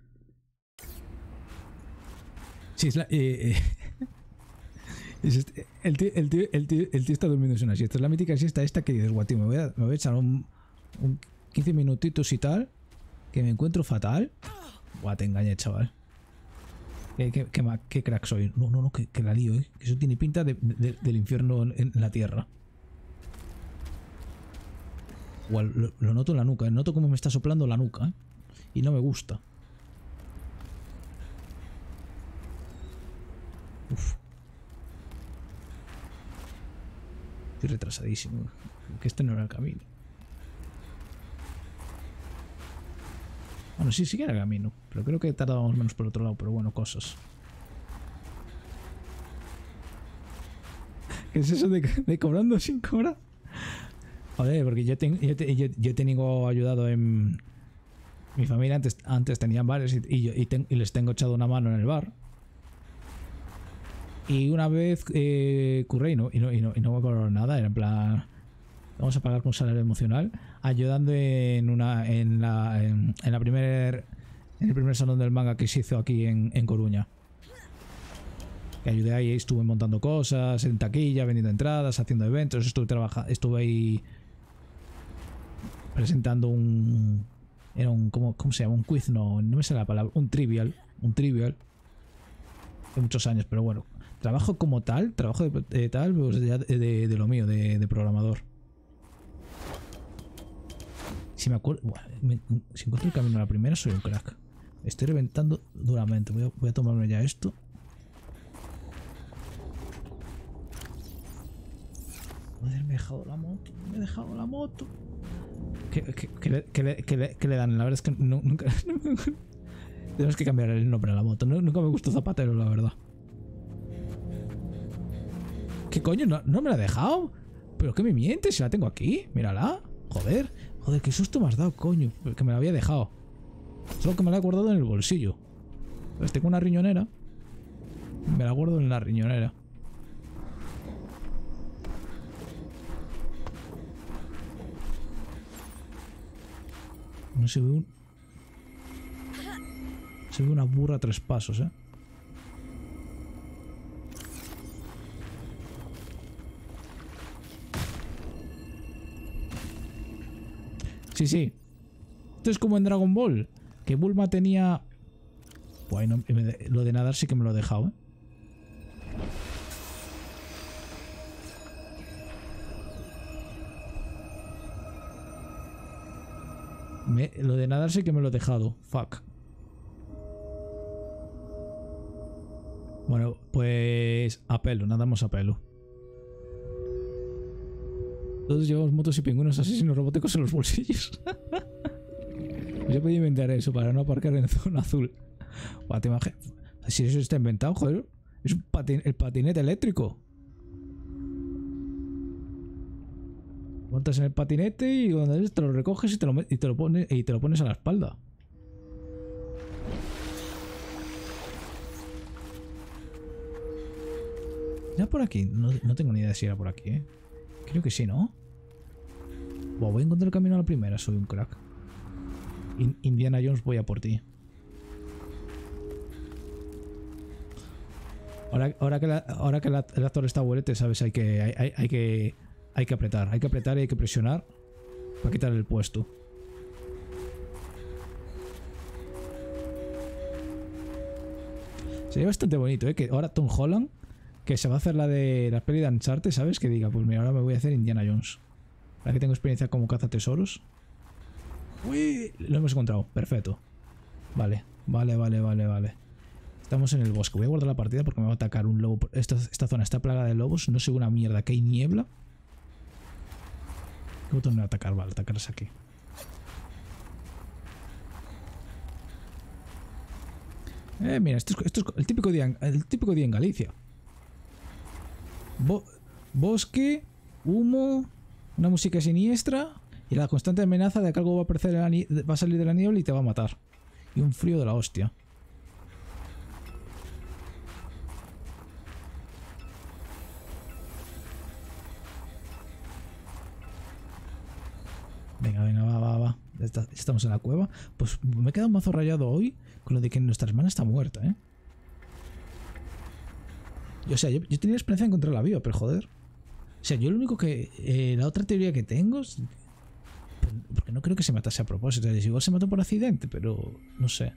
Sí, es la... Eh, eh. Este, el, tío, el, tío, el, tío, el tío está durmiendo en una siesta. Es la mítica siesta esta que dices, guau, tío, me voy a, me voy a echar un, un quince minutitos y tal, que me encuentro fatal. Guau, te engañé, chaval. ¿Qué, qué, qué, qué crack soy? No, no, no, que, que la lío, ¿eh? Que eso tiene pinta de, de, del infierno en, en la tierra. Guau, lo, lo noto en la nuca, ¿eh? Noto cómo me está soplando la nuca, ¿eh? Y no me gusta. Uf. Estoy retrasadísimo. Que este no era el camino. Bueno, sí, sí que era el camino. Pero creo que tardábamos menos por el otro lado. Pero bueno, cosas. ¿Qué es eso de, de cobrando sin cobrar? Joder, porque yo, ten, yo, te, yo, yo he tenido ayudado en... Mi familia antes, antes tenían bares y, y, yo, y, ten, y les tengo echado una mano en el bar. Y una vez eh, curré y no, y, no, y, no, y no me cobraron nada. Era en plan... Vamos a pagar con salario emocional. Ayudando en una en la en, en la primer en el primer salón del manga que se hizo aquí en, en Coruña. Que ayudé ahí, estuve montando cosas, en taquilla, vendiendo entradas, haciendo eventos. Estuve trabajando, estuve ahí presentando un Era un... ¿Cómo, cómo se llama? Un quiz, no, no me sale la palabra. Un trivial. Un trivial. Hace muchos años, pero bueno. Trabajo como tal, trabajo de, de tal, pues ya de, de, de lo mío, de, de programador. Si me acuerdo... Bueno, me, si encuentro el camino a la primera, soy un crack. Estoy reventando duramente. Voy a, voy a tomarme ya esto. Joder, me he dejado la moto. Me he dejado la moto. ¿Qué, qué, qué, le, qué, le, qué, le, qué le dan? La verdad es que no, nunca... Tenemos que cambiar el nombre a la moto. No, nunca me gustó Zapatero, la verdad. ¿Qué coño? ¿No, no me la ha dejado? ¿Pero qué me mientes? Si la tengo aquí. Mírala. Joder. Joder, qué susto me has dado, coño. Que me la había dejado. Solo que me la he guardado en el bolsillo. Pues tengo una riñonera. Me la guardo en la riñonera. No se ve un... Se ve una burra a tres pasos, eh. Sí, sí. Esto es como en Dragon Ball. Que Bulma tenía... Bueno, lo de nadar sí que me lo he dejado, ¿eh? Me, lo de nadar sí que me lo he dejado. Fuck. Bueno, pues... A pelo, nadamos a pelo. Todos llevamos motos y pingüinos asesinos robóticos en los bolsillos. Pues yo podía inventar eso para no aparcar en zona azul. Buah, te imaginas. Si eso está inventado, joder. Es un patin el patinete eléctrico. Montas en el patinete y cuando es, te lo recoges y te lo, y te lo pones y te lo pones a la espalda. ¿Era por aquí? No, no tengo ni idea de si era por aquí, ¿eh? Creo que sí, ¿no? Buah, voy a encontrar el camino a la primera, soy un crack. In Indiana Jones, voy a por ti. Ahora, ahora que, la, ahora que la, el actor está abuelete, ¿sabes? Hay que, hay, hay, hay que, hay que apretar. Hay que apretar y hay que presionar para quitarle el puesto. Sería bastante bonito, ¿eh? Que ahora Tom Holland, que se va a hacer la de la peli de Uncharted, ¿sabes? Que diga, pues mira, ahora me voy a hacer Indiana Jones. Ahora que tengo experiencia como cazatesoros. Uy, lo hemos encontrado. Perfecto. Vale, vale, vale, vale, vale. Estamos en el bosque. Voy a guardar la partida porque me va a atacar un lobo. Esta, esta zona está plagada de lobos. No sé una mierda, que hay niebla. ¿Qué botón me va a atacar? Vale, atacarse aquí. Eh, mira, esto es, esto es el, típico día, el típico día en Galicia. Bo bosque, humo, una música siniestra y la constante amenaza de que algo va a, aparecer en la va a salir de la niebla y te va a matar. Y un frío de la hostia. Venga, venga, va, va, va. Estamos en la cueva. Pues me he quedado un mazo rayado hoy con lo de que nuestra hermana está muerta, ¿eh? Y, o sea, yo, yo tenía la esperanza de encontrarla viva, pero joder. O sea, yo lo único que... Eh, la otra teoría que tengo es... Porque no creo que se matase a propósito. Igual se mató por accidente, pero... No sé.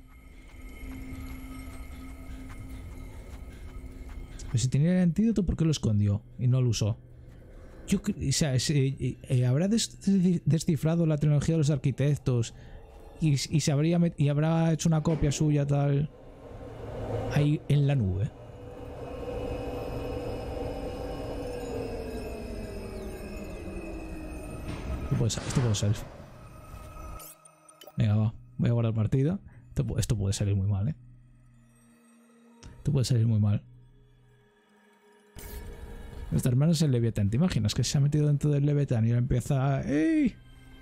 Pero si tenía el antídoto, ¿por qué lo escondió? Y no lo usó. Yo, o sea, se, eh, habrá des descifrado la tecnología de los arquitectos y, y se habría y habrá hecho una copia suya tal ahí en la nube. Esto puede ser, esto puede ser. Venga, va, voy a guardar partida. Esto, esto puede salir muy mal, eh. Esto puede salir muy mal. Nuestra hermana es el Leviatán. ¿Te imaginas que se ha metido dentro del Leviatán y ahora empieza a... ¡Ey!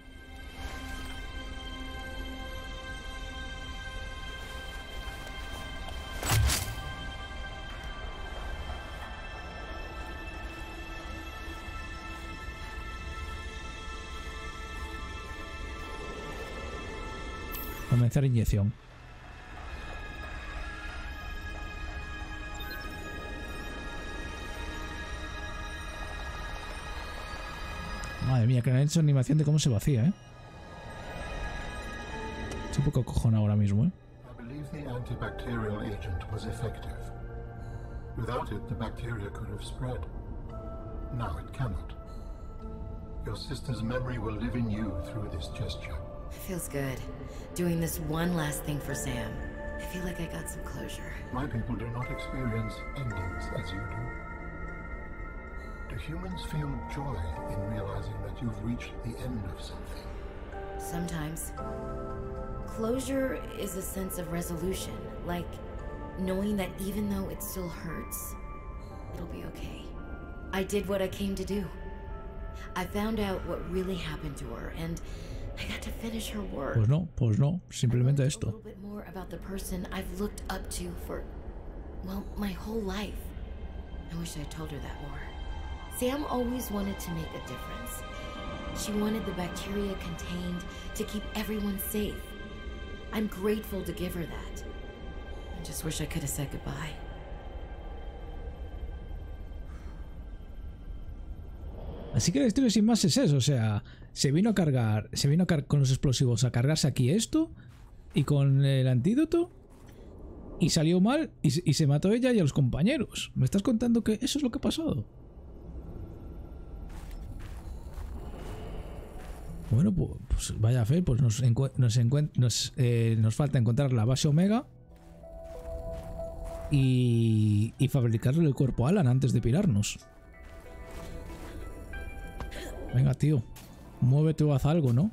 Comenzar inyección. Madre mía, que no han hecho animación de cómo se vacía, ¿eh? Estoy un poco acojonado ahora mismo, ¿eh? I believe the antibacterial agent was effective. Without it, the bacteria could have spread. Now it cannot. Your sister's memory will live in you through this gesture. It feels good. Doing this one last thing for Sam. I feel like I got some closure. My people do not experience endings as you do. Do humans feel joy in realizing that you've reached the end of something? Sometimes. Closure is a sense of resolution, like knowing that even though it still hurts, it'll be okay. I did what I came to do. I found out what really happened to her, and I got to finish her work. Pues no, pues no, simplemente I learned esto. a little bit more about the person I've looked up to for, well, my whole life. I wish I told her that more. Sam always wanted to make a difference. She wanted the bacteria contained to keep everyone safe. I'm grateful to give her that. I just wish I could have said goodbye. Así que la historia sin más es eso, o sea, se vino a cargar, se vino a car con los explosivos a cargarse aquí esto y con el antídoto y salió mal y, y se mató ella y a los compañeros. ¿Me estás contando que eso es lo que ha pasado? Bueno, pues, pues vaya fe, pues nos, nos, nos, eh, nos falta encontrar la base Omega y, y fabricarle el cuerpo a Alan antes de pirarnos. Venga, tío, muévete o haz algo, ¿no?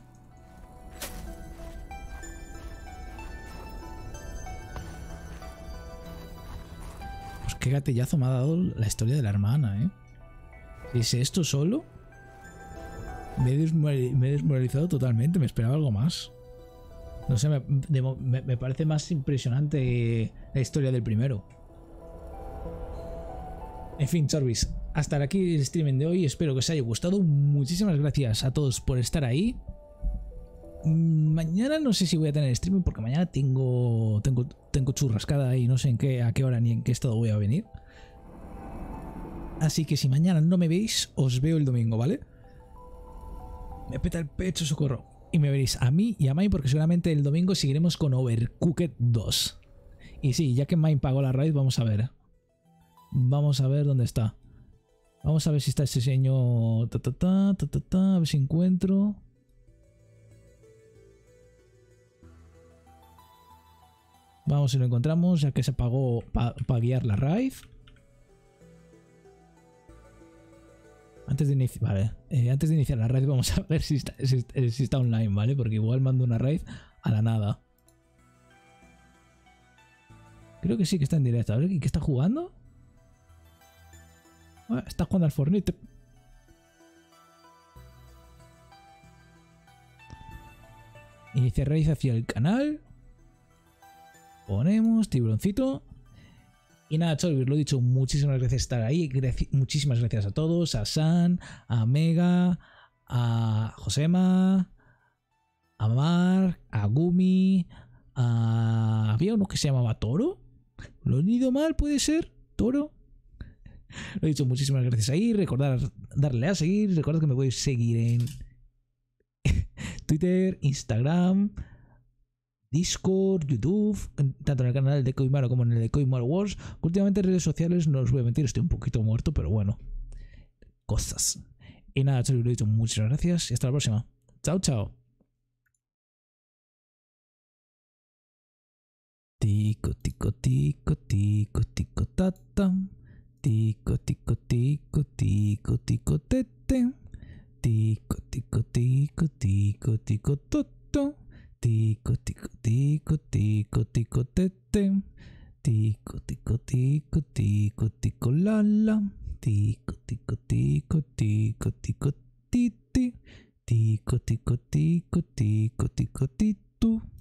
Pues qué gatillazo me ha dado la historia de la hermana, ¿eh? Si es esto solo, me he, me he desmoralizado totalmente, me esperaba algo más. No sé, me, de, me, me parece más impresionante la historia del primero. En fin, Chorbis, hasta aquí el streaming de hoy. Espero que os haya gustado. Muchísimas gracias a todos por estar ahí. Mañana no sé si voy a tener streaming porque mañana tengo tengo, tengo churrascada y no sé en qué, a qué hora ni en qué estado voy a venir. Así que si mañana no me veis, os veo el domingo, ¿vale? Me peta el pecho, socorro. Y me veréis a mí y a Mai porque seguramente el domingo seguiremos con Overcooked dos. Y sí, ya que Mai pagó la raid, vamos a ver. Vamos a ver dónde está. Vamos a ver si está ese señor. Ta, ta, ta, ta, ta, ta, a ver si encuentro. Vamos si lo encontramos, ya que se pagó para pa guiar la raid. Antes de iniciar, vale. eh, antes de iniciar la raid vamos a ver si está, si, si está online, ¿vale? Porque igual mando una raid a la nada. Creo que sí que está en directo. A ver, ¿qué está jugando? Ah, está jugando al Fortnite. Iniciar raíz hacia el canal. Ponemos tiburoncito. Y nada, Chorbis, lo he dicho, muchísimas gracias por estar ahí. Graci muchísimas gracias a todos. A San, a Mega, a Josema, a Mar, a Gumi, a... Había uno que se llamaba Toro. ¿Lo he leído mal? ¿Puede ser? ¿Toro? Lo he dicho, muchísimas gracias ahí. Recordad darle a seguir. Recordad que me podéis seguir en Twitter, Instagram, Discord, YouTube, tanto en el canal de Koimaro como en el de Koimaro Wars. Últimamente en redes sociales no os voy a mentir, estoy un poquito muerto, pero bueno, cosas. Y nada, lo he dicho, muchas gracias y hasta la próxima. Chao, chao. Tico, tico, tico, tico, tico, tata. Tico, tico, tico, tico, tico, tete. Tico, tico, tico, tico, tico, toto. Tico, tico, tico, tico, tico, tete. Tico, tico, tico, tico, tico, lala. Tico, tico, tico, tico, tico, titi. Tico, tico, tico, tico, tico, titu.